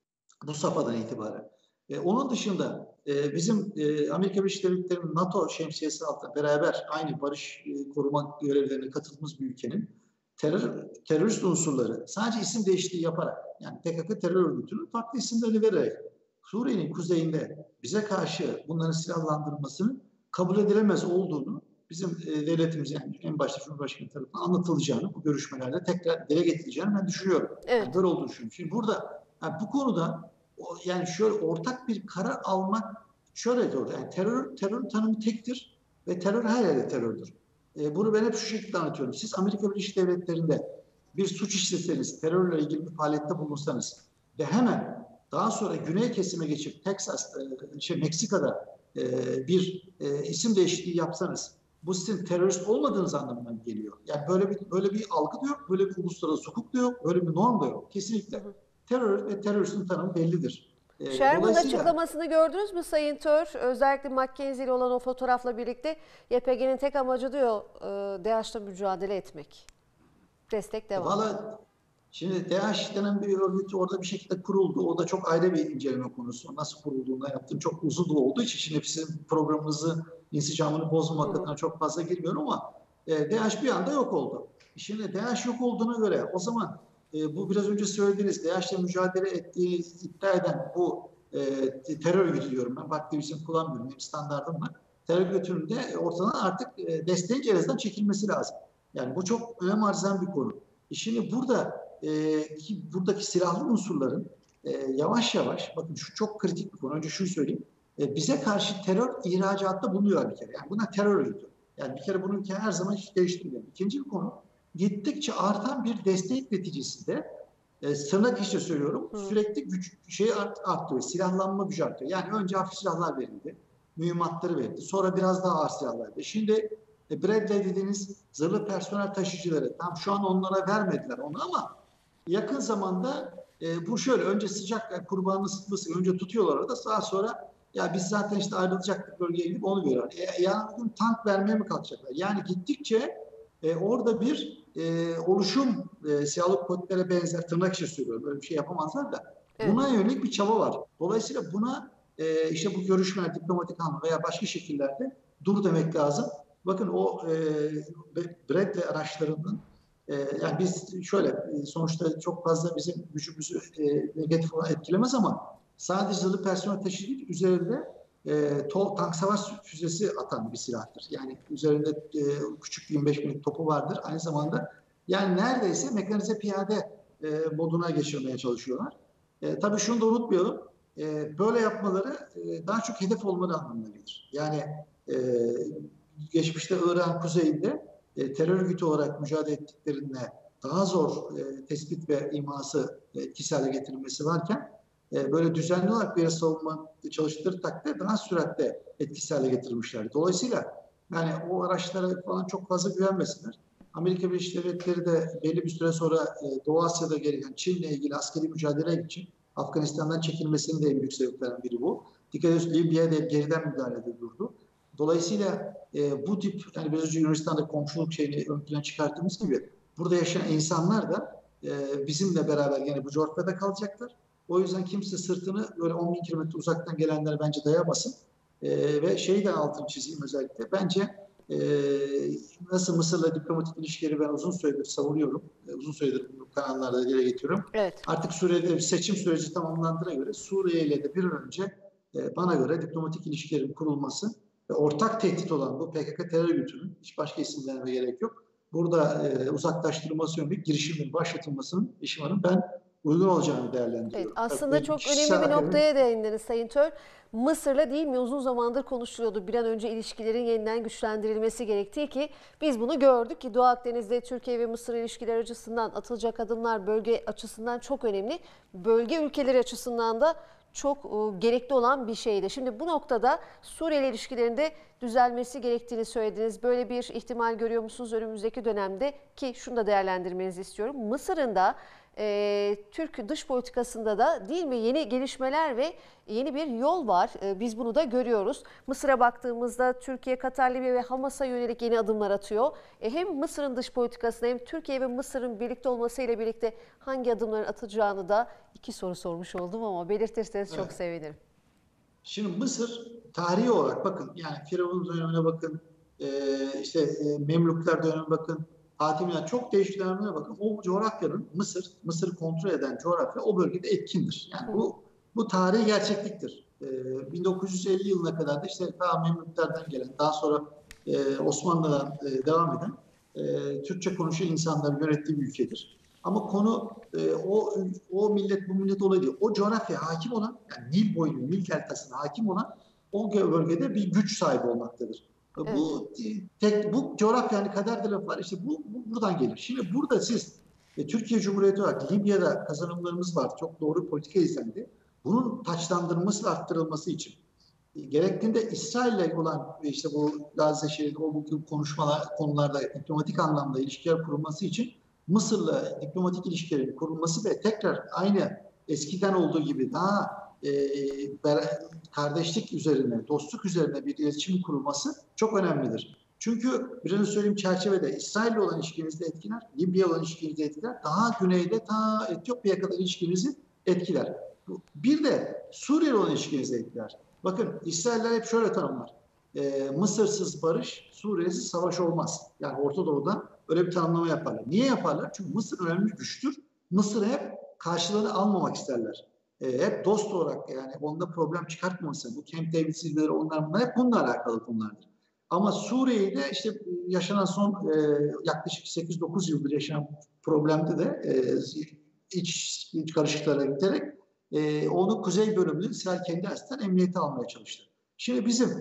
bu safhadan itibaren. E, onun dışında e, bizim e, Amerika Birleşik Devletleri'nin NATO şemsiyesi altında beraber aynı barış e, koruma görevlerine katıldığımız bir ülkenin terör, terörist unsurları sadece isim değişikliği yaparak yani P K K terör örgütünün farklı isimlerini vererek Suriye'nin kuzeyinde bize karşı bunların silahlandırılmasının kabul edilemez olduğunu bizim e, devletimiz yani en başta Cumhurbaşkanı tarafından anlatılacağını bu görüşmelerde tekrar dile getireceğini ben düşünüyorum. Evet. Yani böyle olduğunu düşünüyorum. Şimdi burada yani bu konuda yani şöyle ortak bir karar almak şöyle doğru. Yani terör terör tanımı tektir ve terör her yerde terördür. E, bunu ben hep şu şekilde anlatıyorum. Siz Amerika Birleşik Devletleri'nde bir suç işleseniz, terörle ilgili bir faaliyette bulunsanız ve hemen daha sonra güney kesime geçip Texas, e, şey Meksika'da e, bir e, isim değişikliği yapsanız bu sizin terörist olmadığınız anlamına geliyor. Yani böyle bir böyle bir algı da yok, böyle bir uluslararası hukuk da yok, böyle bir norm da yok. Kesinlikle terör ve teröristin tanımı bellidir. E, Sherman açıklamasını gördünüz mü Sayın Tör? Özellikle McKinsey ile olan o fotoğrafla birlikte Y P G'nin tek amacı diyor e, DAEŞ'le mücadele etmek. Destek devam. Valla şimdi DAEŞ denen bir örgüt orada bir şekilde kuruldu. O da çok ayrı bir inceleme konusu. Nasıl kurulduğunda yaptığım çok uzun da olduğu için şimdi sizin programınızı insicamını bozmamak adına çok fazla girmiyorum ama e, DAEŞ bir anda yok oldu. Şimdi DAEŞ yok olduğuna göre o zaman e, bu biraz önce söylediğiniz DAEŞ'le mücadele ettiği iddia eden bu e, terör örgütü diyorum ben. Farklı bir isim kullanmıyorum. Benim standardım var. Terör örgütünün de ortadan artık e, desteğin cerezden çekilmesi lazım. Yani bu çok önem arz eden bir konu. E şimdi burada e, ki buradaki silahlı unsurların e, yavaş yavaş, bakın şu çok kritik bir konu. Önce şunu söyleyeyim. E, bize karşı terör ihracatta bulunuyor bir kere. Yani buna terör örgütü. Yani bir kere bunu her zaman hiç değiştirmiyor. İkinci bir konu, gittikçe artan bir destek neticesinde e, tırnak içinde söylüyorum, Hı. sürekli güç şey art, arttırıyor. Silahlanma gücü artıyor. Yani önce hafif silahlar verildi. Mühimmatları verildi. Sonra biraz daha ağır silahlar verildi. Şimdi e, Bradley dediğiniz zırhlı personel taşıyıcıları, tam şu an onlara vermediler onu ama yakın zamanda e, bu şöyle, önce sıcak yani kurbanın ısıtması, önce tutuyorlar orada, daha sonra ya biz zaten işte ayrılacaktık bölgeye gidip onu veriyorlar. E, yani tank vermeye mi kalkacaklar? Yani gittikçe e, orada bir e, oluşum e, silahlı kuvvetlere benzer, tırnak içi söylüyorum, böyle bir şey yapamazlar da evet. Buna yönelik bir çaba var. Dolayısıyla buna e, işte bu görüşmeler, diplomatik anlamda veya başka şekillerde dur demek lazım. Bakın o e, Bradley araçlarının e, yani biz şöyle e, sonuçta çok fazla bizim gücümüzü e, negatif olarak etkilemez ama sadece zırhlı personel taşıyıcı üzerinde e, to, tank savaş füzesi atan bir silahtır. Yani üzerinde e, küçük yirmi beş milimlik topu vardır. Aynı zamanda yani neredeyse mekanize piyade e, moduna geçirmeye çalışıyorlar. E, tabii şunu da unutmayalım. E, böyle yapmaları e, daha çok hedef olmaları anlamına gelir. Yani e, geçmişte Irak'ın kuzeyinde e, terör örgütü olarak mücadele ettiklerinde daha zor e, tespit ve iması e, etkisiz hale getirilmesi varken e, böyle düzenli olarak bir savunma çalıştırdığı takdirde daha süratle etkisiz hale getirilmişlerdi. Dolayısıyla yani o araçlara falan çok fazla güvenmesinler. Amerika Birleşik Devletleri de belli bir süre sonra e, Doğu Asya'da gereken Çin'le ilgili askeri mücadele için Afganistan'dan çekilmesinin de en büyük sebeplerinden biri bu. Dikkat ediyorsunuz, Libya'ya da geriden müdahalede durdu. Dolayısıyla e, bu tip, yani biraz önce Yunanistan'da komşuluk şeyini ön plana çıkarttığımız gibi burada yaşayan insanlar da e, bizimle beraber yani bu coğrafyada kalacaklar. O yüzden kimse sırtını böyle on bin kilometre uzaktan gelenlere bence dayamasın. E, ve şeyi de altını çizeyim özellikle. Bence e, nasıl Mısır'la diplomatik ilişkileri ben uzun süredir savunuyorum. E, uzun süredir bu kanallarda dile getiriyorum. Evet. Artık Suriye'de bir seçim süreci tamamlandığına göre Suriye ile de bir an önce e, bana göre diplomatik ilişkilerin kurulması ve ortak tehdit olan bu P K K terör örgütünün, hiç başka isim vermeye gerek yok, burada e, uzaklaştırılması yönelik girişimin başlatılmasının, işimanın ben uygun olacağını değerlendiriyorum. Evet, aslında Tabii, çok önemli bir noktaya değindiniz Sayın Tör. Mısır'la değil mi uzun zamandır konuşuluyordu. Bir an önce ilişkilerin yeniden güçlendirilmesi gerektiği ki biz bunu gördük ki Doğu Akdeniz'de Türkiye ve Mısır ilişkileri açısından atılacak adımlar bölge açısından çok önemli. Bölge ülkeleri açısından da çok e, gerekli olan bir şeydi. Şimdi bu noktada Suriye ilişkilerinde düzelmesi gerektiğini söylediniz. Böyle bir ihtimal görüyor musunuz önümüzdeki dönemde? Ki şunu da değerlendirmenizi istiyorum. Mısır'ın da e, Türk dış politikasında da değil mi yeni gelişmeler ve yeni bir yol var. E, biz bunu da görüyoruz. Mısır'a baktığımızda Türkiye, Katar, Libya ve Hamas'a yönelik yeni adımlar atıyor. E, hem Mısır'ın dış politikasında hem Türkiye ve Mısır'ın birlikte olmasıyla birlikte hangi adımların atacağını da iki soru sormuş oldum ama belirtirseniz çok evet. sevinirim. Şimdi Mısır tarihi olarak bakın yani Firavun dönemine bakın, e, işte e, Memlükler dönemine bakın, Hatimiler, çok değişik dönemlere bakın. O coğrafyanın Mısır, Mısır kontrol eden coğrafya o bölgede etkindir. Yani bu bu tarihi gerçekliktir. E, bin dokuz yüz elli yılına kadar da işte daha Memlüklerden gelen, daha sonra e, Osmanlı'dan e, devam eden e, Türkçe konuşan insanların yönettiği bir ülkedir. Ama konu e, o o millet bu millet olayı değil. O coğrafyaya hakim olan, yani Nil boylu, Nil deltasına hakim olan o bölgede bir güç sahibi olmaktadır. Evet. Bu tek bu coğrafya yani kader de lafı var. İşte bu, bu buradan gelir. Şimdi burada siz e, Türkiye Cumhuriyeti olarak Libya'da kazanımlarımız var. Çok doğru politika izlendi. Bunun taçlandırılması, arttırılması için e, gerektiğinde İsrail'le olan işte bu Gazze şeridi, o bu konuşmalar konularda diplomatik anlamda ilişkiler kurulması için Mısır'la diplomatik ilişkilerin kurulması ve tekrar aynı eskiden olduğu gibi daha e, kardeşlik üzerine, dostluk üzerine bir iletişim kurulması çok önemlidir. Çünkü biraz önce söylediğim çerçevede İsrail'le olan ilişkimizi etkiler, Libya olan ilişkimizi etkiler, daha güneyde ta Etiyopya'ya kadar ilişkimizi etkiler. Bir de Suriye olan ilişkimizi etkiler. Bakın İsrailler hep şöyle tanımlar. Ee, Mısırsız barış, Suriye'siz savaş olmaz. Yani Orta Doğu'da öyle bir tanımlama yaparlar. Niye yaparlar? Çünkü Mısır önemli bir güçtür. Mısır hep karşılığını almamak isterler. Ee, hep dost olarak yani onda problem çıkartmaması. Bu Camp David zirveleri onlar bunlar hep bununla alakalı konulardır. Ama Suriye'de işte yaşanan son e, yaklaşık sekiz dokuz yıldır yaşanan problemde de e, iç, iç karışıklara giderek e, onun kuzey bölümünü İsrail kendi açısından emniyete almaya çalıştı. Şimdi bizim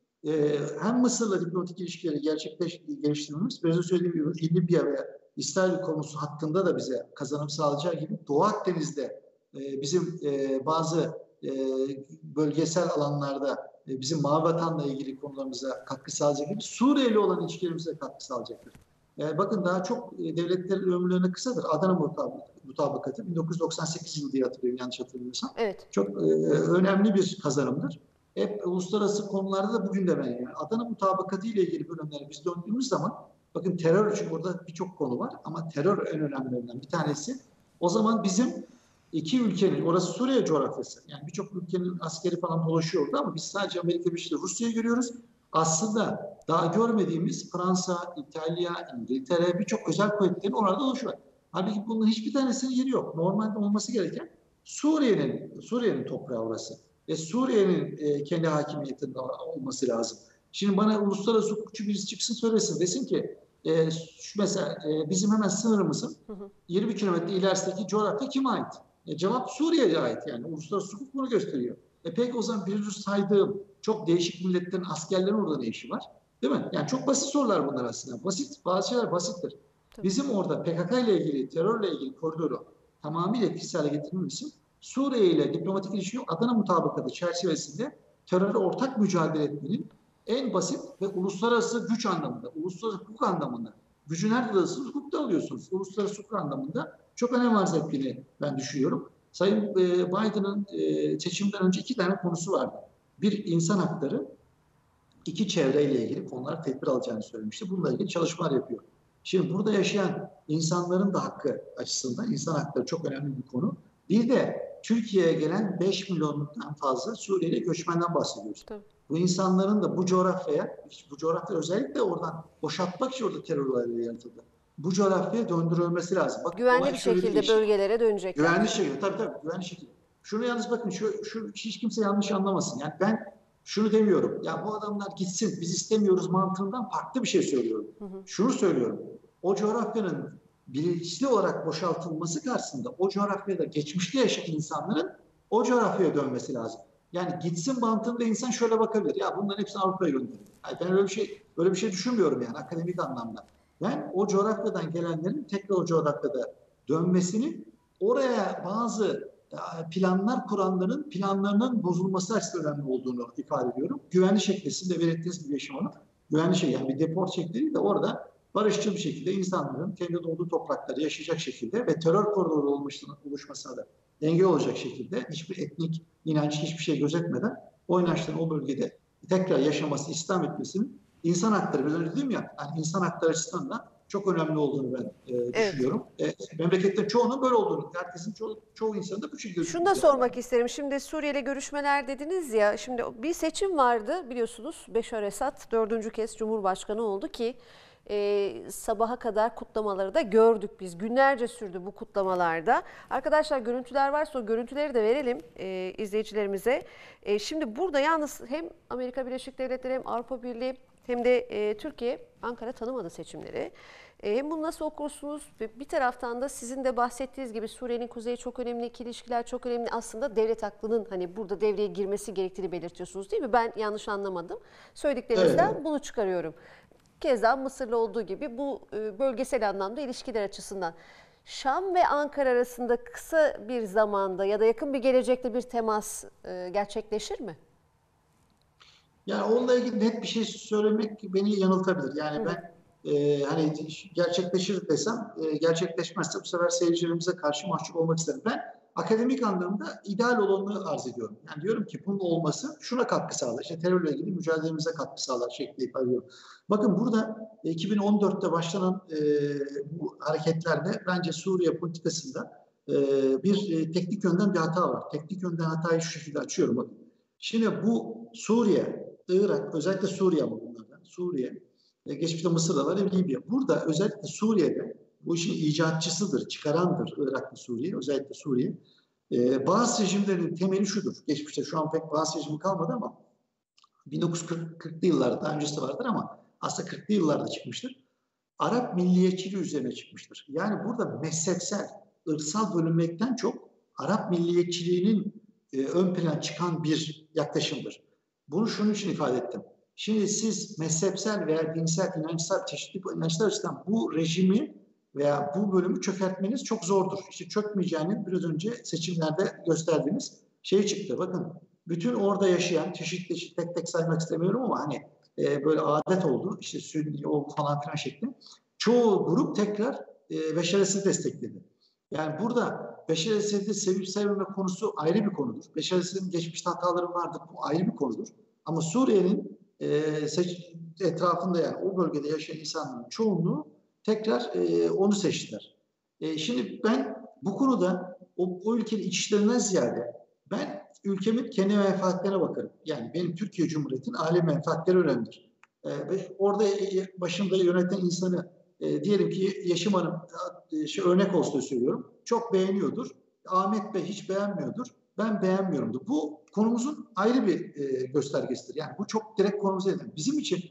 e, hem Mısır'la diplomatik ilişkileri gerçekleş, geliştirmemiz, biraz önce söylediğim gibi Libya ve İsrail konusu hakkında da bize kazanım sağlayacağı gibi Doğu Akdeniz'de e, bizim e, bazı e, bölgesel alanlarda e, bizim Mavi Vatan'la ilgili konularımıza katkı sağlayacak gibi Suriye ile olan ilişkilerimize katkı sağlayacaktır. E, bakın daha çok e, devletlerin ömürlerine kısadır. Adana Mutabakatı bin dokuz yüz doksan sekiz yılı diye hatırlıyorum yanlış hatırlamıyorsam. Evet. Çok e, önemli bir kazanımdır. Hep uluslararası konularda da bugün de ben yani Adana Mutabakatı ile ilgili bölümlere biz döndüğümüz zaman bakın terör için orada birçok konu var ama terör en önemlilerinden bir tanesi. O zaman bizim iki ülkenin, orası Suriye coğrafyası. Yani birçok ülkenin askeri falan dolaşıyordu ama biz sadece Amerika Birleşik Devletleri, Rusya'yı görüyoruz. Aslında daha görmediğimiz Fransa, İtalya, İngiltere birçok özel kuvvetlerin orada dolaşıyor. Halbuki bunun hiçbir tanesinin yeri yok. Normalde olması gereken Suriye'nin Suriye'nin toprağı orası. Ve Suriye'nin e, kendi hakimiyetinde olması lazım. Şimdi bana uluslararası hukukçu birisi çıksın söylesin. Desin ki e, şu mesela e, bizim hemen sınırımızın hı hı. yirmi kilometre ilerisindeki coğrafya kime ait? E, cevap Suriye'ye ait yani. Uluslararası hukuk bunu gösteriyor. E peki o zaman bir saydığım çok değişik milletlerin askerlerin orada ne işi var? Değil mi? Yani çok basit sorular bunlar aslında. Basit, bazı şeyler basittir. Tabii. Bizim orada P K K ile ilgili, terörle ilgili koridoru tamamıyla etkisiz hale getirmemiz için Suriye ile diplomatik ilişki Adana Mutabakatı çerçevesinde terörle ortak mücadele etmenin en basit ve uluslararası güç anlamında, uluslararası hukuk anlamında. Gücü nerede alıyorsunuz? Hukukta alıyorsunuz. Uluslararası hukuk anlamında çok önem arz ettiğini ben düşünüyorum. Sayın Biden'ın seçimden önce iki tane konusu vardı. Bir, insan hakları, iki, çevreyle ilgili konular tedbir alacağını söylemişti. Bununla ilgili çalışmalar yapıyor. Şimdi burada yaşayan insanların da hakkı açısından insan hakları çok önemli bir konu. Bir de Türkiye'ye gelen beş milyondan fazla Suriyeli göçmenden bahsediyoruz. Tabii. Bu insanların da bu coğrafyaya, bu coğrafya özellikle oradan boşaltmak için orada terör olayları yaratıldı. Bu coğrafyaya döndürülmesi lazım. Bak, güvenli bir şekilde işte. bölgelere dönecek. Güvenli yani. şekilde, tabii tabii güvenli şekilde. Şunu yalnız bakın, şu, şu hiç kimse yanlış anlamasın. Yani ben şunu demiyorum, ya bu adamlar gitsin, biz istemiyoruz mantığından farklı bir şey söylüyorum. Hı hı. Şunu söylüyorum, o coğrafyanın bilinçli olarak boşaltılması karşısında o coğrafyada geçmişte yaşayan insanların o coğrafyaya dönmesi lazım. Yani gitsin mantığında insan şöyle bakabilir. Ya bunların hepsini Avrupa'ya gönderir. Yani ben öyle bir şey öyle bir şey düşünmüyorum yani akademik anlamda. Ben o coğrafyadan gelenlerin tekrar o coğrafyada dönmesini, oraya bazı planlar kuranların planlarının bozulması açısından önemli olduğunu ifade ediyorum. Güvenli şekilde sizin de belirttiğiniz gibi yaşamanın güvenli şekilde yani bir deport şekli de orada barışçıl bir şekilde insanların kendi doğduğu topraklarda yaşayacak şekilde ve terör koridoru oluşmasına da engel olacak şekilde hiçbir etnik inanç, hiçbir şey gözetmeden o inançların o bölgede tekrar yaşaması, İslam etmesinin insan hakları, biraz önce dedim ya, yani insan hakları açısından da çok önemli olduğunu ben e, düşünüyorum. Evet. E, memlekette çoğunun böyle olduğunu, herkesin çoğu, çoğu insanın da bu şekilde. Şunu da sormak isterim. Şimdi Suriye'yle görüşmeler dediniz ya, şimdi bir seçim vardı biliyorsunuz. Beşar Esad dördüncü kez Cumhurbaşkanı oldu ki e, sabaha kadar kutlamaları da gördük biz. Günlerce sürdü bu kutlamalarda. Arkadaşlar görüntüler varsa o görüntüleri de verelim e, izleyicilerimize. E, şimdi burada yalnız hem Amerika Birleşik Devletleri hem Avrupa Birliği hem de e, Türkiye, Ankara tanımadı seçimleri. E, hem bunu nasıl okursunuz? Ve bir taraftan da sizin de bahsettiğiniz gibi Suriye'nin kuzeyi çok önemli, ikili ilişkiler çok önemli. Aslında devlet aklının hani burada devreye girmesi gerektiğini belirtiyorsunuz değil mi? Ben yanlış anlamadım. Söylediklerinizden evet. Bunu çıkarıyorum. Keza Mısır'la olduğu gibi bu e, bölgesel anlamda ilişkiler açısından. Şam ve Ankara arasında kısa bir zamanda ya da yakın bir gelecekte bir temas e, gerçekleşir mi? Yani onunla ilgili net bir şey söylemek beni yanıltabilir. Yani Hı. ben e, hani gerçekleşir desem, e, gerçekleşmezse bu sefer seyircilerimize karşı mahcup olmak isterim. Ben akademik anlamda ideal olanı arz ediyorum. Yani diyorum ki bunun olması şuna katkı sağlar. İşte terörle ilgili mücadelemize katkı sağlar şeklinde ifade ediyorum. Bakın burada iki bin on dörtte başlanan e, bu hareketlerde bence Suriye politikasında e, bir e, teknik yönden bir hata var. Teknik yönden hatayı şu şekilde açıyorum. Bakın. Şimdi bu Suriye, Irak, özellikle Suriye ama bunlardan. Suriye, e, geçmişte Mısır'da var, Libya. Burada özellikle Suriye'de bu işin icatçısıdır, çıkarandır Irak'la Suriye, özellikle Suriye. Ee, bazı rejimlerin temeli şudur. Geçmişte şu an pek bazı rejimi kalmadı ama bin dokuz yüz kırklı yıllarda, daha öncesi vardır ama aslında kırklı yıllarda çıkmıştır. Arap milliyetçiliği üzerine çıkmıştır. Yani burada mezhepsel, ırksal bölünmekten çok Arap milliyetçiliğinin e, ön plana çıkan bir yaklaşımdır. Bunu şunun için ifade ettim. Şimdi siz mezhepsel veya dinsel, inançsal, çeşitli inançlar açısından bu rejimi veya bu bölümü çökertmeniz çok zordur. İşte çökmeyeceğini biraz önce seçimlerde gösterdiğiniz şey çıktı. Bakın bütün orada yaşayan çeşitli, çeşitli tek tek saymak istemiyorum ama hani e, böyle adet oldu. İşte Sünni o falan filan şeklinde. Çoğu grup tekrar e, Beşar Esed'i destekledi. Yani burada Beşar Esed'i sevip sevmeme konusu ayrı bir konudur. Beşar Esed'in geçmişte hataları vardır. Bu ayrı bir konudur. Ama Suriye'nin e, seç, etrafında yani o bölgede yaşayan insanların çoğunluğu tekrar e, onu seçtiler. E, şimdi ben bu konuda o, o ülkenin iç işlerinden ziyade ben ülkemin kendi menfaatlerine bakarım. Yani benim Türkiye Cumhuriyeti'nin aile menfaatleri önemlidir. E, ve orada e, başımda yöneten insanı e, diyelim ki Yeşim Hanım e, şey, örnek olsun söylüyorum. Çok beğeniyordur. Ahmet Bey hiç beğenmiyordur. Ben beğenmiyorumdur. Bu konumuzun ayrı bir e, göstergesidir. Yani bu çok direkt konumuza eden. Bizim için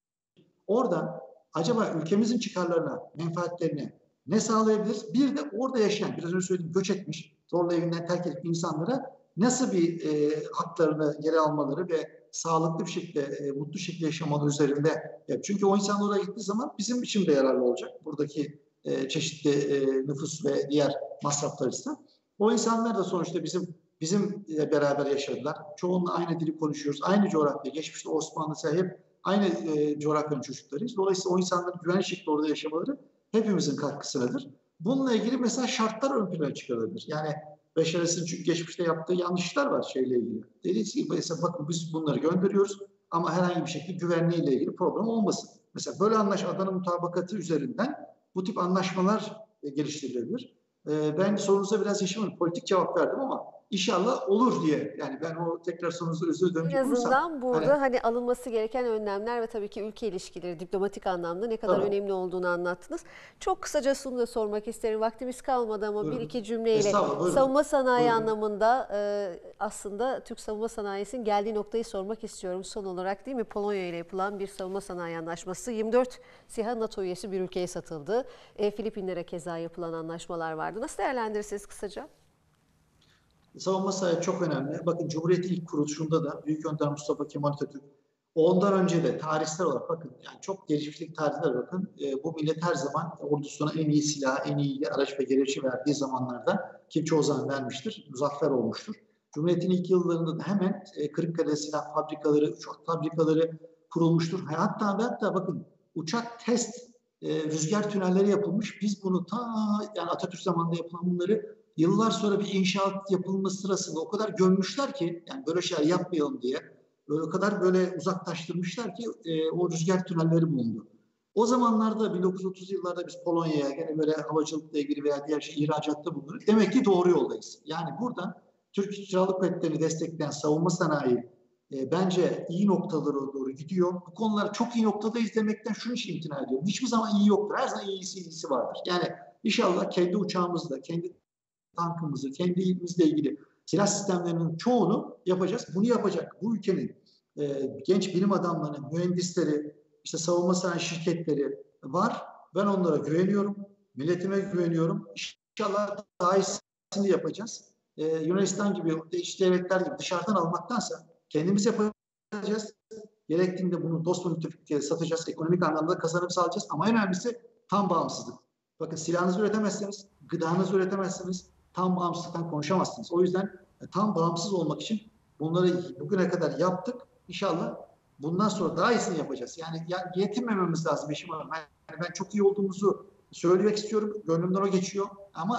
oradan acaba ülkemizin çıkarlarına, menfaatlerine ne sağlayabiliriz? Bir de orada yaşayan, biraz önce söylediğim göç etmiş, zorla evinden terk edip insanlara nasıl bir e, haklarını geri almaları ve sağlıklı bir şekilde, e, mutlu şekilde yaşamaları üzerinde. Yap. Çünkü o insanlar oraya gittiği zaman bizim için de yararlı olacak. Buradaki e, çeşitli e, nüfus ve diğer masraflar açısından. O insanlar da sonuçta bizim bizimle beraber yaşadılar. Çoğunla aynı dili konuşuyoruz. Aynı coğrafya, geçmişte Osmanlı'sa hep aynı e, coğrafyanın çocuklarıyız. Dolayısıyla o insanların güvenli şekilde orada yaşamaları hepimizin katkısıdır. Bununla ilgili mesela şartlar ön plana çıkarılabilir. Yani Beşar Esed'in çünkü geçmişte yaptığı yanlışlar var şeyle ilgili. Dediğiniz gibi mesela bakın biz bunları gönderiyoruz ama herhangi bir şekilde güvenliğiyle ilgili problem olmasın. Mesela böyle anlaş Adana mutabakatı üzerinden bu tip anlaşmalar e, geliştirilebilir. E, ben sorunuza biraz yaşamadım. Politik cevap verdim ama İnşallah olur diye. Yani ben o tekrar sorunuza özür dönecek En azından olursam, burada hani, hani alınması gereken önlemler ve tabii ki ülke ilişkileri diplomatik anlamda ne kadar Tabii. önemli olduğunu anlattınız. Çok kısaca şunu da sormak isterim. Vaktimiz kalmadı ama Buyurun. bir iki cümleyle Estağfurullah, buyurun. savunma sanayi Buyurun. anlamında e, aslında Türk savunma sanayisinin geldiği noktayı sormak istiyorum. Son olarak değil mi? Polonya ile yapılan bir savunma sanayi anlaşması yirmi dört SİHA NATO üyesi bir ülkeye satıldı. E, Filipinlere keza yapılan anlaşmalar vardı. Nasıl değerlendirirsiniz kısaca? savunma sanayi çok önemli. Bakın Cumhuriyet'in ilk kuruluşunda da Büyük Önder Mustafa Kemal Atatürk ondan önce de tarihsel olarak bakın yani çok gelişmişlik tarihler bakın e, bu millet her zaman ordusuna en iyi silah, en iyi araç ve gereçi verdiği zamanlarda ki çoğu zaman vermiştir, muzaffer olmuştur. Cumhuriyet'in ilk yıllarında da hemen e, Kırıkkale silah fabrikaları, uçak fabrikaları kurulmuştur. Hatta ve hatta bakın uçak test e, rüzgar tünelleri yapılmış. Biz bunu ta yani Atatürk zamanında yapılan bunları yıllar sonra bir inşaat yapılması sırasında o kadar gömmüşler ki yani böyle şeyler yapmayalım diye böyle o kadar böyle uzaklaştırmışlar ki e, o rüzgar tünelleri bulundu. O zamanlarda bin dokuz yüz otuz yıllarda biz Polonya'ya gene böyle havacılıkla ilgili veya diğer şey ihracatta bulunduk. Demek ki doğru yoldayız. Yani burada Türk Silahlı Kuvvetleri'ni destekleyen savunma sanayi e, bence iyi noktalara doğru gidiyor. Bu konular çok iyi noktadayız demekten şunu için imtina ediyorum. Hiçbir zaman iyi yoktur. Her zaman iyisi iyisi vardır. Yani inşallah kendi uçağımızla, kendi tankımızı, kendi ilimizle ilgili silah sistemlerinin çoğunu yapacağız. Bunu yapacak bu ülkenin e, genç bilim adamları, mühendisleri, işte savunma sanayi şirketleri var. Ben onlara güveniyorum. Milletime güveniyorum. İnşallah daha iyisini yapacağız. Ee, Yunanistan gibi, işte devletler gibi dışarıdan almaktansa kendimiz yapacağız. Gerektiğinde bunu dost ve müttefiklere satacağız. Ekonomik anlamda kazanım sağlayacağız. Ama en önemlisi tam bağımsızlık. Bakın silahınızı üretemezseniz, gıdanızı üretemezseniz tam bağımsızlıktan konuşamazsınız. O yüzden e, tam bağımsız olmak için bunları bugüne kadar yaptık. İnşallah bundan sonra daha iyisini yapacağız. Yani, yani yetinmememiz lazım Yeşim Hanım. Yani ben çok iyi olduğumuzu söylemek istiyorum. Gönlümden o geçiyor. Ama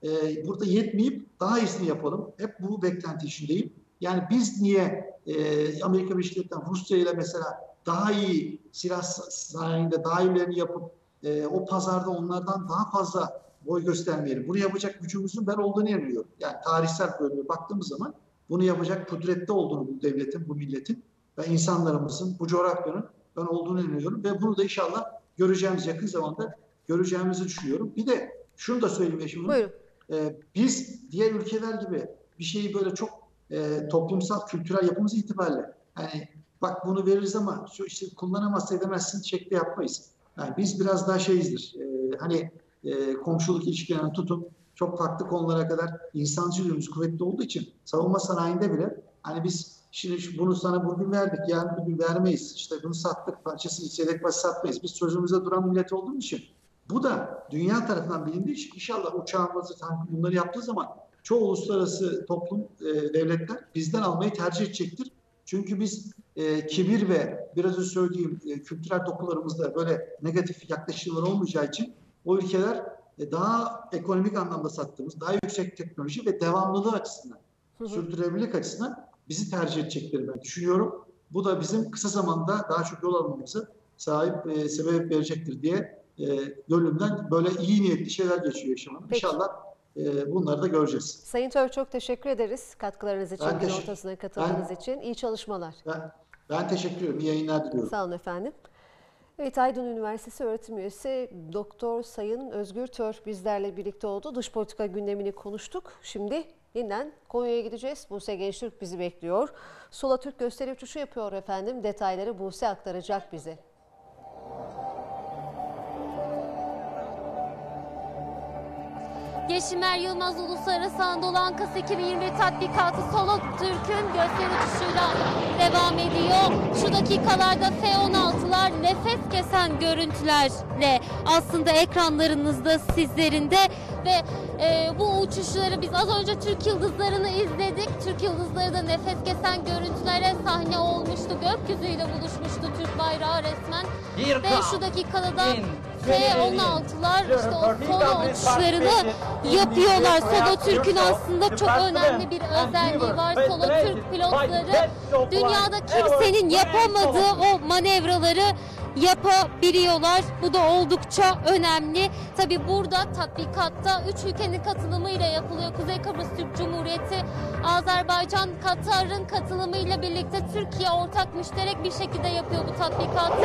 e, burada yetmeyip daha iyisini yapalım. Hep bu beklenti içindeyim. Yani biz niye e, Amerika Birleşik Devletleri'nden Rusya ile mesela daha iyi silah sanayinde daha iyilerini yapıp e, o pazarda onlardan daha fazla boy göstermeyelim. Bunu yapacak gücümüzün ben olduğunu inanıyorum. Yani tarihsel bölümü baktığımız zaman bunu yapacak kudrette olduğunu bu devletin, bu milletin ve insanlarımızın, bu coğrafyanın ben olduğunu inanıyorum. Ve bunu da inşallah göreceğimiz yakın zamanda göreceğimizi düşünüyorum. Bir de şunu da söyleyeyim Yeşim Hanım. E, biz diğer ülkeler gibi bir şeyi böyle çok e, toplumsal, kültürel yapımız itibariyle yani bak bunu veririz ama şu işte kullanamazsa edemezsin şekli yapmayız. Yani biz biraz daha şeyizdir. E, hani e, komşuluk ilişkilerini tutun çok farklı konulara kadar insancıl yönümüz kuvvetli olduğu için savunma sanayinde bile hani biz şimdi bunu sana bugün verdik yarın bugün vermeyiz. İşte bunu sattık parçası yedek parça satmayız. Biz sözümüze duran millet olduğumuz için bu da dünya tarafından bilindiği için inşallah uçağımızı tankı bunları yaptığı zaman çoğu uluslararası toplum e, devletler bizden almayı tercih edecektir. Çünkü biz e, kibir ve biraz önce söylediğim e, kültürel dokularımızda böyle negatif yaklaşımlar olmayacağı için o ülkeler e, daha ekonomik anlamda sattığımız, daha yüksek teknoloji ve devamlılığı açısından, hı hı. sürdürülebilirlik açısından bizi tercih edecekleri ben düşünüyorum. Bu da bizim kısa zamanda daha çok yol almamızı sahip e, sebep verecektir diye e, gönlümden böyle iyi niyetli şeyler geçiyor yaşamım. İnşallah e, bunları da göreceğiz. Sayın Tör çok teşekkür ederiz katkılarınız için, ben gün ortasına katıldığınız ben, için. İyi çalışmalar. Ben, ben teşekkür ederim. İyi yayınlar diliyorum. Sağ olun efendim. Evet, Aydın Üniversitesi öğretim üyesi Doktor Sayın Özgür Tör bizlerle birlikte oldu. Dış politika gündemini konuştuk. Şimdi yeniden Konya'ya gideceğiz. Buse Gençtürk bizi bekliyor. Sola Türk gösteri uçuşu yapıyor efendim. Detayları Buse aktaracak bize. Yeşimer Yılmaz Uluslararası Anadolu Ankası iki bin yirmi bir tatbikatı Solo Türk'ün gösteri uçuşuyla devam ediyor. Şu dakikalarda F on altılar nefes kesen görüntülerle aslında ekranlarınızda sizlerin de ve e, bu uçuşları biz az önce Türk Yıldızları'nı izledik. Türk Yıldızları da nefes kesen görüntülere sahne olmuştu. Gökyüzüyle buluşmuştu Türk bayrağı resmen. Ve şu dakikada da F on altılar işte o solo uçuşlarını yapıyorlar. Solo Türk'ün aslında çok önemli bir özelliği var. Solo Türk pilotları dünyada kimsenin yapamadığı o manevraları yapabiliyorlar. Bu da oldukça önemli. Tabi burada tatbikatta üç ülkenin katılımıyla yapılıyor. Kuzey Kıbrıs Türk Cumhuriyeti, Azerbaycan, Katar'ın katılımıyla birlikte Türkiye ortak müşterek bir şekilde yapıyor bu tatbikatı.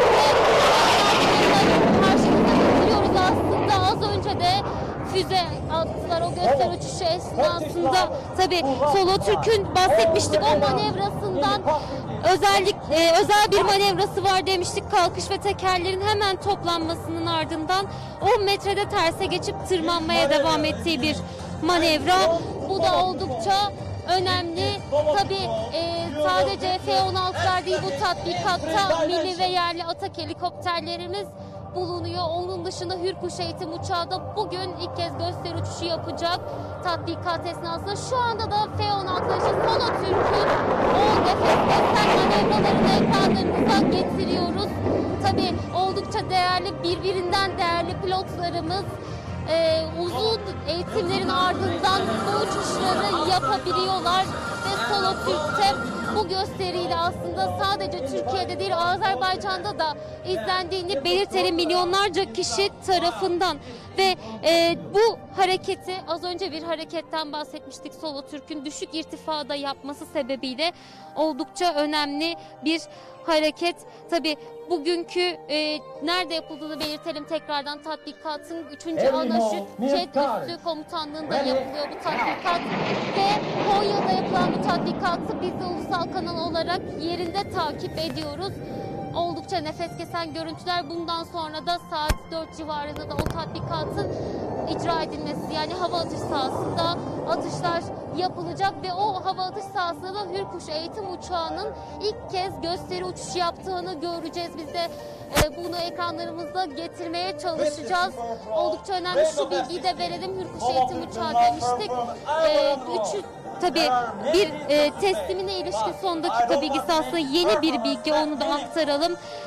Ve karşımıza getiriyoruz aslında. Az önce de füze attılar o gösteri uçuşu esnasında. Tabi Solo Türk'ün bahsetmiştik o manevrasından. Özellik, e, özel bir manevrası var demiştik. Kalkış ve tekerlerin hemen toplanmasının ardından on metrede terse geçip tırmanmaya devam ettiği bir manevra. Bu da oldukça önemli. Tabii e, sadece F on altılar değil bu tatbikatta milli ve yerli atak helikopterlerimiz bulunuyor. Onun dışında Hürkuş eğitim uçağı da bugün ilk kez gösteri uçuşu yapacak tatbikat esnasında. Şu anda da F on altılar için Solo Türk'ün o nefes kesen manevralarını ekranlarımıza getiriyoruz. Tabii oldukça değerli, birbirinden değerli pilotlarımız Ee, uzun eğitimlerin ardından bu uçuşları yapabiliyorlar ve Solo Türk'te bu gösteriyle aslında sadece Türkiye'de değil Azerbaycan'da da izlendiğini belirtelim milyonlarca kişi tarafından ve e, bu hareketi az önce bir hareketten bahsetmiştik. Solo Türk'ün düşük irtifada yapması sebebiyle oldukça önemli bir hareket. Tabii bugünkü e, nerede yapıldığını belirtelim tekrardan. Tatbikatın üçüncü anaşı Jet Üssü Komutanlığı'nda yapılıyor bu tatbikat ve Konya'da yapılan bu tatbikatı biz de ulusal kanal olarak yerinde takip ediyoruz. Oldukça nefes kesen görüntüler. Bundan sonra da saat dört civarında da o tatbikatın icra edilmesi yani hava atış sahasında atışlar yapılacak ve o hava atış sahasında da Hürkuş eğitim uçağının ilk kez gösteri uçuşu yaptığını göreceğiz. Biz de e, bunu ekranlarımızda getirmeye çalışacağız. Oldukça önemli şu bilgiyi de verelim. Hürkuş eğitim uçağı demiştik. E, üçü Tabii bir e, teslimine ilişkin son dakika bilgisi aslında yeni bir bilgi, onu da aktaralım.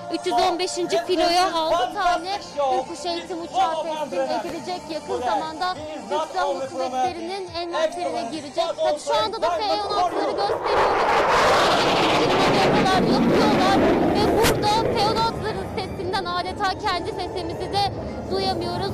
üç yüz on beşinci filoya altı tane hırkuş eğitim uçağı teslim edilecek. Yakın zamanda Türk Silahlı Kuvvetleri'nin envanterine girecek. Tabii şu anda da F on altıları gösteriyoruz. Manevralar yapıyorlar ve burada F on altıların sesinden adeta kendi sesimizi de duyamıyoruz.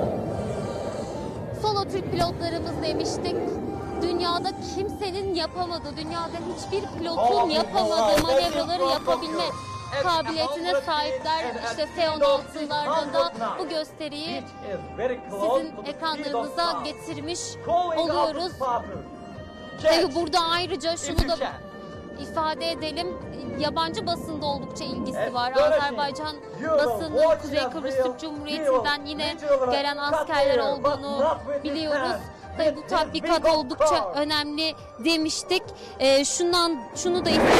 Solo Türk pilotlarımız demiştik. Dünyada kimsenin yapamadığı, dünyada hiçbir pilotun yapamadığı manevraları yapabilme kabiliyetine sahipler. İşte F on altılarda da bu gösteriyi sizin ekranlarınıza getirmiş oluyoruz. Tabii burada ayrıca şunu da ifade edelim. Yabancı basında oldukça ilgisi var. Azerbaycan basının Kuzey Kıbrıs Türk Cumhuriyeti'nden yine gelen askerler olduğunu biliyoruz. Tabii bu tatbikat oldukça önemli demiştik. Ee, şundan şunu da ifade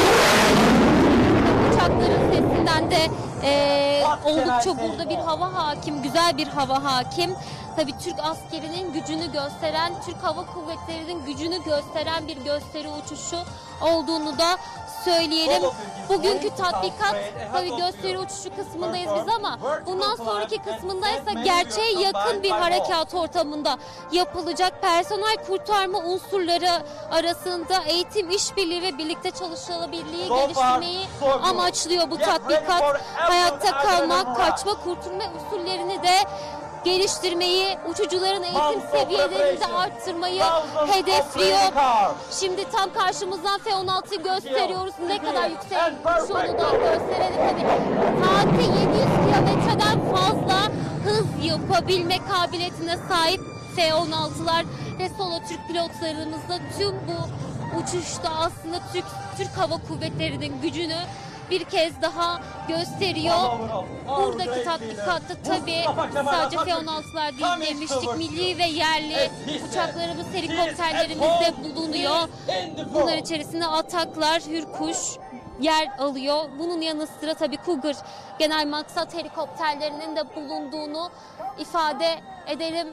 uçakların sesinden de e, oldukça burada bir hava hakim, güzel bir hava hakim. Tabii Türk askerinin gücünü gösteren, Türk Hava Kuvvetleri'nin gücünü gösteren bir gösteri uçuşu olduğunu da söyleyelim. Bugünkü tatbikat tabii gösteri uçuşu kısmındayız biz ama bundan sonraki kısmındaysa gerçeğe yakın bir harekat ortamında yapılacak. Personel kurtarma unsurları arasında eğitim, işbirliği ve birlikte çalışılabilirliği geliştirmeyi amaçlıyor bu tatbikat. Hayatta kalma, kaçma, kurtulma usullerini de geliştirmeyi, uçucuların eğitim seviyelerini de arttırmayı hedefliyor. Şimdi tam karşımızdan F on altıyı gösteriyoruz. Ne kadar yüksek uçuşunu da gösterelim. Tabii saatte yedi yüz kilometreden fazla hız yapabilme kabiliyetine sahip F on altılar ve Solo Türk pilotlarımız da tüm bu uçuşta aslında Türk, Türk Hava Kuvvetleri'nin gücünü bir kez daha gösteriyor. Buradaki tatbikatta tabii sadece F on altılar değil demiştik. Milli ve yerli uçaklarımız, helikopterlerimiz de bulunuyor. Bunlar içerisinde Ataklar, Hürkuş yer alıyor. Bunun yanı sıra tabii Cougar genel maksat helikopterlerinin de bulunduğunu ifade edelim.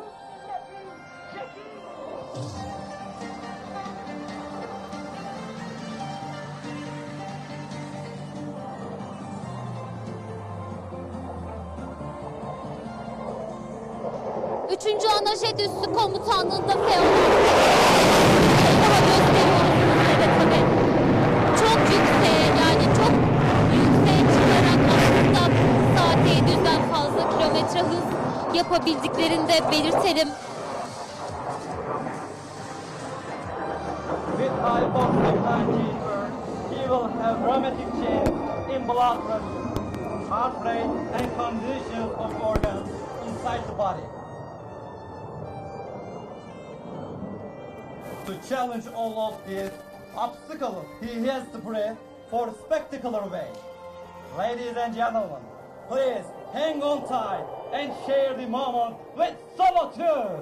Üçüncü Anajet Üssü Komutanlığı'nda F on daha gösteriyoruz. Evet tabii. Çok yüksek yani çok yüksek çıkarak aslında saatte yedi yüzden fazla kilometre hız yapabildiklerini de belirtelim. With high box technology, he will have dramatic change in blood pressure, heart rate and conditions of organs inside the body. To challenge all of these obstacles, he has to pray for spectacular way. Ladies and gentlemen, please hang on tight and share the moment with Solo Türk.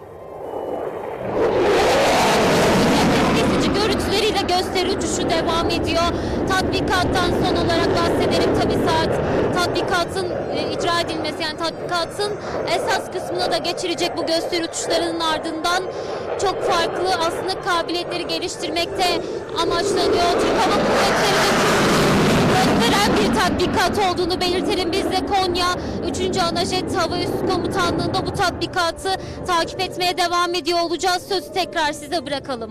Kesici görüntüleriyle gösteri uçuşu devam ediyor. Tatbikattan son olarak bahsedelim. Tabii saat tatbikatın e, icra edilmesi yani tatbikatın esas kısmına da geçirecek bu gösteri uçuşlarının ardından çok farklı aslında kabiliyetleri geliştirmekte amaçlanıyor. Türk Hava Kuvvetleri'nin gösteren bir tatbikat olduğunu belirtelim. Biz de Konya üçüncü Anajet Hava Üssü Komutanlığı'nda bu tatbikatı takip etmeye devam ediyor olacağız. Sözü tekrar size bırakalım.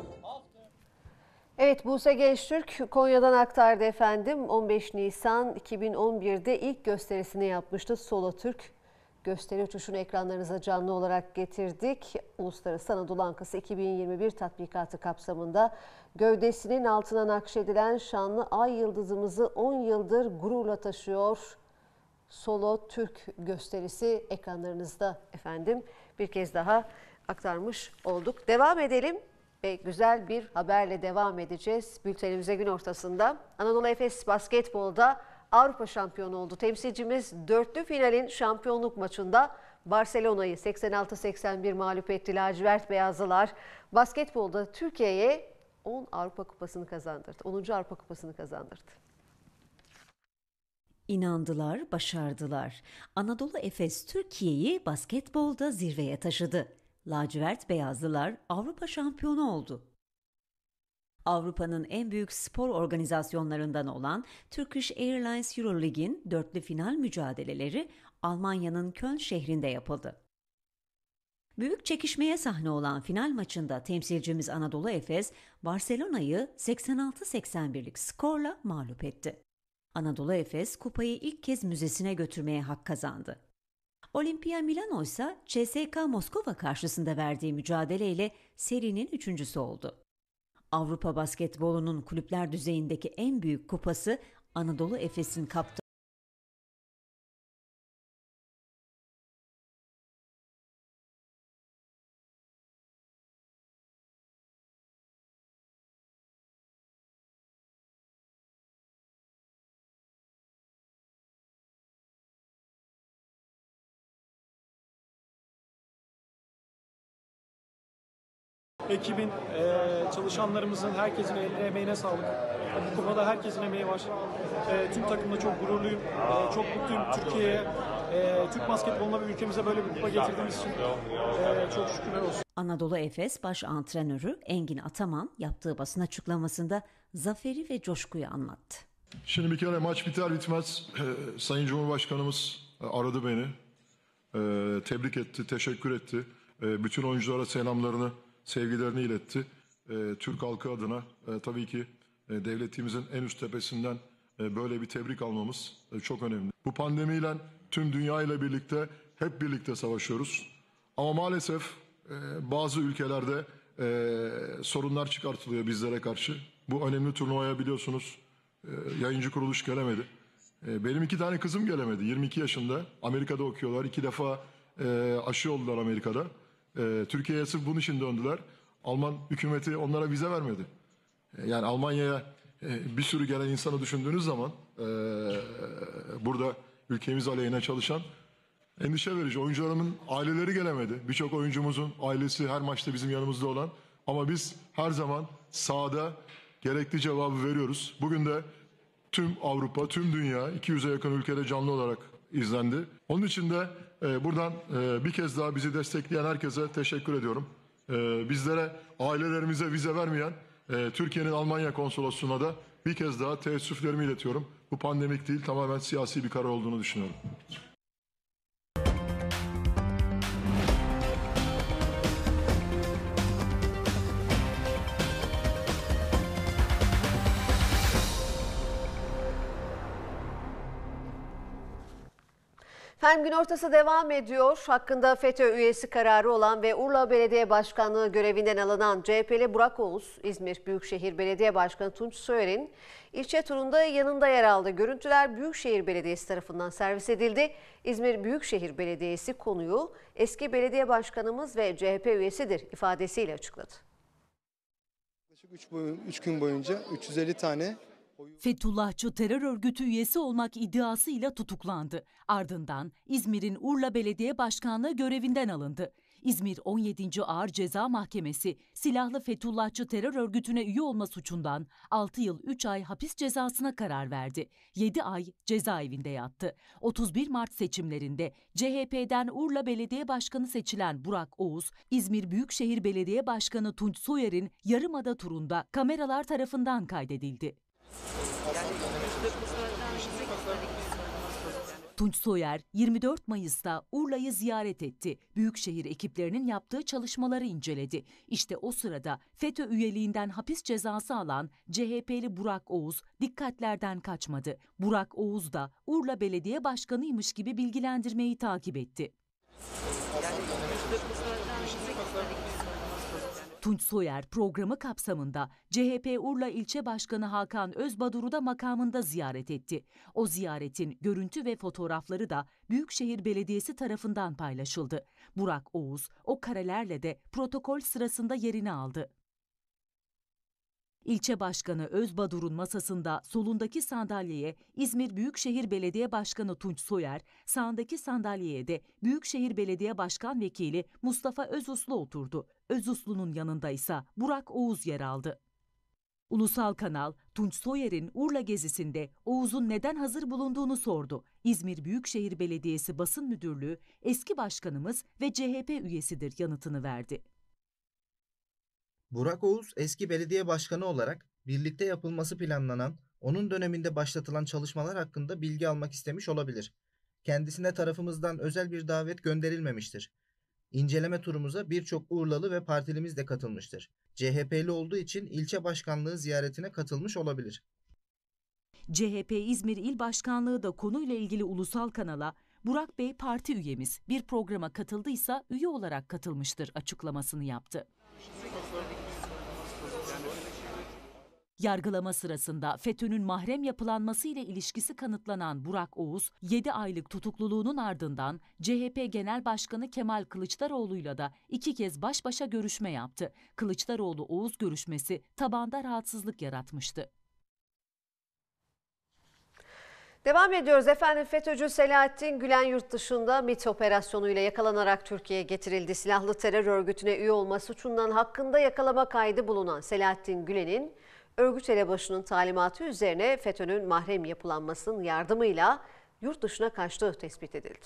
Evet, Buse Gençtürk Konya'dan aktardı efendim. on beş Nisan iki bin on bir'de ilk gösterisini yapmıştı Solo Türk. Gösteri uçuşunu ekranlarınıza canlı olarak getirdik. Uluslararası Anadolu Ankası iki bin yirmi bir tatbikatı kapsamında gövdesinin altına nakşedilen şanlı ay yıldızımızı on yıldır gururla taşıyor. Solo Türk gösterisi ekranlarınızda efendim. Bir kez daha aktarmış olduk. Devam edelim. Ve güzel bir haberle devam edeceğiz. Bültenimize gün ortasında Anadolu Efes basketbolda Avrupa şampiyonu oldu. Temsilcimiz dörtlü finalin şampiyonluk maçında Barcelona'yı seksen altı seksen bir mağlup etti. Lacivert Beyazlılar basketbolda Türkiye'ye on Avrupa Kupası'nı kazandırdı. onuncu Avrupa Kupası'nı kazandırdı. İnandılar, başardılar. Anadolu Efes Türkiye'yi basketbolda zirveye taşıdı. Lacivert Beyazlılar Avrupa şampiyonu oldu. Avrupa'nın en büyük spor organizasyonlarından olan Turkish Airlines Euroleague'in dörtlü final mücadeleleri Almanya'nın Köln şehrinde yapıldı. Büyük çekişmeye sahne olan final maçında temsilcimiz Anadolu Efes, Barcelona'yı seksen altı seksen birlik skorla mağlup etti. Anadolu Efes kupayı ilk kez müzesine götürmeye hak kazandı. Olimpia Milano ise C S K A Moskova karşısında verdiği mücadeleyle serinin üçüncüsü oldu. Avrupa basketbolunun kulüpler düzeyindeki en büyük kupası Anadolu Efes'in kaptanı Ekibin, e, çalışanlarımızın, herkesin eline, emeğine sağlık. Bu kupada herkesin emeği var. E, tüm takımda çok gururluyum. E, çok mutluyum Türkiye'ye, e, Türk basketboluna ve ülkemize böyle bir kupa getirdiğimiz için e, çok şükürler olsun. Anadolu Efes baş antrenörü Engin Ataman yaptığı basın açıklamasında zaferi ve coşkuyu anlattı. Şimdi bir kere maç biter bitmez e, Sayın Cumhurbaşkanımız aradı beni. E, tebrik etti, teşekkür etti. E, bütün oyunculara selamlarını, sevgilerini iletti. E, Türk halkı adına e, tabii ki e, devletimizin en üst tepesinden e, böyle bir tebrik almamız e, çok önemli. Bu pandemiyle tüm dünya ile birlikte hep birlikte savaşıyoruz. Ama maalesef e, bazı ülkelerde e, sorunlar çıkartılıyor bizlere karşı. Bu önemli turnuvaya biliyorsunuz e, yayıncı kuruluş gelemedi. E, benim iki tane kızım gelemedi. yirmi iki yaşında. Amerika'da okuyorlar. İki defa e, aşı oldular Amerika'da. E, Türkiye'ye sırf bunun için döndüler. Alman hükümeti onlara vize vermedi. E, yani Almanya'ya e, bir sürü gelen insanı düşündüğünüz zaman e, burada ülkemiz aleyhine çalışan endişe verici. Oyuncularımın aileleri gelemedi. Birçok oyuncumuzun ailesi her maçta bizim yanımızda olan. Ama biz her zaman sahada gerekli cevabı veriyoruz. Bugün de tüm Avrupa, tüm dünya iki yüze yakın ülkede canlı olarak izlendi. Onun için de e, buradan e, bir kez daha bizi destekleyen herkese teşekkür ediyorum. E, bizlere, ailelerimize vize vermeyen e, Türkiye'nin Almanya konsolosluğuna da bir kez daha teessüflerimi iletiyorum. Bu pandemik değil, tamamen siyasi bir karar olduğunu düşünüyorum. Efendim gün ortası devam ediyor. Hakkında FETÖ üyesi kararı olan ve Urla Belediye Başkanlığı görevinden alınan C H P'li Burak Oğuz, İzmir Büyükşehir Belediye Başkanı Tunç Soyer'in ilçe turunda yanında yer aldı. Görüntüler Büyükşehir Belediyesi tarafından servis edildi. İzmir Büyükşehir Belediyesi konuyu eski belediye başkanımız ve C H P üyesidir ifadesiyle açıkladı. üç gün boyunca üç yüz elli tane Fethullahçı terör örgütü üyesi olmak iddiasıyla tutuklandı. Ardından İzmir'in Urla Belediye Başkanlığı görevinden alındı. İzmir on yedinci Ağır Ceza Mahkemesi silahlı Fethullahçı terör örgütüne üye olma suçundan altı yıl üç ay hapis cezasına karar verdi. yedi ay cezaevinde yattı. otuz bir Mart seçimlerinde C H P'den Urla Belediye Başkanı seçilen Burak Oğuz, İzmir Büyükşehir Belediye Başkanı Tunç Soyer'in Yarımada turunda kameralar tarafından kaydedildi. Tunç Soyer yirmi dört Mayıs'ta Urla'yı ziyaret etti. Büyükşehir ekiplerinin yaptığı çalışmaları inceledi. İşte o sırada FETÖ üyeliğinden hapis cezası alan C H P'li Burak Oğuz dikkatlerden kaçmadı. Burak Oğuz da Urla Belediye Başkanıymış gibi bilgilendirmeyi takip etti. Tunç Soyer programı kapsamında C H P Urla İlçe Başkanı Hakan Özbadur'u da makamında ziyaret etti. O ziyaretin görüntü ve fotoğrafları da Büyükşehir Belediyesi tarafından paylaşıldı. Burak Oğuz o karelerle de protokol sırasında yerini aldı. İlçe Başkanı Özbadur'un masasında solundaki sandalyeye İzmir Büyükşehir Belediye Başkanı Tunç Soyer, sağındaki sandalyeye de Büyükşehir Belediye Başkan Vekili Mustafa Özuslu oturdu. Özuslu'nun yanında ise Burak Oğuz yer aldı. Ulusal Kanal, Tunç Soyer'in Urla gezisinde Oğuz'un neden hazır bulunduğunu sordu. İzmir Büyükşehir Belediyesi Basın Müdürlüğü, eski başkanımız ve C H P üyesidir yanıtını verdi. Burak Oğuz eski belediye başkanı olarak birlikte yapılması planlanan, onun döneminde başlatılan çalışmalar hakkında bilgi almak istemiş olabilir. Kendisine tarafımızdan özel bir davet gönderilmemiştir. İnceleme turumuza birçok Urlalı ve partilimiz de katılmıştır. C H P'li olduğu için ilçe başkanlığı ziyaretine katılmış olabilir. C H P İzmir İl Başkanlığı da konuyla ilgili ulusal kanala Burak Bey parti üyemiz, bir programa katıldıysa üye olarak katılmıştır açıklamasını yaptı. Yargılama sırasında FETÖ'nün mahrem yapılanması ile ilişkisi kanıtlanan Burak Oğuz, yedi aylık tutukluluğunun ardından C H P Genel Başkanı Kemal Kılıçdaroğlu'yla da iki kez baş başa görüşme yaptı. Kılıçdaroğlu-Oğuz görüşmesi tabanda rahatsızlık yaratmıştı. Devam ediyoruz efendim. FETÖ'cü Selahattin Gülen yurt dışında MİT operasyonuyla yakalanarak Türkiye'ye getirildi. Silahlı terör örgütüne üye olma suçundan hakkında yakalama kaydı bulunan Selahattin Gülen'in örgüt elebaşının talimatı üzerine FETÖ'nün mahrem yapılanmasının yardımıyla yurt dışına kaçtığı tespit edildi.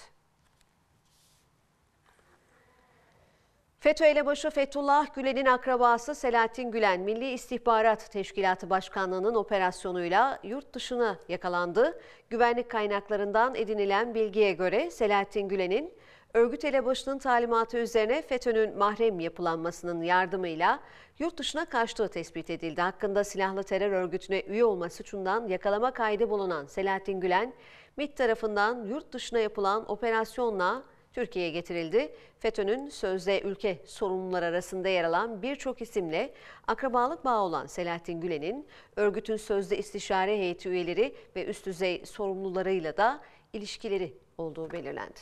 FETÖ elebaşı Fethullah Gülen'in akrabası Selahattin Gülen, Milli İstihbarat Teşkilatı Başkanlığı'nın operasyonuyla yurt dışına yakalandı. Güvenlik kaynaklarından edinilen bilgiye göre Selahattin Gülen'in örgüt elebaşının talimatı üzerine FETÖ'nün mahrem yapılanmasının yardımıyla yurt dışına kaçtığı tespit edildi. Hakkında silahlı terör örgütüne üye olma suçundan yakalama kaydı bulunan Selahattin Gülen, MİT tarafından yurt dışına yapılan operasyonla Türkiye'ye getirildi. FETÖ'nün sözde ülke sorumluları arasında yer alan birçok isimle akrabalık bağı olan Selahattin Gülen'in örgütün sözde istişare heyeti üyeleri ve üst düzey sorumlularıyla da ilişkileri olduğu belirlendi.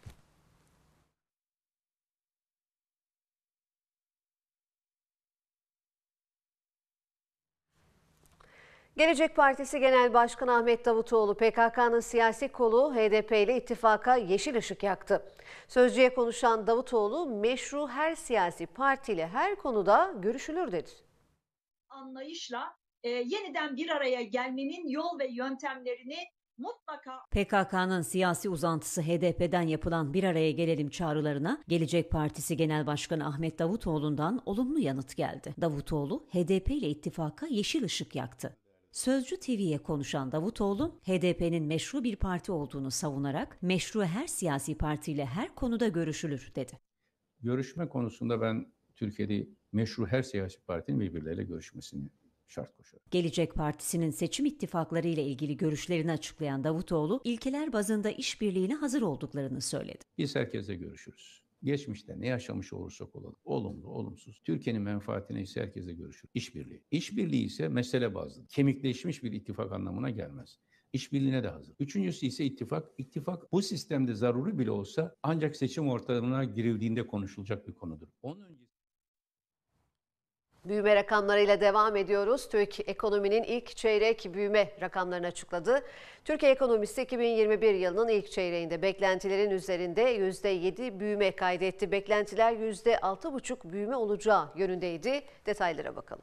Gelecek Partisi Genel Başkanı Ahmet Davutoğlu, P K K'nın siyasi kolu H D P ile ittifaka yeşil ışık yaktı. Sözcüye konuşan Davutoğlu, meşru her siyasi partiyle her konuda görüşülür dedi. Anlayışla e, yeniden bir araya gelmenin yol ve yöntemlerini mutlaka... P K K'nın siyasi uzantısı H D P'den yapılan bir araya gelelim çağrılarına Gelecek Partisi Genel Başkanı Ahmet Davutoğlu'ndan olumlu yanıt geldi. Davutoğlu, H D P ile ittifaka yeşil ışık yaktı. Sözcü T V'ye konuşan Davutoğlu, H D P'nin meşru bir parti olduğunu savunarak meşru her siyasi partiyle her konuda görüşülür dedi. Görüşme konusunda ben Türkiye'de meşru her siyasi partinin birbirleriyle görüşmesini şart koşuyorum. Gelecek Partisi'nin seçim ittifakları ile ilgili görüşlerini açıklayan Davutoğlu, ilkeler bazında işbirliğine hazır olduklarını söyledi. Biz herkesle görüşürüz. Geçmişte ne yaşamış olursak olalım, olumlu, olumsuz, Türkiye'nin menfaatine ise herkesle görüşür. İşbirliği. İşbirliği ise mesele bazlı. Kemikleşmiş bir ittifak anlamına gelmez. İşbirliğine de hazır. Üçüncüsü ise ittifak. İttifak bu sistemde zaruri bile olsa ancak seçim ortamına girildiğinde konuşulacak bir konudur. Onun öncesi... Büyüme rakamlarıyla devam ediyoruz. TÜİK ekonominin ilk çeyrek büyüme rakamlarını açıkladı. Türkiye ekonomisi iki bin yirmi bir yılının ilk çeyreğinde beklentilerin üzerinde yüzde yedi büyüme kaydetti. Beklentiler yüzde altı buçuk büyüme olacağı yönündeydi. Detaylara bakalım.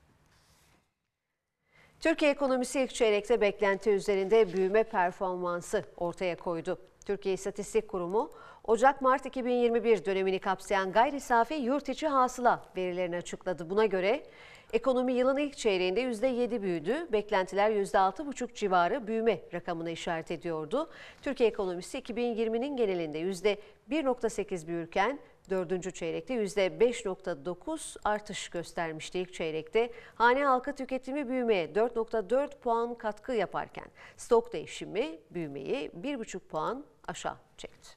Türkiye ekonomisi ilk çeyrekte beklenti üzerinde büyüme performansı ortaya koydu. Türkiye İstatistik Kurumu, Ocak-Mart iki bin yirmi bir dönemini kapsayan gayri safi yurt içi hasıla verilerini açıkladı. Buna göre ekonomi yılın ilk çeyreğinde yüzde yedi büyüdü. Beklentiler yüzde altı buçuk civarı büyüme rakamına işaret ediyordu. Türkiye ekonomisi iki bin yirminin genelinde yüzde bir virgül sekiz büyürken dördüncü çeyrekte yüzde beş virgül dokuz artış göstermişti. İlk çeyrekte hane halkı tüketimi büyümeye dört virgül dört puan katkı yaparken stok değişimi büyümeyi bir virgül beş puan aşağı çekti.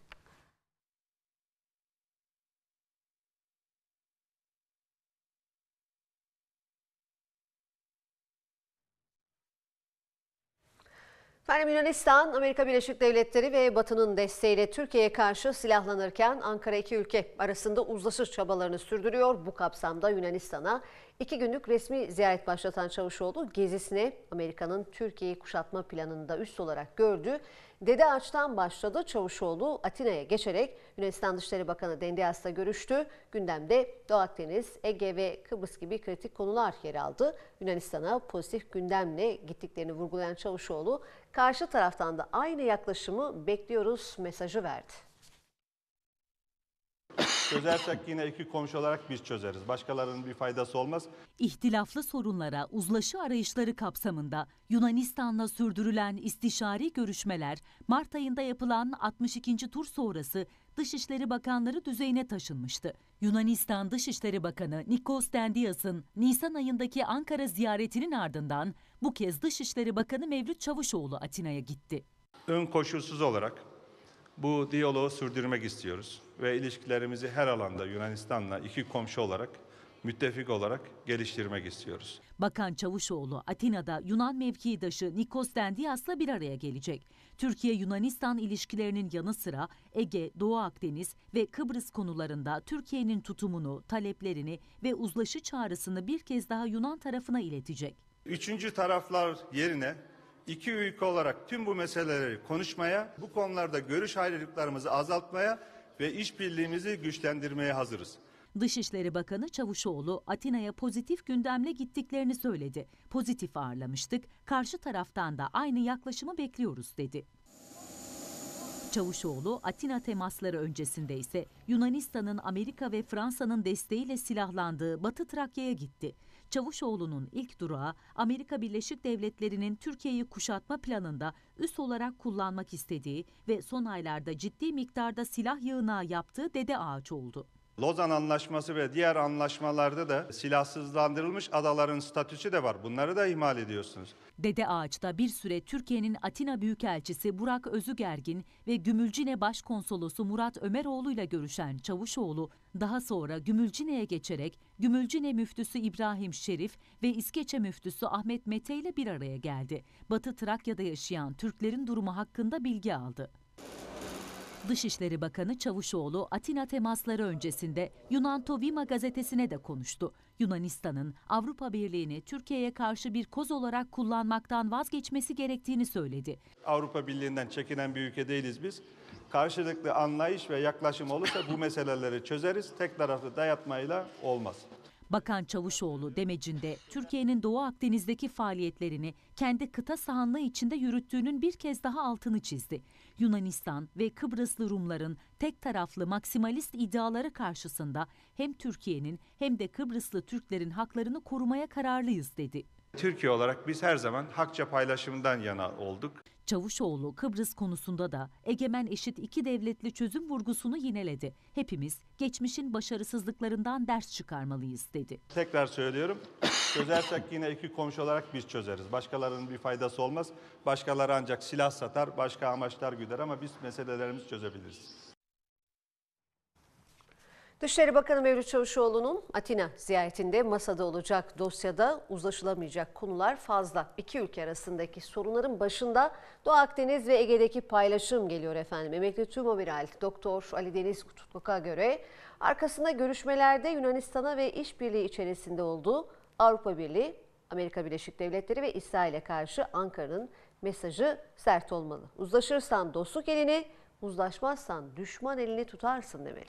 Efendim, Yunanistan, Amerika Birleşik Devletleri ve Batı'nın desteğiyle Türkiye'ye karşı silahlanırken Ankara iki ülke arasında uzlaşı çabalarını sürdürüyor. Bu kapsamda Yunanistan'a iki günlük resmi ziyaret başlatan Çavuşoğlu gezisine Amerika'nın Türkiye'yi kuşatma planında üst olarak gördüğü Dede Ağaç'tan başladı. Çavuşoğlu Atina'ya geçerek Yunanistan Dışişleri Bakanı Dendias'la görüştü. Gündemde Doğu Akdeniz, Ege ve Kıbrıs gibi kritik konular yer aldı. Yunanistan'a pozitif gündemle gittiklerini vurgulayan Çavuşoğlu, karşı taraftan da aynı yaklaşımı bekliyoruz mesajı verdi. Çözersek yine iki komşu olarak biz çözeriz. Başkalarının bir faydası olmaz. İhtilaflı sorunlara uzlaşı arayışları kapsamında Yunanistan'la sürdürülen istişari görüşmeler Mart ayında yapılan altmış ikinci tur sonrası Dışişleri Bakanları düzeyine taşınmıştı. Yunanistan Dışişleri Bakanı Nikos Dendias'ın Nisan ayındaki Ankara ziyaretinin ardından bu kez Dışişleri Bakanı Mevlüt Çavuşoğlu Atina'ya gitti. Ön koşulsuz olarak bu diyaloğu sürdürmek istiyoruz ve ilişkilerimizi her alanda Yunanistan'la iki komşu olarak, müttefik olarak geliştirmek istiyoruz. Bakan Çavuşoğlu Atina'da Yunan mevkidaşı Nikos Dendias'la bir araya gelecek. Türkiye-Yunanistan ilişkilerinin yanı sıra Ege, Doğu Akdeniz ve Kıbrıs konularında Türkiye'nin tutumunu, taleplerini ve uzlaşı çağrısını bir kez daha Yunan tarafına iletecek. Üçüncü taraflar yerine İki ülke olarak tüm bu meseleleri konuşmaya, bu konularda görüş ayrılıklarımızı azaltmaya ve işbirliğimizi güçlendirmeye hazırız. Dışişleri Bakanı Çavuşoğlu Atina'ya pozitif gündemle gittiklerini söyledi. Pozitif ağırlamıştık, karşı taraftan da aynı yaklaşımı bekliyoruz dedi. Çavuşoğlu Atina temasları öncesinde ise Yunanistan'ın Amerika ve Fransa'nın desteğiyle silahlandığı Batı Trakya'ya gitti. Çavuşoğlu'nun ilk durağı Amerika Birleşik Devletleri'nin Türkiye'yi kuşatma planında üs olarak kullanmak istediği ve son aylarda ciddi miktarda silah yığınağı yaptığı Dede Ağaç oldu. Lozan Anlaşması ve diğer anlaşmalarda da silahsızlandırılmış adaların statüsü de var. Bunları da ihmal ediyorsunuz. Dede Ağaç'ta bir süre Türkiye'nin Atina Büyükelçisi Burak Özügergin ve Gümülcine Başkonsolosu Murat Ömeroğlu ile görüşen Çavuşoğlu, daha sonra Gümülcine'ye geçerek Gümülcine Müftüsü İbrahim Şerif ve İskeçe Müftüsü Ahmet Mete ile bir araya geldi. Batı Trakya'da yaşayan Türklerin durumu hakkında bilgi aldı. Dışişleri Bakanı Çavuşoğlu Atina temasları öncesinde Yunan Tovima gazetesine de konuştu. Yunanistan'ın Avrupa Birliği'ni Türkiye'ye karşı bir koz olarak kullanmaktan vazgeçmesi gerektiğini söyledi. Avrupa Birliği'nden çekinen bir ülke değiliz biz. Karşılıklı anlayış ve yaklaşım olursa bu meseleleri çözeriz. Tek taraflı dayatmayla olmaz. Bakan Çavuşoğlu demecinde Türkiye'nin Doğu Akdeniz'deki faaliyetlerini kendi kıta sahanlığı içinde yürüttüğünün bir kez daha altını çizdi. Yunanistan ve Kıbrıslı Rumların tek taraflı maksimalist iddiaları karşısında hem Türkiye'nin hem de Kıbrıslı Türklerin haklarını korumaya kararlıyız dedi. Türkiye olarak biz her zaman hakça paylaşımından yana olduk. Çavuşoğlu Kıbrıs konusunda da egemen eşit iki devletli çözüm vurgusunu yineledi. Hepimiz geçmişin başarısızlıklarından ders çıkarmalıyız dedi. Tekrar söylüyorum, çözersek yine iki komşu olarak biz çözeriz. Başkalarının bir faydası olmaz. Başkaları ancak silah satar, başka amaçlar güder ama biz meselelerimizi çözebiliriz. Dışişleri Bakanı Mevlüt Çavuşoğlu'nun Atina ziyaretinde masada olacak dosyada uzlaşılamayacak konular fazla. İki ülke arasındaki sorunların başında Doğu Akdeniz ve Ege'deki paylaşım geliyor efendim. Emekli Tümamiral Doktor Ali Deniz Kututluk'a göre arkasında görüşmelerde Yunanistan'a ve işbirliği içerisinde olduğu Avrupa Birliği, Amerika Birleşik Devletleri ve İsrail'e karşı Ankara'nın mesajı sert olmalı. Uzlaşırsan dostluk elini, uzlaşmazsan düşman elini tutarsın demeli.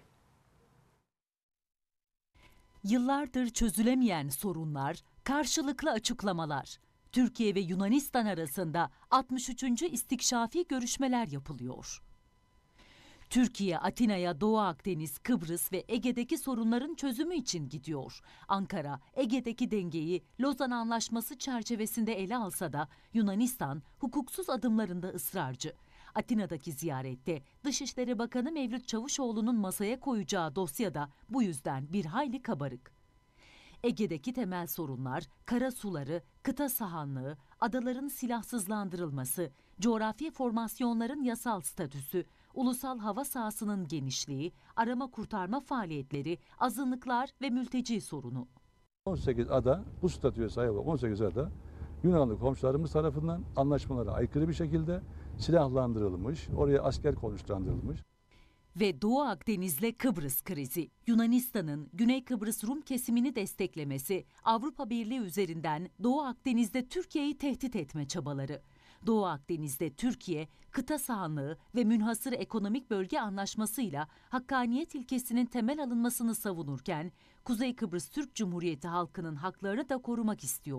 Yıllardır çözülemeyen sorunlar, karşılıklı açıklamalar. Türkiye ve Yunanistan arasında altmış üçüncü istikşafi görüşmeler yapılıyor. Türkiye, Atina'ya Doğu Akdeniz, Kıbrıs ve Ege'deki sorunların çözümü için gidiyor. Ankara, Ege'deki dengeyi Lozan Anlaşması çerçevesinde ele alsa da Yunanistan hukuksuz adımlarında ısrarcı. Atina'daki ziyarette Dışişleri Bakanı Mevlüt Çavuşoğlu'nun masaya koyacağı dosyada bu yüzden bir hayli kabarık. Ege'deki temel sorunlar, kara suları, kıta sahanlığı, adaların silahsızlandırılması, coğrafi formasyonların yasal statüsü, ulusal hava sahasının genişliği, arama kurtarma faaliyetleri, azınlıklar ve mülteci sorunu. on sekiz ada, bu statüye sahip olan on sekiz ada Yunanlı komşularımız tarafından anlaşmalara aykırı bir şekilde silahlandırılmış, oraya asker konuşlandırılmış. Ve Doğu Akdeniz'le Kıbrıs krizi, Yunanistan'ın Güney Kıbrıs Rum kesimini desteklemesi, Avrupa Birliği üzerinden Doğu Akdeniz'de Türkiye'yi tehdit etme çabaları. Doğu Akdeniz'de Türkiye, kıta sahanlığı ve münhasır ekonomik bölge anlaşmasıyla hakkaniyet ilkesinin temel alınmasını savunurken, Kuzey Kıbrıs Türk Cumhuriyeti halkının haklarını da korumak istiyor.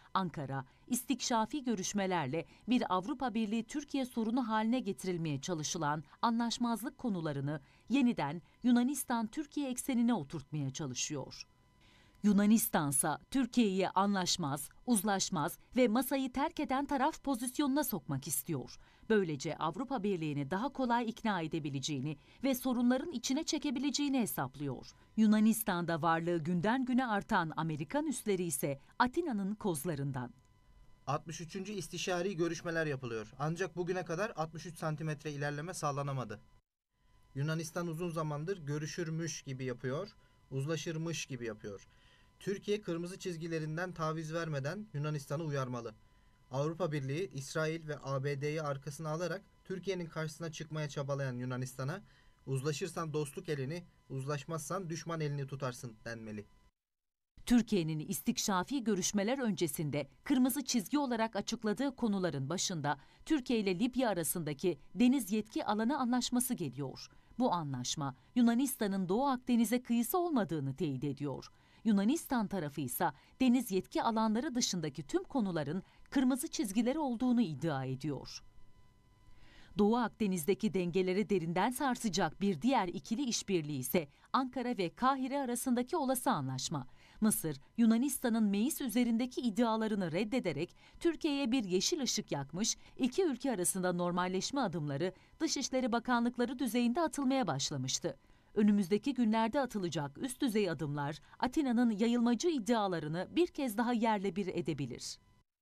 Ankara, istikşafi görüşmelerle bir Avrupa Birliği Türkiye sorunu haline getirilmeye çalışılan anlaşmazlık konularını yeniden Yunanistan-Türkiye eksenine oturtmaya çalışıyor. Yunanistansa Türkiye'yi anlaşmaz, uzlaşmaz ve masayı terk eden taraf pozisyonuna sokmak istiyor. Böylece Avrupa Birliği'ni daha kolay ikna edebileceğini ve sorunların içine çekebileceğini hesaplıyor. Yunanistan'da varlığı günden güne artan Amerikan üsleri ise Atina'nın kozlarından. altmış üçüncü istişari görüşmeler yapılıyor. Ancak bugüne kadar altmış üç santimetre ilerleme sağlanamadı. Yunanistan uzun zamandır görüşürmüş gibi yapıyor, uzlaşırmış gibi yapıyor. Türkiye kırmızı çizgilerinden taviz vermeden Yunanistan'ı uyarmalı. Avrupa Birliği, İsrail ve A B D'yi arkasına alarak Türkiye'nin karşısına çıkmaya çabalayan Yunanistan'a uzlaşırsan dostluk elini, uzlaşmazsan düşman elini tutarsın denmeli. Türkiye'nin istikşafi görüşmeler öncesinde kırmızı çizgi olarak açıkladığı konuların başında Türkiye ile Libya arasındaki deniz yetki alanı anlaşması geliyor. Bu anlaşma Yunanistan'ın Doğu Akdeniz'e kıyısı olmadığını teyit ediyor. Yunanistan tarafı ise deniz yetki alanları dışındaki tüm konuların kırmızı çizgileri olduğunu iddia ediyor. Doğu Akdeniz'deki dengeleri derinden sarsacak bir diğer ikili işbirliği ise Ankara ve Kahire arasındaki olası anlaşma. Mısır, Yunanistan'ın meclis üzerindeki iddialarını reddederek Türkiye'ye bir yeşil ışık yakmış, iki ülke arasında normalleşme adımları Dışişleri Bakanlıkları düzeyinde atılmaya başlamıştı. Önümüzdeki günlerde atılacak üst düzey adımlar Atina'nın yayılmacı iddialarını bir kez daha yerle bir edebilir.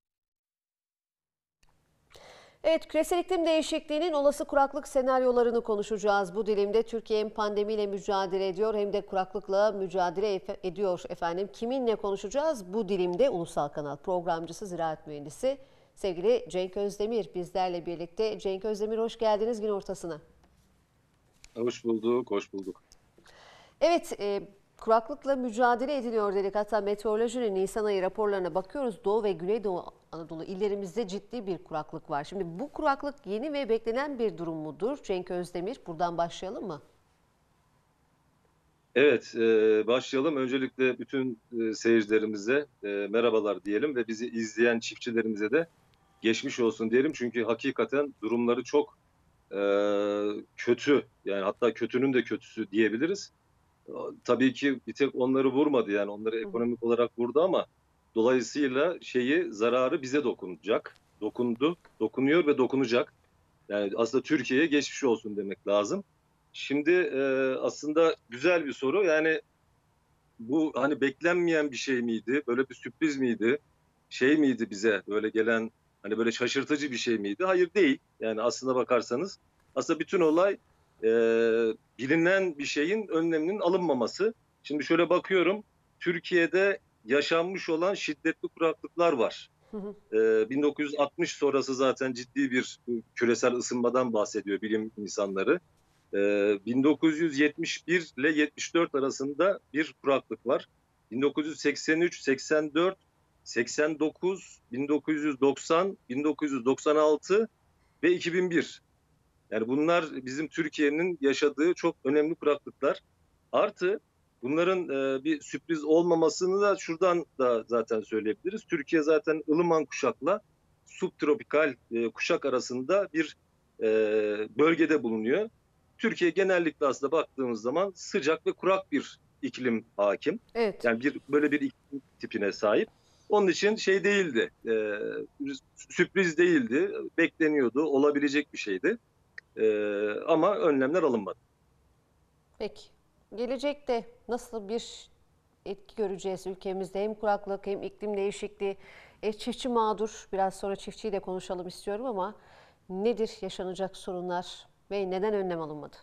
Evet, küresel iklim değişikliğinin olası kuraklık senaryolarını konuşacağız. Bu dilimde Türkiye hem pandemiyle mücadele ediyor hem de kuraklıkla mücadele ediyor efendim. Kiminle konuşacağız? Bu dilimde Ulusal Kanal programcısı, ziraat mühendisi sevgili Cenk Özdemir bizlerle birlikte. Cenk Özdemir, hoş geldiniz gün ortasına. Hoş bulduk, hoş bulduk. Evet, e, kuraklıkla mücadele ediliyor dedik. Hatta meteorolojinin Nisan ayı raporlarına bakıyoruz. Doğu ve Güneydoğu Anadolu illerimizde ciddi bir kuraklık var. Şimdi bu kuraklık yeni ve beklenen bir durum mudur? Cenk Özdemir, buradan başlayalım mı? Evet, e, başlayalım. Öncelikle bütün e, seyircilerimize e, merhabalar diyelim ve bizi izleyen çiftçilerimize de geçmiş olsun diyelim. Çünkü hakikaten durumları çok e, kötü. Yani hatta kötünün de kötüsü diyebiliriz. Tabii ki bir tek onları vurmadı, yani onları ekonomik olarak vurdu ama dolayısıyla şeyi, zararı bize dokunacak. Dokundu, dokunuyor ve dokunacak. Yani aslında Türkiye'ye geçmiş olsun demek lazım. Şimdi e, aslında güzel bir soru. Yani bu hani beklenmeyen bir şey miydi? Böyle bir sürpriz miydi? Şey miydi bize böyle gelen, hani böyle şaşırtıcı bir şey miydi? Hayır, değil. Yani aslına bakarsanız aslında bütün olay e, bilinen bir şeyin önleminin alınmaması. Şimdi şöyle bakıyorum, Türkiye'de yaşanmış olan şiddetli kuraklıklar var. Ee, bin dokuz yüz altmış sonrası zaten ciddi bir küresel ısınmadan bahsediyor bilim insanları. Ee, bin dokuz yüz yetmiş bir ile yetmiş dört arasında bir kuraklık var. bin dokuz yüz seksen üç, seksen dört, seksen dokuz, bin dokuz yüz doksan, bin dokuz yüz doksan altı ve iki bin bir. Yani bunlar bizim Türkiye'nin yaşadığı çok önemli kuraklıklar. Artı bunların e, bir sürpriz olmamasını da şuradan da zaten söyleyebiliriz. Türkiye zaten ılıman kuşakla subtropikal e, kuşak arasında bir e, bölgede bulunuyor. Türkiye genellikle aslında baktığımız zaman sıcak ve kurak bir iklim hakim. Evet. Yani bir böyle bir iklim tipine sahip. Onun için şey değildi, e, sürpriz değildi, bekleniyordu, olabilecek bir şeydi. E, ama önlemler alınmadı. Peki. Gelecekte nasıl bir etki göreceğiz ülkemizde? Hem kuraklık hem iklim değişikliği. E, çiftçi mağdur. Biraz sonra çiftçiyle konuşalım istiyorum ama nedir yaşanacak sorunlar ve neden önlem alınmadı?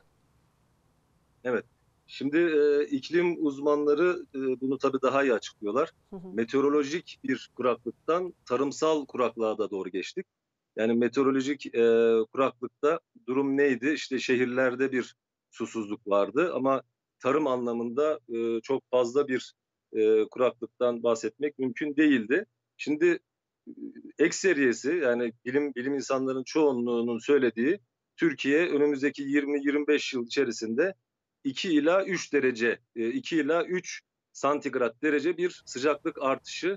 Evet. Şimdi e, iklim uzmanları e, bunu tabii daha iyi açıklıyorlar. Hı hı. Meteorolojik bir kuraklıktan tarımsal kuraklığa da doğru geçtik. Yani meteorolojik e, kuraklıkta durum neydi? İşte şehirlerde bir susuzluk vardı ama tarım anlamında e, çok fazla bir e, kuraklıktan bahsetmek mümkün değildi. Şimdi ekseriyesi, yani bilim bilim insanların çoğunluğunun söylediği, Türkiye önümüzdeki yirmi yirmi beş yıl içerisinde iki ila üç derece, iki ila üç santigrat derece bir sıcaklık artışı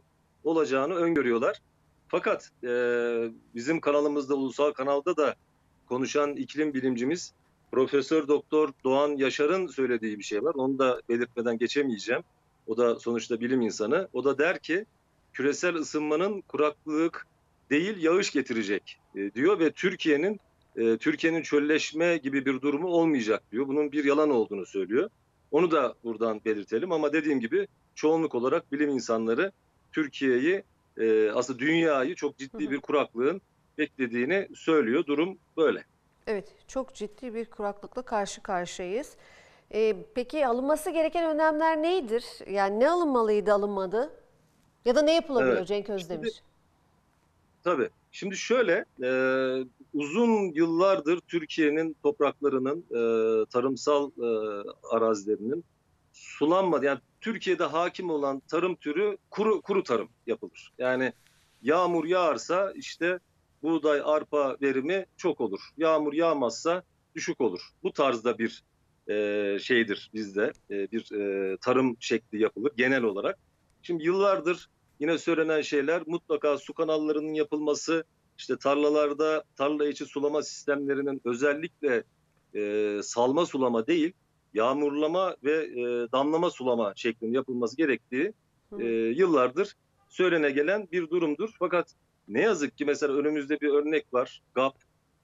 olacağını öngörüyorlar. Fakat e, bizim kanalımızda, ulusal kanalda da konuşan iklim bilimcimiz Profesör Doktor Doğan Yaşar'ın söylediği bir şey var. Onu da belirtmeden geçemeyeceğim. O da sonuçta bilim insanı. O da der ki küresel ısınmanın kuraklık değil yağış getirecek e, diyor ve Türkiye'nin e, Türkiye'nin çölleşme gibi bir durumu olmayacak diyor. Bunun bir yalan olduğunu söylüyor. Onu da buradan belirtelim ama dediğim gibi çoğunluk olarak bilim insanları Türkiye'yi e, aslında dünyayı çok ciddi bir kuraklığın beklediğini söylüyor. Durum böyle. Evet, çok ciddi bir kuraklıkla karşı karşıyayız. Ee, peki alınması gereken önlemler neydir? Yani ne alınmalıydı, alınmadı? Ya da ne yapılabilir Evet. Cenk Özdemir? Şimdi, tabii. Şimdi şöyle, e, uzun yıllardır Türkiye'nin topraklarının, e, tarımsal e, arazilerinin sulanmadı. Yani Türkiye'de hakim olan tarım türü kuru kuru tarım yapılır. Yani yağmur yağarsa işte buğday, arpa verimi çok olur. Yağmur yağmazsa düşük olur. Bu tarzda bir e, şeydir bizde, e, bir e, tarım şekli yapılır genel olarak. Şimdi yıllardır yine söylenen şeyler mutlaka su kanallarının yapılması, işte tarlalarda tarla içi sulama sistemlerinin özellikle e, salma sulama değil, yağmurlama ve e, damlama sulama şeklinde yapılması gerektiği e, yıllardır söylene gelen bir durumdur. Fakat ne yazık ki mesela önümüzde bir örnek var. G A P,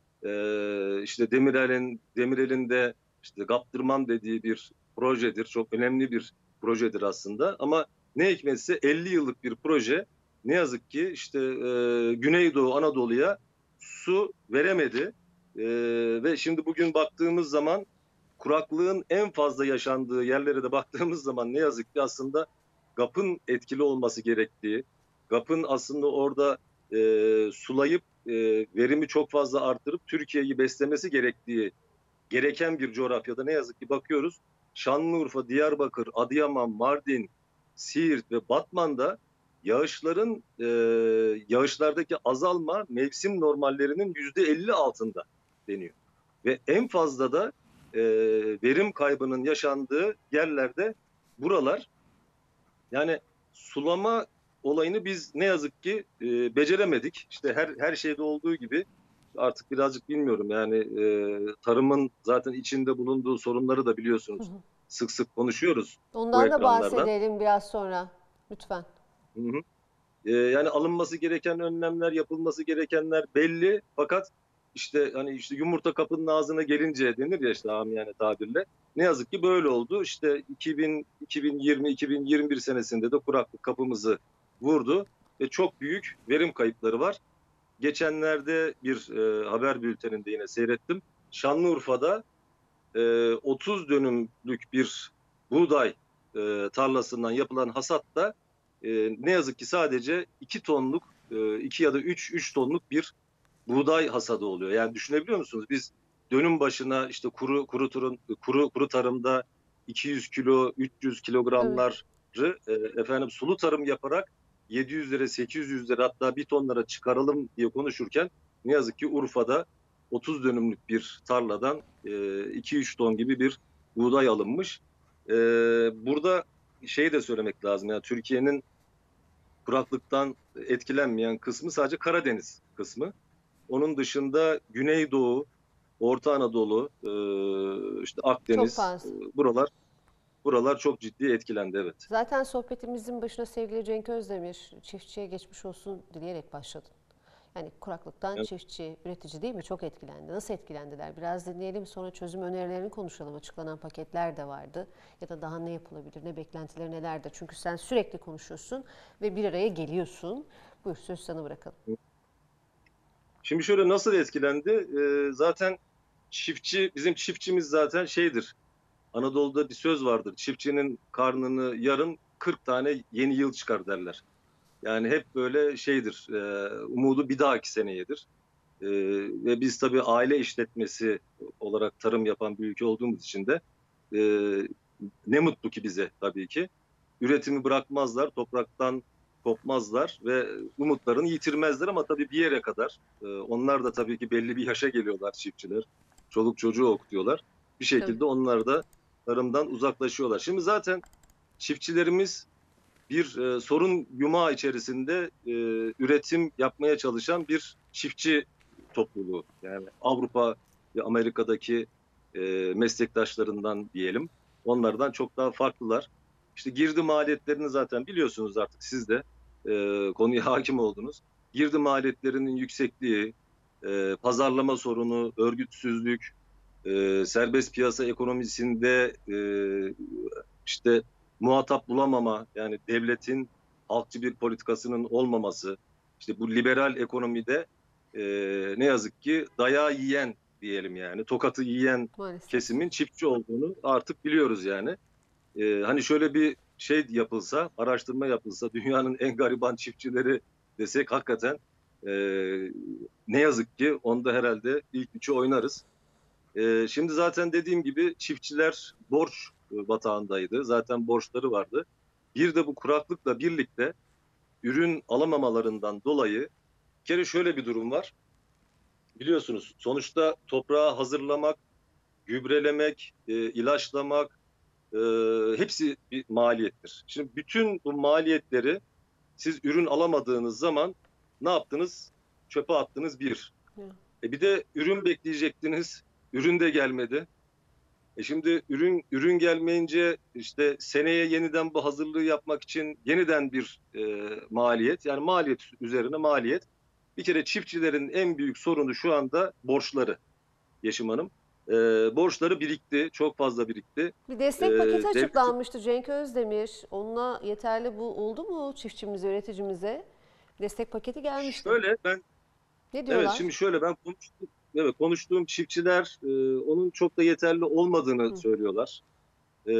e, işte Demirel'in Demirel'in de işte Gaptırmam dediği bir projedir. Çok önemli bir projedir aslında. Ama ne hikmetse elli yıllık bir proje ne yazık ki işte e, Güneydoğu Anadolu'ya su veremedi. E, ve şimdi bugün baktığımız zaman kuraklığın en fazla yaşandığı yerlere de baktığımız zaman ne yazık ki aslında G A P'ın etkili olması gerektiği, G A P'ın aslında orada e, sulayıp e, verimi çok fazla artırıp Türkiye'yi beslemesi gerektiği gereken bir coğrafyada ne yazık ki bakıyoruz. Şanlıurfa, Diyarbakır, Adıyaman, Mardin, Siirt ve Batman'da yağışların e, yağışlardaki azalma mevsim normallerinin yüzde elli altında deniyor. Ve en fazla da e, verim kaybının yaşandığı yerlerde buralar. Yani sulama olayını biz ne yazık ki e, beceremedik. İşte her her şeyde olduğu gibi artık birazcık bilmiyorum yani e, tarımın zaten içinde bulunduğu sorunları da biliyorsunuz. Hı hı. Sık sık konuşuyoruz. Ondan da bahsedelim biraz sonra lütfen. Hı hı. E, yani alınması gereken önlemler, yapılması gerekenler belli fakat işte hani işte yumurta kapının ağzına gelince denir ya işte amiyane tabirle. Ne yazık ki böyle oldu. İşte iki bin, iki bin yirmi, iki bin yirmi bir senesinde de kuraklık kapımızı vurdu ve çok büyük verim kayıpları var. Geçenlerde bir e, haber bülteninde yine seyrettim. Şanlıurfa'da e, otuz dönümlük bir buğday e, tarlasından yapılan hasatta e, ne yazık ki sadece iki tonluk, e, iki ya da üç, üç tonluk bir buğday hasadı oluyor. Yani düşünebiliyor musunuz? Biz dönüm başına işte kuru kuru turun kuru kuru tarımda iki yüz kilo, üç yüz kilogramları evet. e, efendim sulu tarım yaparak yedi yüz lira, sekiz yüz lira hatta bir tonlara çıkaralım diye konuşurken ne yazık ki Urfa'da otuz dönümlük bir tarladan iki üç ton gibi bir buğday alınmış. E, burada şey de söylemek lazım. Yani Türkiye'nin kuraklıktan etkilenmeyen kısmı sadece Karadeniz kısmı. Onun dışında Güneydoğu, Orta Anadolu, işte Akdeniz, buralar buralar çok ciddi etkilendi, evet. Zaten sohbetimizin başına sevgili Cenk Özdemir, çiftçiye geçmiş olsun dileyerek başladın. Yani kuraklıktan evet. Çiftçi, üretici değil mi? Çok etkilendi. Nasıl etkilendiler? Biraz dinleyelim, sonra çözüm önerilerini konuşalım. Açıklanan paketler de vardı. Ya da daha ne yapılabilir, ne beklentileri nelerdir? Çünkü sen sürekli konuşuyorsun ve bir araya geliyorsun. Buyur, sözü sana bırakalım. Şimdi şöyle nasıl etkilendi? Ee, zaten çiftçi, bizim çiftçimiz zaten şeydir. Anadolu'da bir söz vardır. Çiftçinin karnını yarın kırk tane yeni yıl çıkar derler. Yani hep böyle şeydir. E, umudu bir dahaki seneyedir. E, ve biz tabii aile işletmesi olarak tarım yapan bir ülke olduğumuz için de e, ne mutlu ki bize tabii ki. Üretimi bırakmazlar, topraktan kopmazlar ve umutlarını yitirmezler ama tabii bir yere kadar. E, onlar da tabii ki belli bir yaşa geliyorlar çiftçiler. Çoluk çocuğu okutuyorlar. Bir şekilde tabii. Onlar da tarımdan uzaklaşıyorlar. Şimdi zaten çiftçilerimiz bir e, sorun yumağı içerisinde e, üretim yapmaya çalışan bir çiftçi topluluğu. Yani Avrupa ve Amerika'daki e, meslektaşlarından diyelim. Onlardan çok daha farklılar. İşte girdi maliyetlerini zaten biliyorsunuz artık siz de e, konuya hakim oldunuz. Girdi maliyetlerinin yüksekliği, e, pazarlama sorunu, örgütsüzlük, e, serbest piyasa ekonomisinde e, işte muhatap bulamama, yani devletin halkçı bir politikasının olmaması, işte bu liberal ekonomide e, ne yazık ki dayağı yiyen diyelim yani, tokatı yiyen Maalesef. kesimin çiftçi olduğunu artık biliyoruz yani. E, hani şöyle bir şey yapılsa, araştırma yapılsa, dünyanın en gariban çiftçileri desek hakikaten e, ne yazık ki onda herhalde ilk üçü oynarız. E, şimdi zaten dediğim gibi çiftçiler borç batağındaydı. Zaten borçları vardı. Bir de bu kuraklıkla birlikte ürün alamamalarından dolayı bir kere şöyle bir durum var. Biliyorsunuz sonuçta toprağı hazırlamak, gübrelemek, e, ilaçlamak e, hepsi bir maliyettir. Şimdi bütün bu maliyetleri siz ürün alamadığınız zaman ne yaptınız? Çöpe attınız bir. E bir de ürün bekleyecektiniz. Ürün de gelmedi. E şimdi ürün ürün gelmeyince işte seneye yeniden bu hazırlığı yapmak için yeniden bir e, maliyet. Yani maliyet üzerine maliyet. Bir kere çiftçilerin en büyük sorunu şu anda borçları Yeşim Hanım. E, borçları birikti. Çok fazla birikti. Bir destek E, paketi devlet... açıklanmıştı Cenk Özdemir. Onunla yeterli bu oldu mu çiftçimize, üreticimize? Destek paketi gelmişti. Şöyle ben Ne diyorlar? Evet şimdi şöyle ben konuştum. Evet, konuştuğum çiftçiler e, onun çok da yeterli olmadığını Hı. söylüyorlar. E,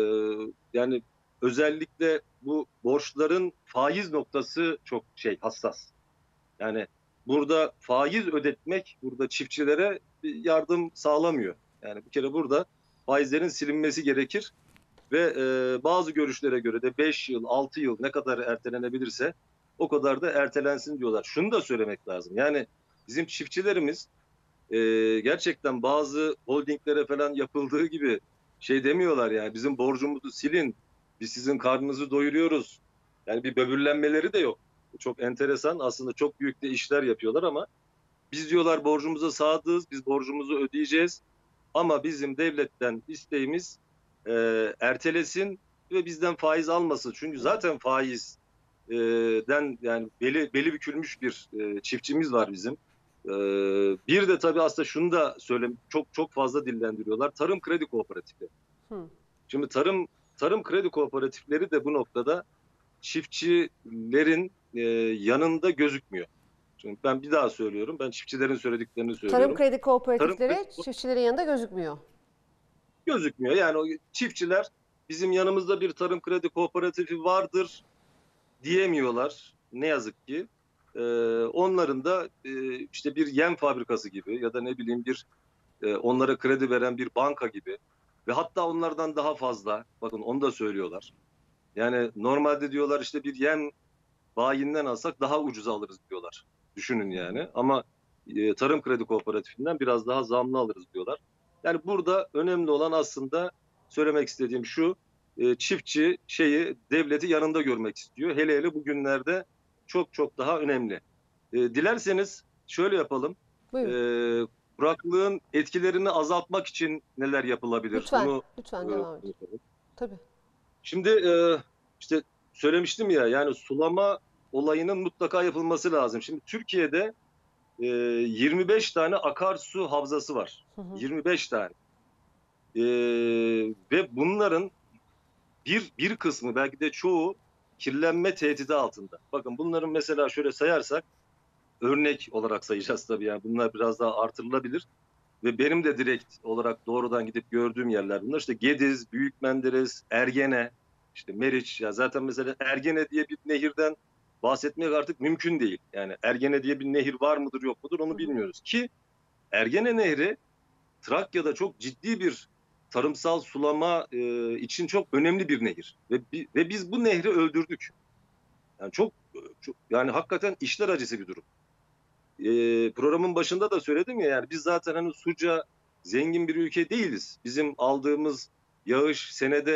yani özellikle bu borçların faiz noktası çok şey hassas. Yani burada faiz ödetmek burada çiftçilere yardım sağlamıyor. Yani bir kere burada faizlerin silinmesi gerekir ve e, bazı görüşlere göre de beş yıl, altı yıl ne kadar ertelenebilirse o kadar da ertelensin diyorlar. Şunu da söylemek lazım. Yani bizim çiftçilerimiz e, gerçekten bazı holdinglere falan yapıldığı gibi şey demiyorlar yani bizim borcumuzu silin, biz sizin karnınızı doyuruyoruz. Yani bir böbürlenmeleri de yok. Çok enteresan, aslında çok büyük de işler yapıyorlar ama biz diyorlar borcumuza sadığız, biz borcumuzu ödeyeceğiz ama bizim devletten isteğimiz e, ertelesin ve bizden faiz almasın. Çünkü zaten faizden yani beli, beli bükülmüş bir e, çiftçimiz var bizim. E, bir de tabii aslında şunu da söyleyeyim, çok çok fazla dillendiriyorlar. Tarım kredi kooperatifleri. Hı. Şimdi tarım tarım kredi kooperatifleri de bu noktada çiftçilerin e, yanında gözükmüyor. Şimdi ben bir daha söylüyorum. Ben çiftçilerin söylediklerini söylüyorum. Tarım kredi kooperatifleri Tarım kredi... çiftçilerin yanında gözükmüyor. Gözükmüyor. Yani o çiftçiler bizim yanımızda bir tarım kredi kooperatifi vardır diyemiyorlar. Ne yazık ki. Ee, onların da e, işte bir yem fabrikası gibi ya da ne bileyim bir e, onlara kredi veren bir banka gibi ve hatta onlardan daha fazla, bakın onu da söylüyorlar. Yani normalde diyorlar işte bir yem bayinden alsak daha ucuza alırız diyorlar. Düşünün yani. Ama e, tarım kredi kooperatifinden biraz daha zamlı alırız diyorlar. Yani burada önemli olan aslında söylemek istediğim şu, e, çiftçi şeyi devleti yanında görmek istiyor. Hele hele bugünlerde çok çok daha önemli. E, dilerseniz şöyle yapalım. E, kuraklığın etkilerini azaltmak için neler yapılabilir? Lütfen, Bunu, lütfen e, devam edin. Tabii. Şimdi e, işte söylemiştim ya yani sulama olayının mutlaka yapılması lazım. Şimdi Türkiye'de e, yirmi beş tane akarsu havzası var. Hı hı. yirmi beş tane. E, ve bunların bir bir kısmı belki de çoğu kirlenme tehdidi altında. Bakın bunların mesela şöyle sayarsak örnek olarak sayacağız tabii yani bunlar biraz daha artırılabilir. Ve benim de direkt olarak doğrudan gidip gördüğüm yerler bunlar. İşte Gediz, Büyük Menderes, Ergene, işte Meriç. Ya zaten mesela Ergene diye bir nehirden bahsetmek artık mümkün değil. Yani Ergene diye bir nehir var mıdır yok mudur onu bilmiyoruz. Ki Ergene Nehri Trakya'da çok ciddi bir tarımsal sulama e, için çok önemli bir nehir. Ve, ve biz bu nehri öldürdük. Yani çok, çok yani hakikaten işler acısı bir durum. E, programın başında da söyledim ya yani biz zaten hani suca zengin bir ülke değiliz. Bizim aldığımız yağış senede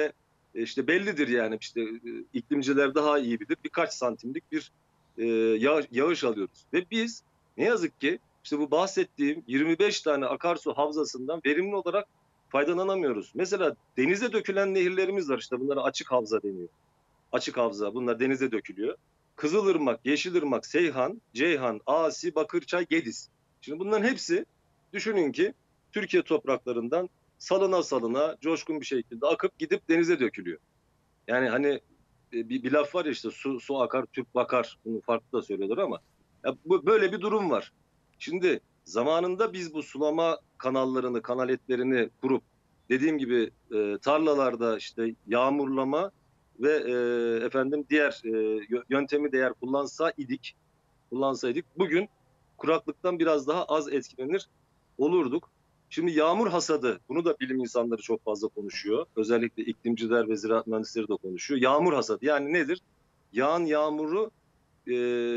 e, işte bellidir yani işte e, iklimciler daha iyi bilir. Birkaç santimlik bir e, yağ, yağış alıyoruz. Ve biz ne yazık ki işte bu bahsettiğim yirmi beş tane akarsu havzasından verimli olarak faydalanamıyoruz. Mesela denize dökülen nehirlerimiz var, işte bunlara açık havza deniyor. Açık havza, bunlar denize dökülüyor. Kızılırmak, Yeşilırmak, Seyhan, Ceyhan, Asi, Bakırçay, Gediz. Şimdi bunların hepsi düşünün ki Türkiye topraklarından salına salına coşkun bir şekilde akıp gidip denize dökülüyor. Yani hani bir, bir laf var ya işte su, su akar, Türk bakar. Bunu farklı da söylüyorlar ama ya bu, böyle bir durum var. Şimdi zamanında biz bu sulama kanallarını, kanaletlerini kurup dediğim gibi e, tarlalarda işte yağmurlama ve e, efendim diğer e, yöntemi de eğer kullansa idik, kullansaydık bugün kuraklıktan biraz daha az etkilenir olurduk. Şimdi yağmur hasadı, bunu da bilim insanları çok fazla konuşuyor. Özellikle iklimciler ve ziraat mühendisleri de konuşuyor. Yağmur hasadı yani nedir? Yağan yağmuru e,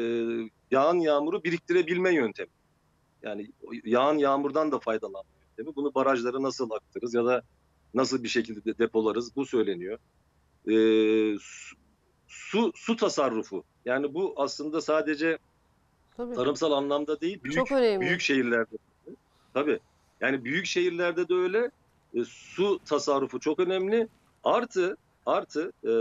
yağan yağmuru biriktirebilme yöntemi. Yani yağan yağmurdan da faydalanma yöntemi. Bunu barajlara nasıl aktarırız ya da nasıl bir şekilde de depolarız, bu söyleniyor. E, su, su, su tasarrufu. Yani bu aslında sadece Tabii. tarımsal anlamda değil, büyük, Çok önemli. büyük şehirlerde. Tabii. Yani büyük şehirlerde de öyle. E, su tasarrufu çok önemli. Artı artı e,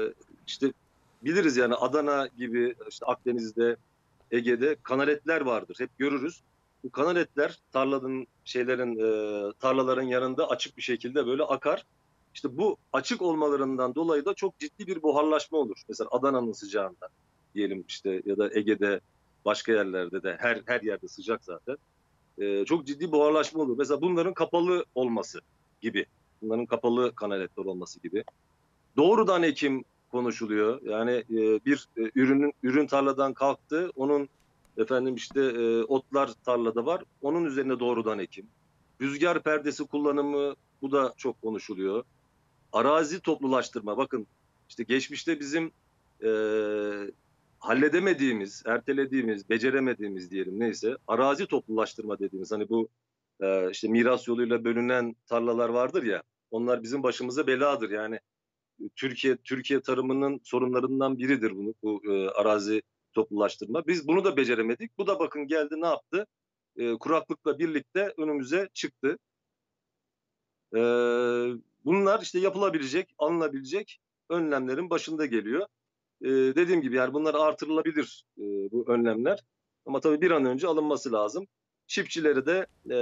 işte biliriz yani Adana gibi, işte Akdeniz'de, Ege'de kanaletler vardır. Hep görürüz. Bu kanaletler tarlanın şeylerin e, tarlaların yanında açık bir şekilde böyle akar. İşte bu açık olmalarından dolayı da çok ciddi bir buharlaşma olur. Mesela Adana'nın sıcağında diyelim işte ya da Ege'de, başka yerlerde de, her her yerde sıcak zaten. Ee, çok ciddi buharlaşma olur. Mesela bunların kapalı olması gibi. Bunların kapalı kanaletler olması gibi. Doğrudan ekim konuşuluyor. Yani e, bir e, ürünün ürün tarladan kalktı. Onun efendim işte e, otlar tarlada var. Onun üzerine doğrudan ekim. Rüzgar perdesi kullanımı, bu da çok konuşuluyor. Arazi toplulaştırma. Bakın işte geçmişte bizim e, halledemediğimiz, ertelediğimiz, beceremediğimiz diyelim neyse arazi toplulaştırma dediğimiz hani bu e, işte miras yoluyla bölünen tarlalar vardır ya, onlar bizim başımıza beladır. Yani Türkiye Türkiye tarımının sorunlarından biridir bunu, bu e, arazi toplulaştırma. Biz bunu da beceremedik. Bu da bakın geldi ne yaptı? E, kuraklıkla birlikte önümüze çıktı. E, bunlar işte yapılabilecek, alınabilecek önlemlerin başında geliyor. Ee, dediğim gibi yani bunlar artırılabilir e, bu önlemler. Ama tabii bir an önce alınması lazım. Çiftçilere de e,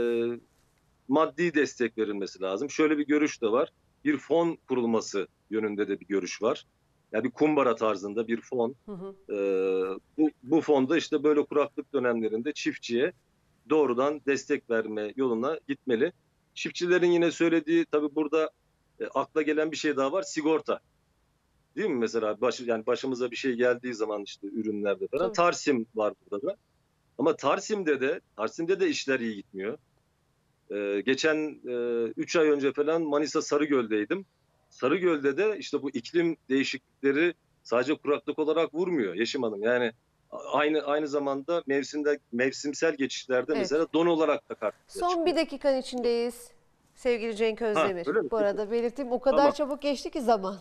maddi destek verilmesi lazım. Şöyle bir görüş de var. Bir fon kurulması yönünde de bir görüş var. Yani bir kumbara tarzında bir fon. Hı hı. E, bu, bu fonda işte böyle kuraklık dönemlerinde çiftçiye doğrudan destek verme yoluna gitmeli. Çiftçilerin yine söylediği tabii burada e, akla gelen bir şey daha var. Sigorta. Değil mi mesela baş, yani başımıza bir şey geldiği zaman işte ürünlerde falan Tabii. Tarsim var burada da. Ama Tarsim'de de Tarsim'de de işler iyi gitmiyor. Ee, geçen üç ay önce falan Manisa Sarıgöl'deydim. Sarıgöl'de de işte bu iklim değişiklikleri sadece kuraklık olarak vurmuyor Yeşim Hanım. Yani aynı aynı zamanda mevsimde mevsimsel geçişlerde Evet. mesela don olarak da karşılaşıyor. Son bir dakikanın içindeyiz. Sevgili Cenk Özdemir. öyle mi? Bu arada belirttim, o kadar Tamam. çabuk geçti ki zaman.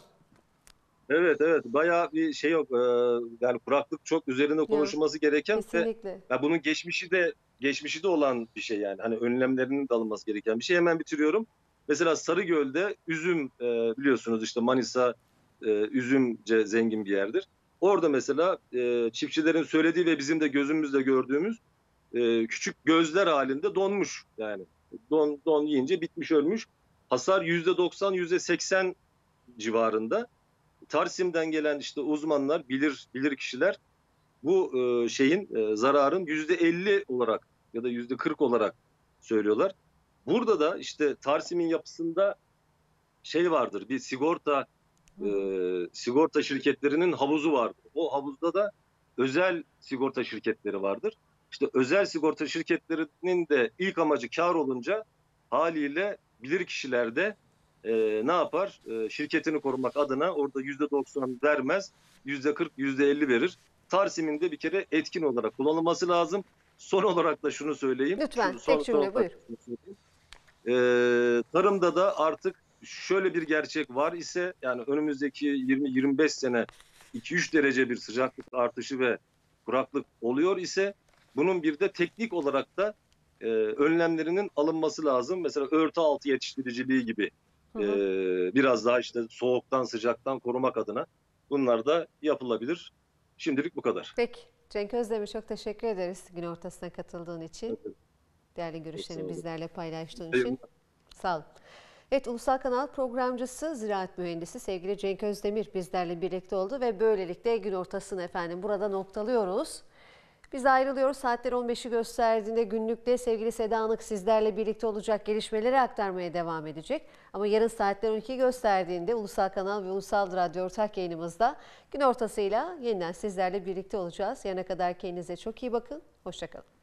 Evet evet bayağı bir şey yok. Ee, yani kuraklık çok üzerinde konuşulması gereken ve Kesinlikle. ya bunun geçmişi de geçmişi de olan bir şey yani. Hani önlemlerinin de alınması gereken bir şey. Hemen bitiriyorum. Mesela Sarıgöl'de üzüm e, biliyorsunuz işte Manisa e, üzümce zengin bir yerdir. Orada mesela e, çiftçilerin söylediği ve bizim de gözümüzle gördüğümüz e, küçük gözler halinde donmuş yani. Don, don yiyince bitmiş ölmüş. Hasar yüzde doksan yüzde seksen civarında. Tarsim'den gelen işte uzmanlar, bilir bilir kişiler bu e, şeyin e, zararın yüzde elli olarak ya da yüzde kırk olarak söylüyorlar. Burada da işte Tarsim'in yapısında şey vardır, bir sigorta e, sigorta şirketlerinin havuzu vardır. O havuzda da özel sigorta şirketleri vardır. İşte özel sigorta şirketlerinin de ilk amacı kar olunca haliyle bilir kişiler de e, ne yapar? E, şirketini korumak adına orada yüzde doksan vermez, yüzde kırk, yüzde elli verir. Tarsim'in de bir kere etkin olarak kullanılması lazım. Son olarak da şunu söyleyeyim. Lütfen, Şu, son, tek cümle, son, buyur. E, tarımda da artık şöyle bir gerçek var ise, yani önümüzdeki yirmi yirmi beş sene iki üç derece bir sıcaklık artışı ve kuraklık oluyor ise bunun bir de teknik olarak da e, önlemlerinin alınması lazım. Mesela örtü altı yetiştiriciliği gibi Hı hı. e, biraz daha işte soğuktan sıcaktan korumak adına bunlar da yapılabilir. Şimdilik bu kadar. Peki. Cenk Özdemir, çok teşekkür ederiz gün ortasına katıldığın için. Değerli görüşlerini bizlerle paylaştığın için. Sağ olun. Evet, Ulusal Kanal programcısı, ziraat mühendisi sevgili Cenk Özdemir bizlerle birlikte oldu ve böylelikle gün ortasını efendim burada noktalıyoruz. Biz ayrılıyoruz. Saatler on beşi gösterdiğinde günlükte sevgili Seda Anık sizlerle birlikte olacak, gelişmeleri aktarmaya devam edecek. Ama yarın saatler on iki gösterdiğinde Ulusal Kanal ve Ulusal Radyo ortak yayınımızda gün ortasıyla yeniden sizlerle birlikte olacağız. Yarına kadar kendinize çok iyi bakın. Hoşça kalın.